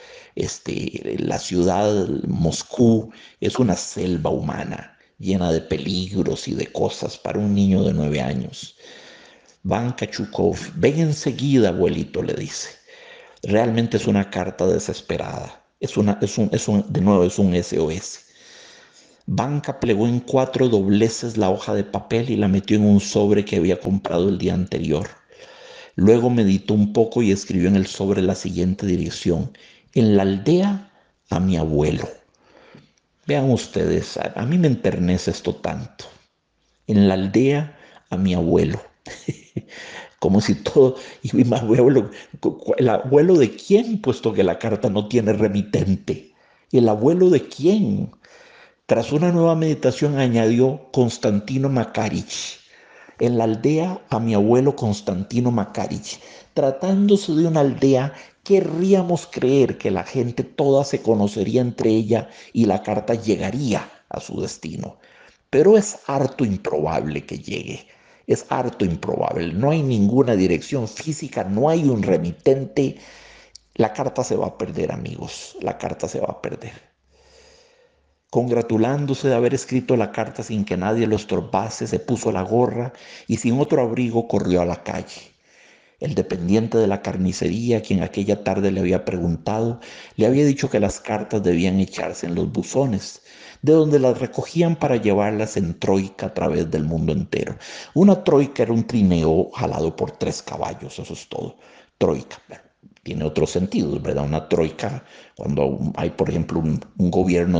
La ciudad, Moscú, es una selva humana llena de peligros y de cosas para un niño de 9 años. Van Kachukov, ven enseguida, abuelito, le dice. Realmente es una carta desesperada. De nuevo, es un SOS. Banca plegó en 4 dobleces la hoja de papel y la metió en un sobre que había comprado el día anterior. Luego meditó un poco y escribió en el sobre la siguiente dirección: en la aldea a mi abuelo. Vean ustedes, a mí me enternece esto tanto. En la aldea a mi abuelo. Como si todo, y mi abuelo, ¿el abuelo de quién? Puesto que la carta no tiene remitente. ¿El abuelo de quién? Tras una nueva meditación añadió Constantino Makarich. En la aldea a mi abuelo Constantino Makarich. Tratándose de una aldea, querríamos creer que la gente toda se conocería entre ella y la carta llegaría a su destino. Pero es harto improbable que llegue. Es harto improbable. No hay ninguna dirección física, no hay un remitente. La carta se va a perder, amigos. La carta se va a perder. Congratulándose de haber escrito la carta sin que nadie lo estorbase, se puso la gorra y sin otro abrigo corrió a la calle. El dependiente de la carnicería, quien aquella tarde le había preguntado, le había dicho que las cartas debían echarse en los buzones, de donde las recogían para llevarlas en troika a través del mundo entero. Una troika era un trineo jalado por 3 caballos, eso es todo. Troika. Bueno, tiene otros sentidos, ¿verdad? Una troika, cuando hay, por ejemplo, un gobierno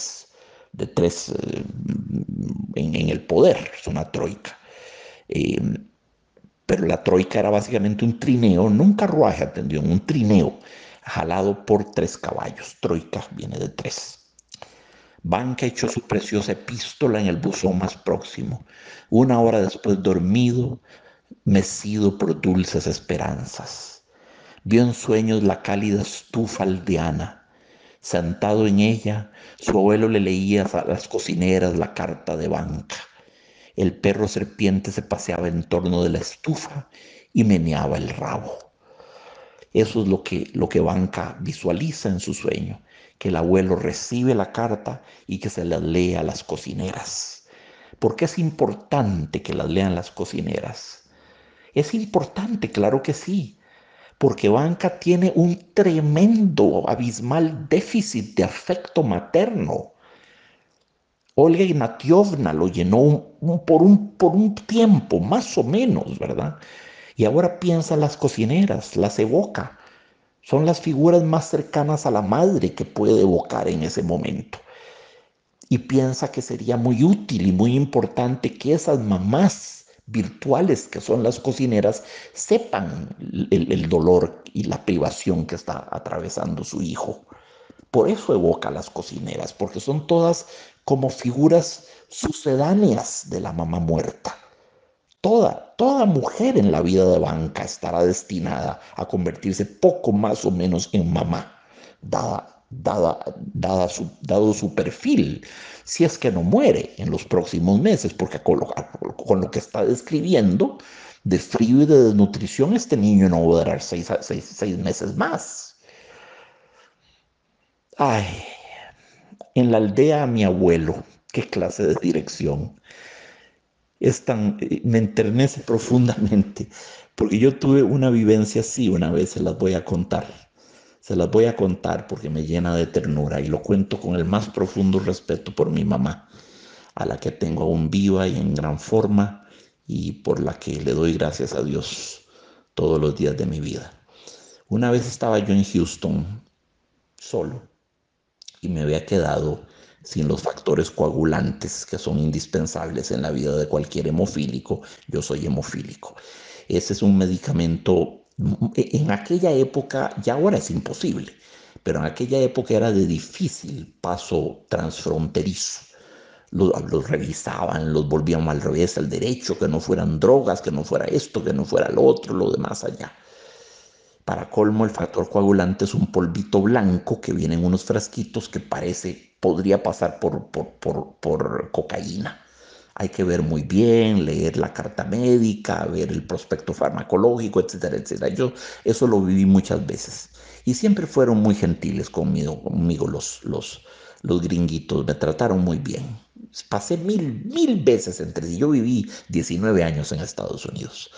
de tres en el poder, es una troika. Eh, pero la troika era básicamente un trineo, no un carruaje, atendió, un trineo jalado por 3 caballos. Troika viene de tres. Banca echó su preciosa epístola en el buzón más próximo. 1 hora después, dormido, mecido por dulces esperanzas. Vio en sueños la cálida estufa aldeana. Sentado en ella, su abuelo le leía a las cocineras la carta de Banca. El perro serpiente se paseaba en torno de la estufa y meneaba el rabo. Eso es lo que Banca visualiza en su sueño, que el abuelo recibe la carta y que se la lee a las cocineras. ¿Por qué es importante que las lean las cocineras? Es importante, claro que sí, porque Banca tiene un tremendo, abismal déficit de afecto materno. Olga Ignatyovna lo llenó por un tiempo, más o menos, ¿verdad? Y ahora piensa las cocineras, las evoca. Son las figuras más cercanas a la madre que puede evocar en ese momento. Y piensa que sería muy útil y muy importante que esas mamás virtuales que son las cocineras sepan el dolor y la privación que está atravesando su hijo. Por eso evoca a las cocineras, porque son todas como figuras sucedáneas de la mamá muerta. Toda mujer en la vida de banca estará destinada a convertirse poco más o menos en mamá, dado su perfil, si es que no muere en los próximos meses, porque con lo que está describiendo de frío y de desnutrición, este niño no va a durar 6 meses más. Ay, en la aldea mi abuelo, qué clase de dirección. Me enternece profundamente, porque yo tuve una vivencia así una vez, se las voy a contar. Se las voy a contar porque me llena de ternura y lo cuento con el más profundo respeto por mi mamá, a la que tengo aún viva y en gran forma y por la que le doy gracias a Dios todos los días de mi vida. Una vez estaba yo en Houston solo y me había quedado sin los factores coagulantes que son indispensables en la vida de cualquier hemofílico. Yo soy hemofílico. Ese es un medicamento, en aquella época, ya ahora es imposible, pero en aquella época era de difícil paso transfronterizo. Los revisaban, los volvían al revés, al derecho, que no fueran drogas, que no fuera esto, que no fuera lo otro, lo demás allá. Para colmo, el factor coagulante es un polvito blanco que viene en unos frasquitos que podría pasar por cocaína. Hay que ver muy bien, leer la carta médica, ver el prospecto farmacológico, etcétera, etcétera. Yo eso lo viví muchas veces. Y siempre fueron muy gentiles conmigo los gringuitos, me trataron muy bien. Pasé mil veces entre sí. Yo viví 19 años en Estados Unidos.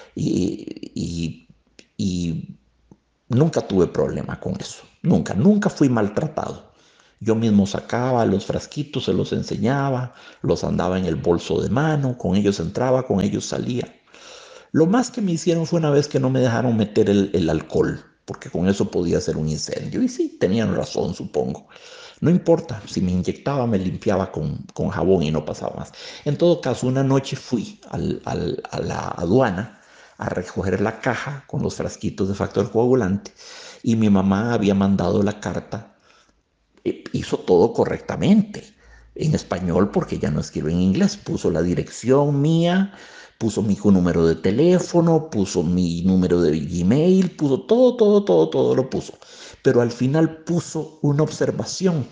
Y, y nunca tuve problema con eso. Nunca fui maltratado. Yo mismo sacaba los frasquitos, se los enseñaba, los andaba en el bolso de mano, con ellos entraba, con ellos salía. Lo más que me hicieron fue una vez que no me dejaron meter el alcohol, porque con eso podía hacer un incendio. Y sí, tenían razón, supongo. No importa, si me inyectaba me limpiaba con jabón y no pasaba más. En todo caso, una noche fui a la aduana a recoger la caja con los frasquitos de factor coagulante y mi mamá había mandado la carta, hizo todo correctamente en español porque ya no escribe en inglés, puso la dirección mía, puso mi número de teléfono, puso mi número de Gmail, puso todo lo puso. Pero al final puso una observación.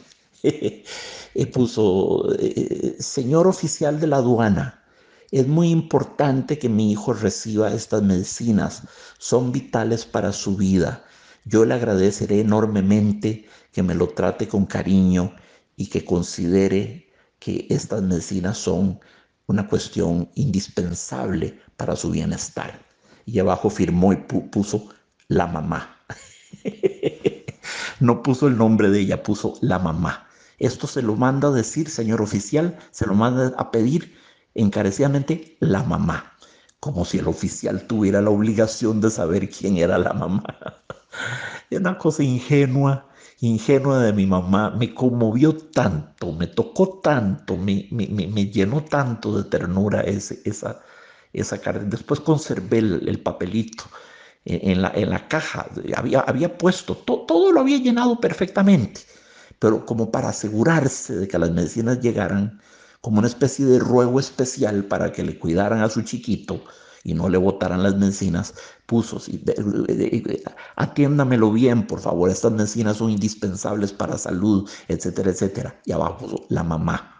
Puso, señor oficial de la aduana, es muy importante que mi hijo reciba estas medicinas, son vitales para su vida. Yo le agradeceré enormemente que me lo trate con cariño y que considere que estas medicinas son una cuestión indispensable para su bienestar. Y abajo firmó y puso la mamá. No puso el nombre de ella, puso la mamá. Esto se lo manda a decir, señor oficial, se lo manda a pedir encarecidamente la mamá, como si el oficial tuviera la obligación de saber quién era la mamá. Es una cosa ingenua de mi mamá, me conmovió tanto, me tocó tanto, me llenó tanto de ternura esa carta. Después conservé el papelito en la caja, había puesto, todo lo había llenado perfectamente, pero como para asegurarse de que las medicinas llegaran, como una especie de ruego especial para que le cuidaran a su chiquito y no le botaran las medicinas, puso, sí, atiéndamelo bien, por favor, estas medicinas son indispensables para salud, etcétera, etcétera. Y abajo puso la mamá.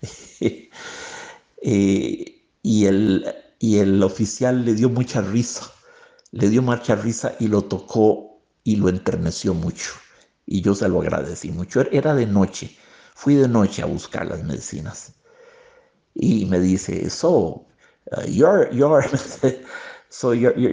Y el oficial le dio mucha risa y lo tocó y lo enterneció mucho. Y yo se lo agradecí mucho. Era de noche, fui de noche a buscar las medicinas. Y me dice, so, you're so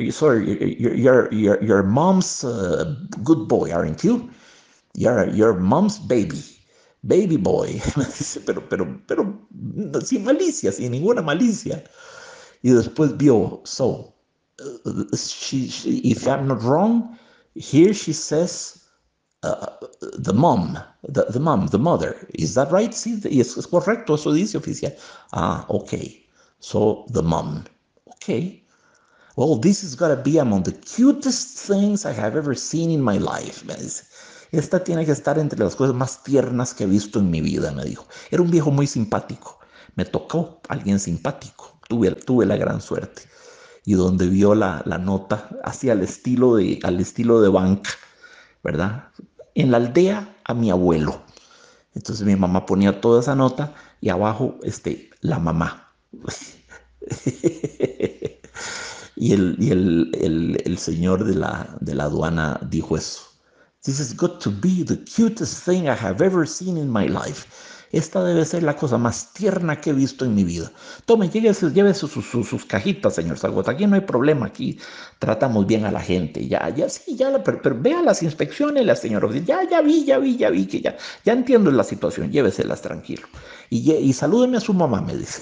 your mom's good boy, aren't you? Your mom's baby boy. Me dice, pero, sin malicia, sin ninguna malicia. Y después vio, so, if I'm not wrong, here she says the mom, the mother. Is that right? Sí, es correcto, eso dice oficial. Ah, okay. So the mom. Okay. Well, this is gonna be among the cutest things I have ever seen in my life. Me dice. Esta tiene que estar entre las cosas más tiernas que he visto en mi vida, me dijo. Era un viejo muy simpático. Me tocó alguien simpático. Tuve la gran suerte. Y donde vio la nota, hacia al estilo de banca, ¿verdad? En la aldea a mi abuelo. Entonces mi mamá ponía toda esa nota y abajo, la mamá. Y el señor de la aduana dijo eso. This has got to be the cutest thing I have ever seen in my life. Esta debe ser la cosa más tierna que he visto en mi vida. Tome, llévese sus cajitas, señor Zagota. Aquí no hay problema. Aquí tratamos bien a la gente. Ya, sí, pero vea las inspecciones, la señora. Ya vi que ya entiendo la situación. Lléveselas tranquilo. Y salúdeme a su mamá, me dice.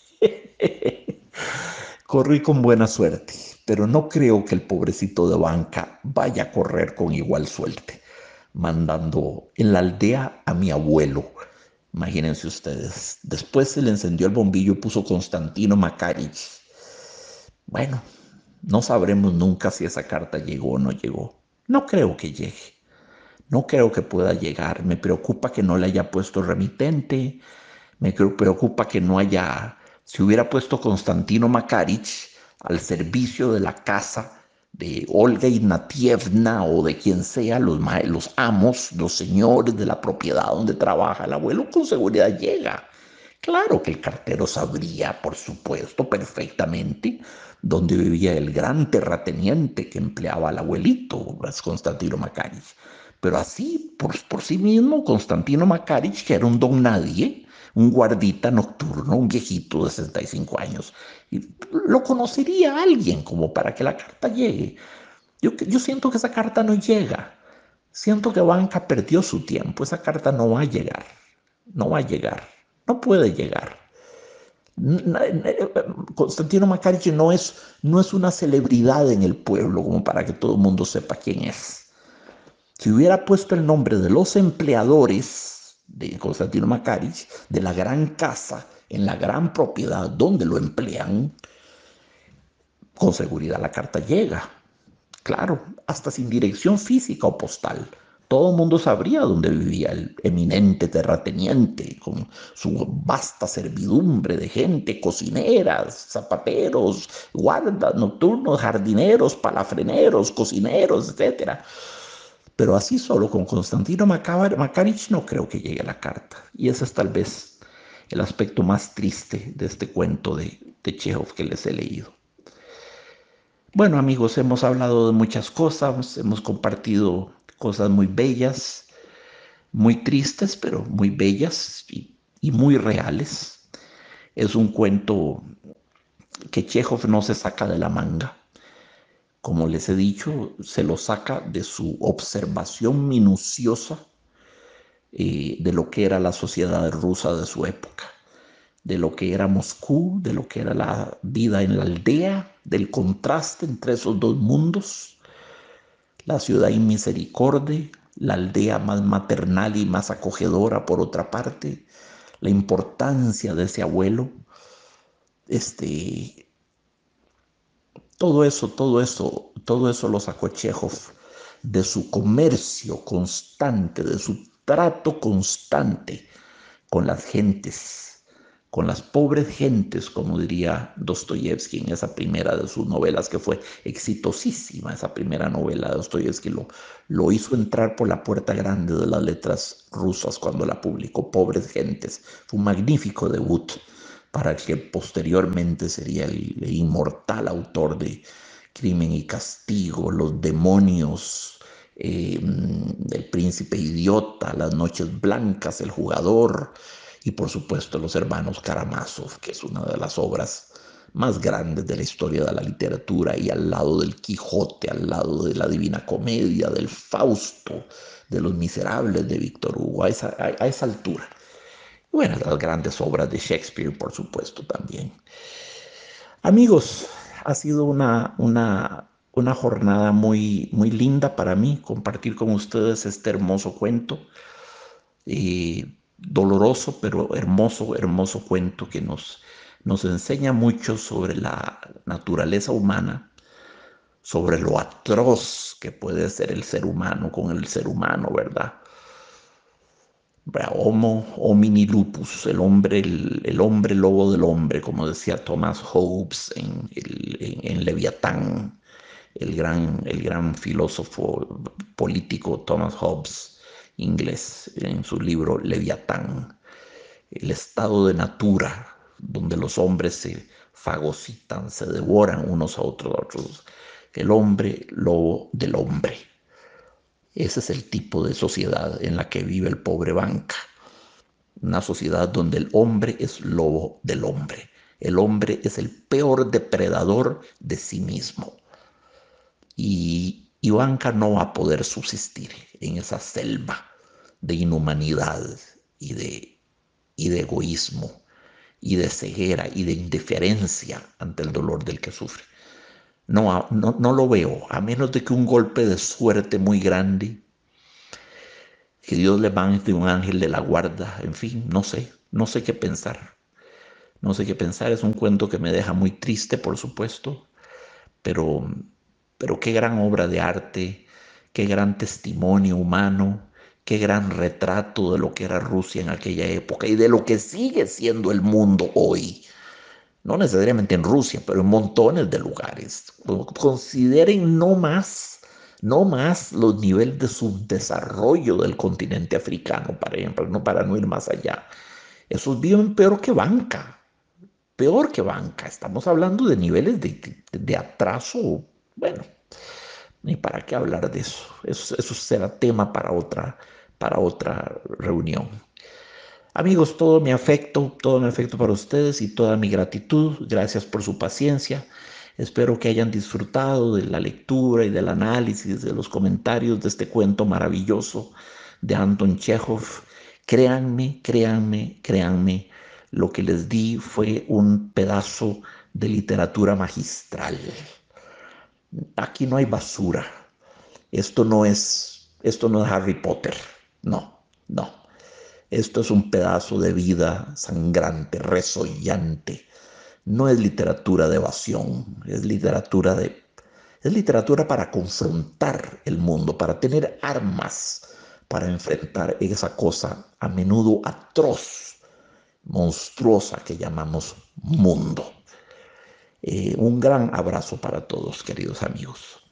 Corrí con buena suerte, pero no creo que el pobrecito de banca vaya a correr con igual suerte, mandando en la aldea a mi abuelo. Imagínense ustedes. Después se le encendió el bombillo y puso Constantino Makarich. Bueno, no sabremos nunca si esa carta llegó o no llegó. No creo que llegue. No creo que pueda llegar. Me preocupa que no le haya puesto remitente. Preocupa que no haya, si hubiera puesto Constantino Makarich al servicio de la casa de Olga Ignatievna o de quien sea, los amos, los señores de la propiedad donde trabaja el abuelo, con seguridad llega. Claro que el cartero sabría, por supuesto, perfectamente dónde vivía el gran terrateniente que empleaba al abuelito, Constantino Makarich. Pero así, por sí mismo, Constantino Makarich, que era un don nadie, un guardita nocturno, un viejito de 65 años, y lo conocería alguien como para que la carta llegue. Yo siento que esa carta no llega. Siento que Banca perdió su tiempo. Esa carta no va a llegar. No va a llegar. No puede llegar. Constantino Makarich no es una celebridad en el pueblo como para que todo el mundo sepa quién es. Si hubiera puesto el nombre de los empleadores de Constantino Makarich, de la gran casa, en la gran propiedad donde lo emplean, con seguridad la carta llega. Claro, hasta sin dirección física o postal. Todo el mundo sabría dónde vivía el eminente terrateniente, con su vasta servidumbre de gente, cocineras, zapateros, guardas nocturnos, jardineros, palafreneros, cocineros, etc. Pero así solo con Constantino Makarich no creo que llegue la carta. Y ese es tal vez el aspecto más triste de este cuento de Chekhov que les he leído. Bueno, amigos, hemos hablado de muchas cosas, hemos compartido cosas muy bellas, muy tristes, pero muy bellas y muy reales. Es un cuento que Chekhov no se saca de la manga. Como les he dicho, se lo saca de su observación minuciosa de lo que era la sociedad rusa de su época, de lo que era Moscú, de lo que era la vida en la aldea, del contraste entre esos dos mundos, la ciudad inmisericordia, la aldea más maternal y más acogedora por otra parte, la importancia de ese abuelo, este, todo eso lo sacó Chekhov de su comercio constante, de su trato constante con las gentes, con las pobres gentes, como diría Dostoyevsky en esa primera de sus novelas que fue exitosísima. Esa primera novela de Dostoyevsky lo hizo entrar por la puerta grande de las letras rusas cuando la publicó, Pobres Gentes. Fue un magnífico debut para el que posteriormente sería el inmortal autor de Crimen y Castigo, Los Demonios, El Príncipe Idiota, Las Noches Blancas, El Jugador y por supuesto Los Hermanos Karamazov, que es una de las obras más grandes de la historia de la literatura, y al lado del Quijote, al lado de la Divina Comedia, del Fausto, de Los Miserables de Víctor Hugo, a esa altura. Bueno, las grandes obras de Shakespeare, por supuesto, también. Amigos, ha sido una jornada muy, muy linda para mí compartir con ustedes este hermoso cuento. Doloroso, pero hermoso, hermoso cuento que nos enseña mucho sobre la naturaleza humana, sobre lo atroz que puede ser el ser humano con el ser humano, ¿verdad? Homo homini lupus, el hombre lobo del hombre, como decía Thomas Hobbes en Leviatán, el gran filósofo político Thomas Hobbes, inglés, en su libro Leviatán, el estado de natura, donde los hombres se fagocitan, se devoran unos a otros, el hombre lobo del hombre. Ese es el tipo de sociedad en la que vive el pobre Banca. Una sociedad donde el hombre es lobo del hombre. El hombre es el peor depredador de sí mismo. Y Banca no va a poder subsistir en esa selva de inhumanidad y de egoísmo y de ceguera y de indiferencia ante el dolor del que sufre. No lo veo, a menos de que un golpe de suerte muy grande, que Dios le mande un ángel de la guarda, en fin, no sé qué pensar. No sé qué pensar, es un cuento que me deja muy triste, por supuesto, pero, pero qué gran obra de arte, qué gran testimonio humano, qué gran retrato de lo que era Rusia en aquella época y de lo que sigue siendo el mundo hoy. No necesariamente en Rusia, pero en montones de lugares. Consideren no más los niveles de subdesarrollo del continente africano, por ejemplo, no para no ir más allá. Esos viven peor que Banca. Estamos hablando de niveles de atraso, bueno, ni para qué hablar de eso. Eso será tema para otra reunión. Amigos, todo mi afecto para ustedes y toda mi gratitud. Gracias por su paciencia. Espero que hayan disfrutado de la lectura y del análisis, de los comentarios de este cuento maravilloso de Anton Chekhov. Créanme, créanme, créanme, lo que les di fue un pedazo de literatura magistral. Aquí no hay basura. Esto no es Harry Potter. No, no. Esto es un pedazo de vida sangrante, resollante. No es literatura de evasión, es literatura para confrontar el mundo, para tener armas para enfrentar esa cosa a menudo atroz, monstruosa que llamamos mundo. Un gran abrazo para todos, queridos amigos.